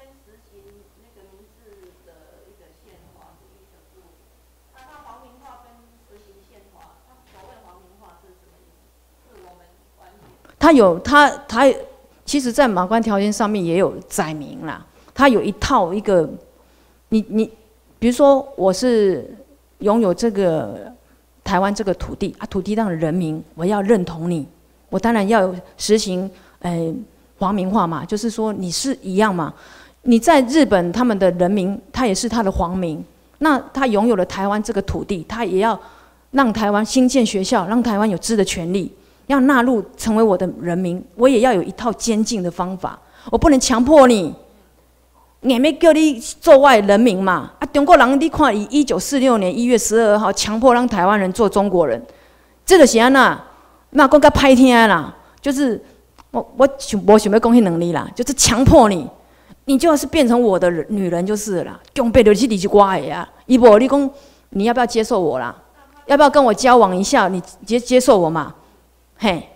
他其实，在马关条件上面也有载明啦。他有一套一个，你，比如说我是拥有这个台湾这个土地啊，土地上的人民，我要认同你，我当然要实行皇民化嘛，就是说你是一样嘛。你在日本，他们的人民他也是他的皇民，那他拥有了台湾这个土地，他也要让台湾兴建学校，让台湾有知的权利。要纳入成为我的人民，我也要有一套监禁的方法，我不能强迫你，硬要叫你做我的人民嘛。啊，中国人你看，以1946年1月12号强迫让台湾人做中国人，这就是安那，那讲较歹听啦，就是我无想要讲迄两字啦，就是强迫你，你就是变成我的女人就是啦，强迫就是你是我的啊，伊无你讲你要不要接受我啦？要不要跟我交往一下？你接受我嘛？嘿，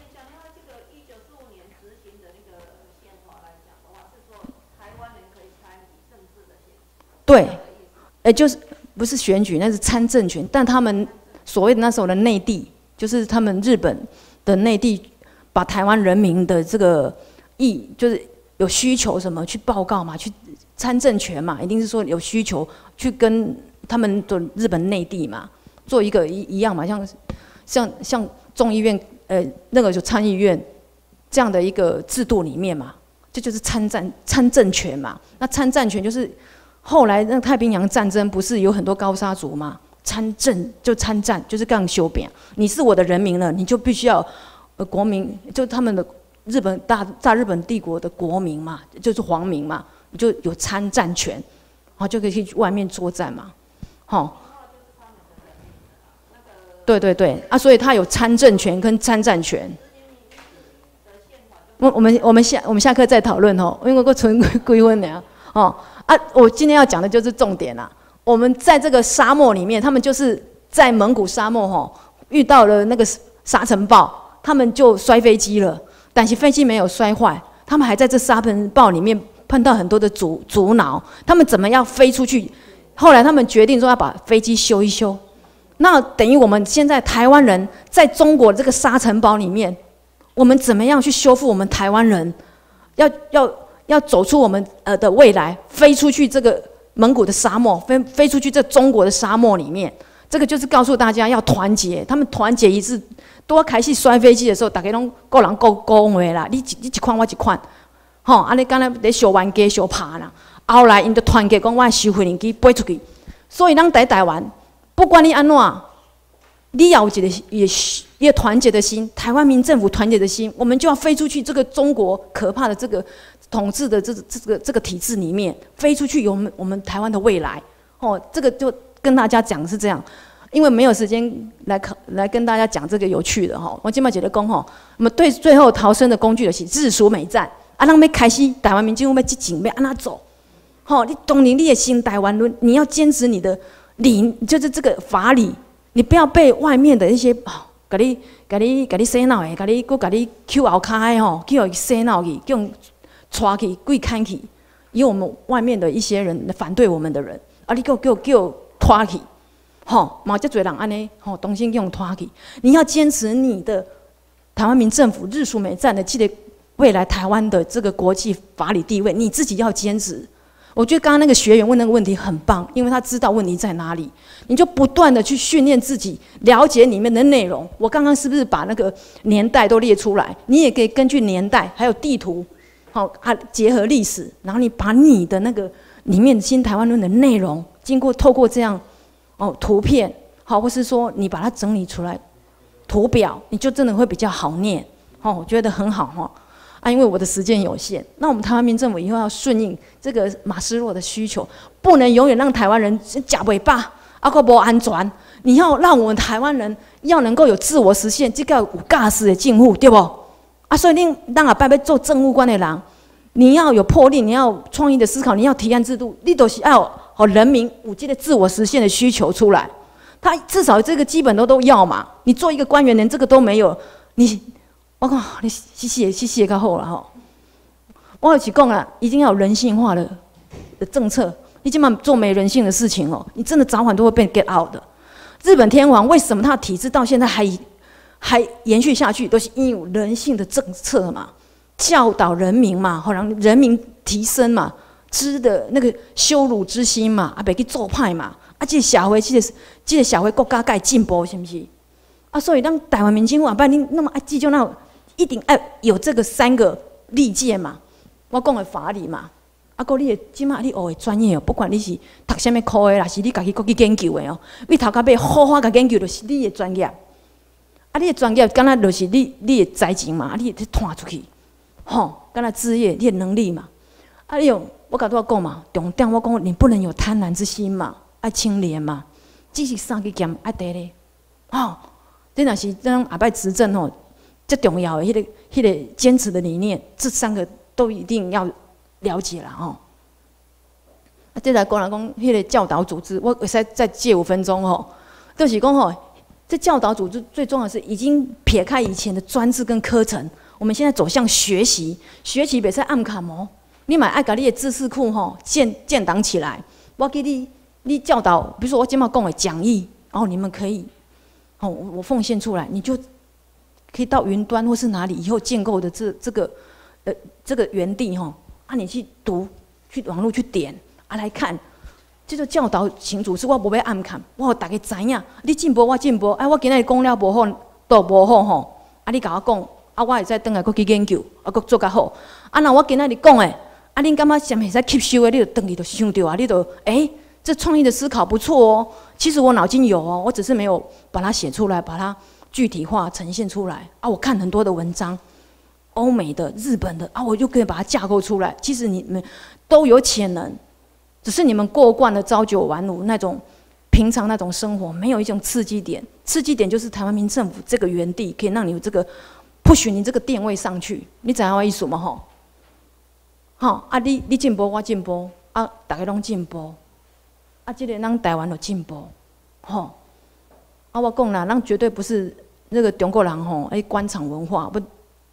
对，就是不是选举，那是参政权。但他们所谓的那时候的内地，就是他们日本的内地，把台湾人民的这个就是有需求什么去报告嘛，去参政权嘛，一定是说有需求去跟他们的日本内地嘛，做一个一样嘛，像众议院那个就参议院这样的一个制度里面嘛，这就是参政权嘛。那参战权就是后来那太平洋战争不是有很多高沙族嘛，参战就是这样修编。你是我的人民了，你就必须要国民，就他们的日本大日本帝国的国民嘛，就是皇民嘛，你就有参战权，然后就可以去外面作战嘛，吼。对啊，所以他有参政权跟参战权。我们下课再讨论哦，因为我存归婚了哦啊，我今天要讲的就是重点啦。我们在这个沙漠里面，他们就是在蒙古沙漠遇到了那个沙尘暴，他们就摔飞机了。 但是飞机没有摔坏，他们还在这沙尘暴里面碰到很多的阻挠，他们怎么样飞出去？后来他们决定说要把飞机修一修。那等于我们现在台湾人在中国这个沙尘暴里面，我们怎么样去修复我们台湾人？要走出我们的未来，飞出去这个蒙古的沙漠，飞出去这中国的沙漠里面。这个就是告诉大家要团结，他们团结一致。多开始摔飞机的时候，大家拢个人讲话啦，你一款我一款，吼，安尼敢若咧小玩家小拍啦。后来因就团结讲，我收飞机飞出去。所以咱在台湾，不管你安怎，你要有一个团结的心，台湾民政府团结的心，我们就要飞出去这个中国可怕的这个统治的这个体制里面，飞出去有我们台湾的未来。哦，这个就跟大家讲是这样。因为没有时间来跟大家讲这个有趣的哈，我今麦觉得讲哈，我们对最后逃生的工具就是日苏美战，啊，咱要开始台湾民众要进行要安怎走，吼，你当年你的新台湾论，你要坚持你的理，就是这个法理，你不要被外面的一些甲你洗脑的，甲你Q 后骹的吼，叫伊洗脑去，叫人抓去跪砍去，有我们外面的一些人反对我们的人，啊，你叫拖去。吼，嘛，这侪人安尼，吼，东西用拖去。你要坚持你的台湾民政府日苏美战的这个未来台湾的这个国际法理地位，你自己要坚持。我觉得刚刚那个学员问那个问题很棒，因为他知道问题在哪里，你就不断的去训练自己，了解里面的内容。我刚刚是不是把那个年代都列出来？你也可以根据年代还有地图，好啊，结合历史，然后你把你的那个里面新台湾论的内容，透过这样。图片好，或是说你把它整理出来，图表你就真的会比较好念，我觉得很好哈。啊，因为我的时间有限，那我们台湾民政府以后要顺应这个马斯洛的需求，不能永远让台湾人假尾巴，啊个不安全。你要让我们台湾人要能够有自我实现，这个有驾驶的进步，对不？啊，所以你当下要做政务官的人，你要有魄力，你要创意的思考，你要提案制度，你都是要。人民有这个自我实现的需求出来，他至少这个基本都要嘛。你做一个官员连这个都没有，我讲你谢较好了吼。我就是讲啊，一定要有人性化的政策。你今晚做没人性的事情哦，你真的早晚都会被 get out 的。日本天皇为什么他的体制到现在还延续下去，都是因为人性的政策嘛，教导人民嘛，好让人民提升嘛。知的那个羞辱之心嘛，啊，别去做派嘛，啊，这个社会，这个社会国家该进步，是不是？啊，所以让台湾民警话，不然你那么爱记就那一定爱有这个3个历届嘛，我讲的法理嘛，啊，个你的即马你学的专业哦，不管你是读什么科的啦，是你家己去研究的哦，你头到尾好好甲研究，就是你的专业，啊，你的专业敢若就是你的才情嘛，啊，你去传出去，吼，敢若职业，你的能力嘛，啊，你用。我甲你讲嘛，重点我讲，你不能有贪婪之心嘛，爱清廉嘛，这是3个剑爱得咧，这若是咱下摆执政吼，最重要的迄个坚持的理念，这3个都一定要了解啦吼。啊，再来讲迄个教导组织，我会使再借5分钟吼，就是讲吼，这教导组织最重要的是已经撇开以前的专制跟科程，我们现在走向学习袂使暗卡模。你嘛爱把你的知识库吼建档起来，我给你教导，比如说我今麦讲的讲义，然后你们可以，我奉献出来，你就可以到云端或是哪里以后建构的这个园地吼，啊你去读，去网络去点啊来看，这个教导型组织我不要暗看，我大家知影，你进步我进步，哎我今日讲了无好都无好吼，啊你甲我讲，啊我会再转来搁去研究，啊搁做较好，啊那我今日讲的。啊，恁感觉什么会使吸收的？你就回去就想到啊，你就这创意的思考不错哦。其实我脑筋有哦，我只是没有把它写出来，把它具体化呈现出来啊。我看很多的文章，欧美的、日本的啊，我就可以把它架构出来。其实你们都有潜能，只是你们过惯了朝九晚五那种平常那种生活，没有一种刺激点。刺激点就是台湾民政府这个园地，可以让你有这个push你这个定位上去。你知影我意思吗？吼。啊！你进步，我进步，啊，大家拢进步，啊，这个咱台湾就进步，啊，我讲啦，咱绝对不是那个中国人官场文化，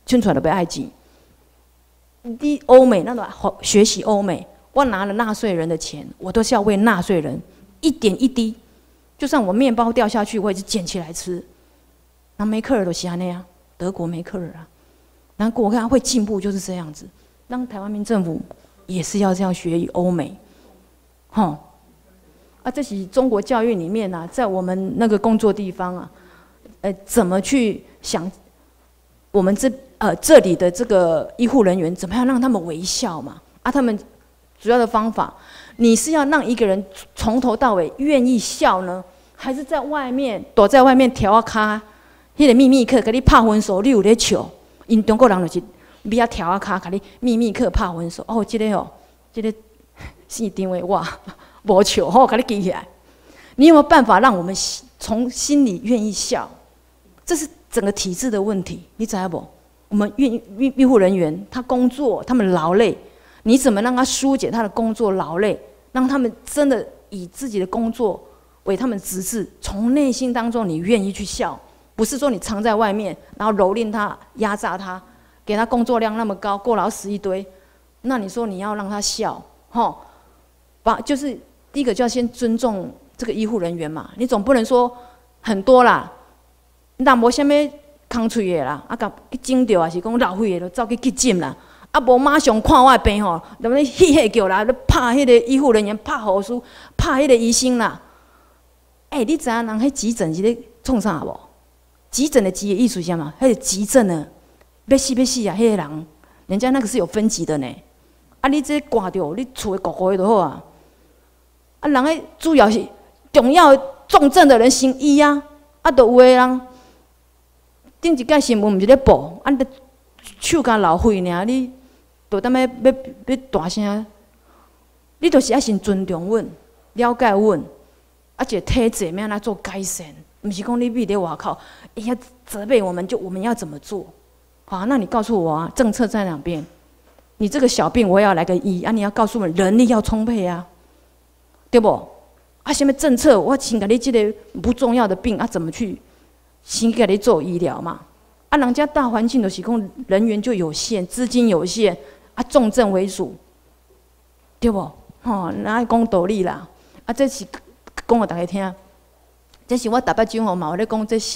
圈出来都要爱钱。你欧美那种学习欧美，我拿了纳税人的钱，我都是要为纳税人一点一滴，就算我面包掉下去，我也是捡起来吃。那梅克尔都是那样，德国梅克尔啊，然后我看他会进步就是这样子，让台湾民政府也是要这样学于欧美，吼。啊，这是中国教育里面啊，在我们那个工作地方啊，怎么去想我们这里的这个医护人员怎么样让他们微笑嘛？啊，他们主要的方法，你是要让一个人从头到尾愿意笑呢，还是在外面躲在外面调啊卡？迄个秘密课给你拍分数，你有咧笑？因中国人就是比较调啊卡，给你秘密课拍分数。哦，这个哦，这个是定位哇。无笑，好，给你记起来。你有没有办法让我们从心里愿意笑？这是整个体制的问题，你知道不？我们医护人员他工作，他们劳累，你怎么让他疏解他的工作劳累，让他们真的以自己的工作为他们职志，从内心当中你愿意去笑，不是说你藏在外面，然后蹂躏他、压榨他，给他工作量那么高，过劳死一堆，那你说你要让他笑，吼，就是第一个就要先尊重这个医护人员嘛，你总不能说很多啦，那无啥物空嘴的啦，啊，甲去整着，还是讲老岁的就走去诊啦，啊，无马上看我的病吼，就咧嘻嘻叫啦，咧拍迄个医护人员、拍护士、拍迄个医生啦。你知影人迄急诊是咧创啥无？急诊的急的意思是啥嘛？迄个急症的，要死啊！迄个人，人家那个是有分级的呢。啊，你这挂着，你厝的顾顾的就好啊。啊，人迄主要是重要重症的人先医啊，啊，就有的人顶一届新闻毋是咧报，啊，你手甲流血尔，你就当要大声，你就是要先尊重阮，了解阮，啊，一个体制要安怎做改善，毋是讲你秘伫外口，要责备我们要怎么做？好，那你告诉我啊，政策在哪边？你这个小病我也要来个医啊，你要告诉我人力要充沛啊。对不？啊，什么政策？我先给你这个不重要的病啊，怎么去先给你做医疗嘛？啊，人家大环境就是讲人员就有限，资金有限，啊，重症为主，对不？吼，哪会讲道理啦？啊，这是讲给大家听，这是我台北警方嘛，我咧讲这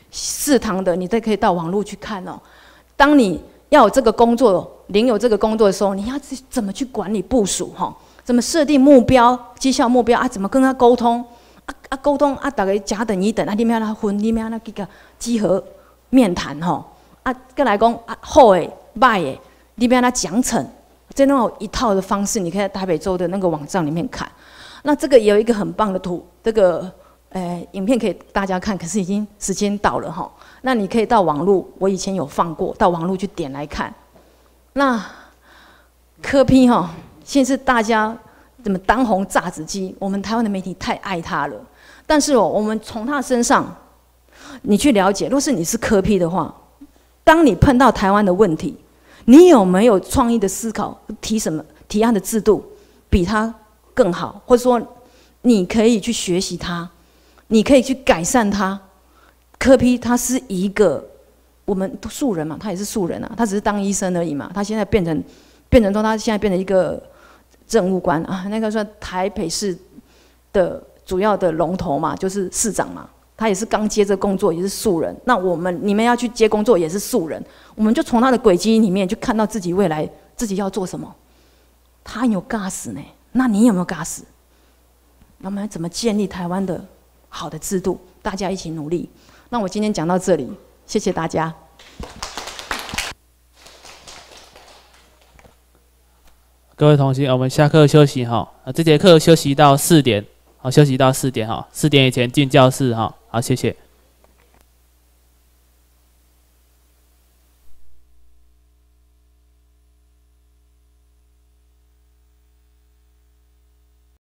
4堂的，你都可以到网络去看哦。当你要有这个工作，领有这个工作的时候，你要怎么去管理部署？哈。怎么设定目标、绩效目标啊？怎么跟他沟通？沟通啊，大家甲等乙等啊，你们要他分，你们要他几个集合面谈吼啊，再来讲啊，好的、歹的，你们要他奖惩，这种一套的方式，你可以在台北州的那个网站里面看。那这个也有一个很棒的图，这个影片可以大家看，可是已经时间到了哈。那你可以到网络，我以前有放过，到网络去点来看。那柯 P 哈。现在是大家怎么当红炸子鸡？我们台湾的媒体太爱他了。但是我们从他身上，你去了解，若是你是柯 P 的话，当你碰到台湾的问题，你有没有创意的思考，提案的制度比他更好，或者说你可以去学习他，你可以去改善他。柯 P 他是一个我们素人嘛，他也是素人啊，他只是当医生而已嘛，他现在变成说他现在变成一个政务官啊，那个算台北市的主要的龙头嘛，就是市长嘛。他也是刚接这工作，也是素人。那你们要去接工作，也是素人。我们就从他的轨迹里面，就看到自己未来自己要做什么。他有尬死呢，那你有没有尬死？我们怎么建立台湾的好的制度？大家一起努力。那我今天讲到这里，谢谢大家。 各位同学，我们下课休息哈。这节课休息到4点，好，休息到4点哈。4点以前进教室哈。好，谢谢。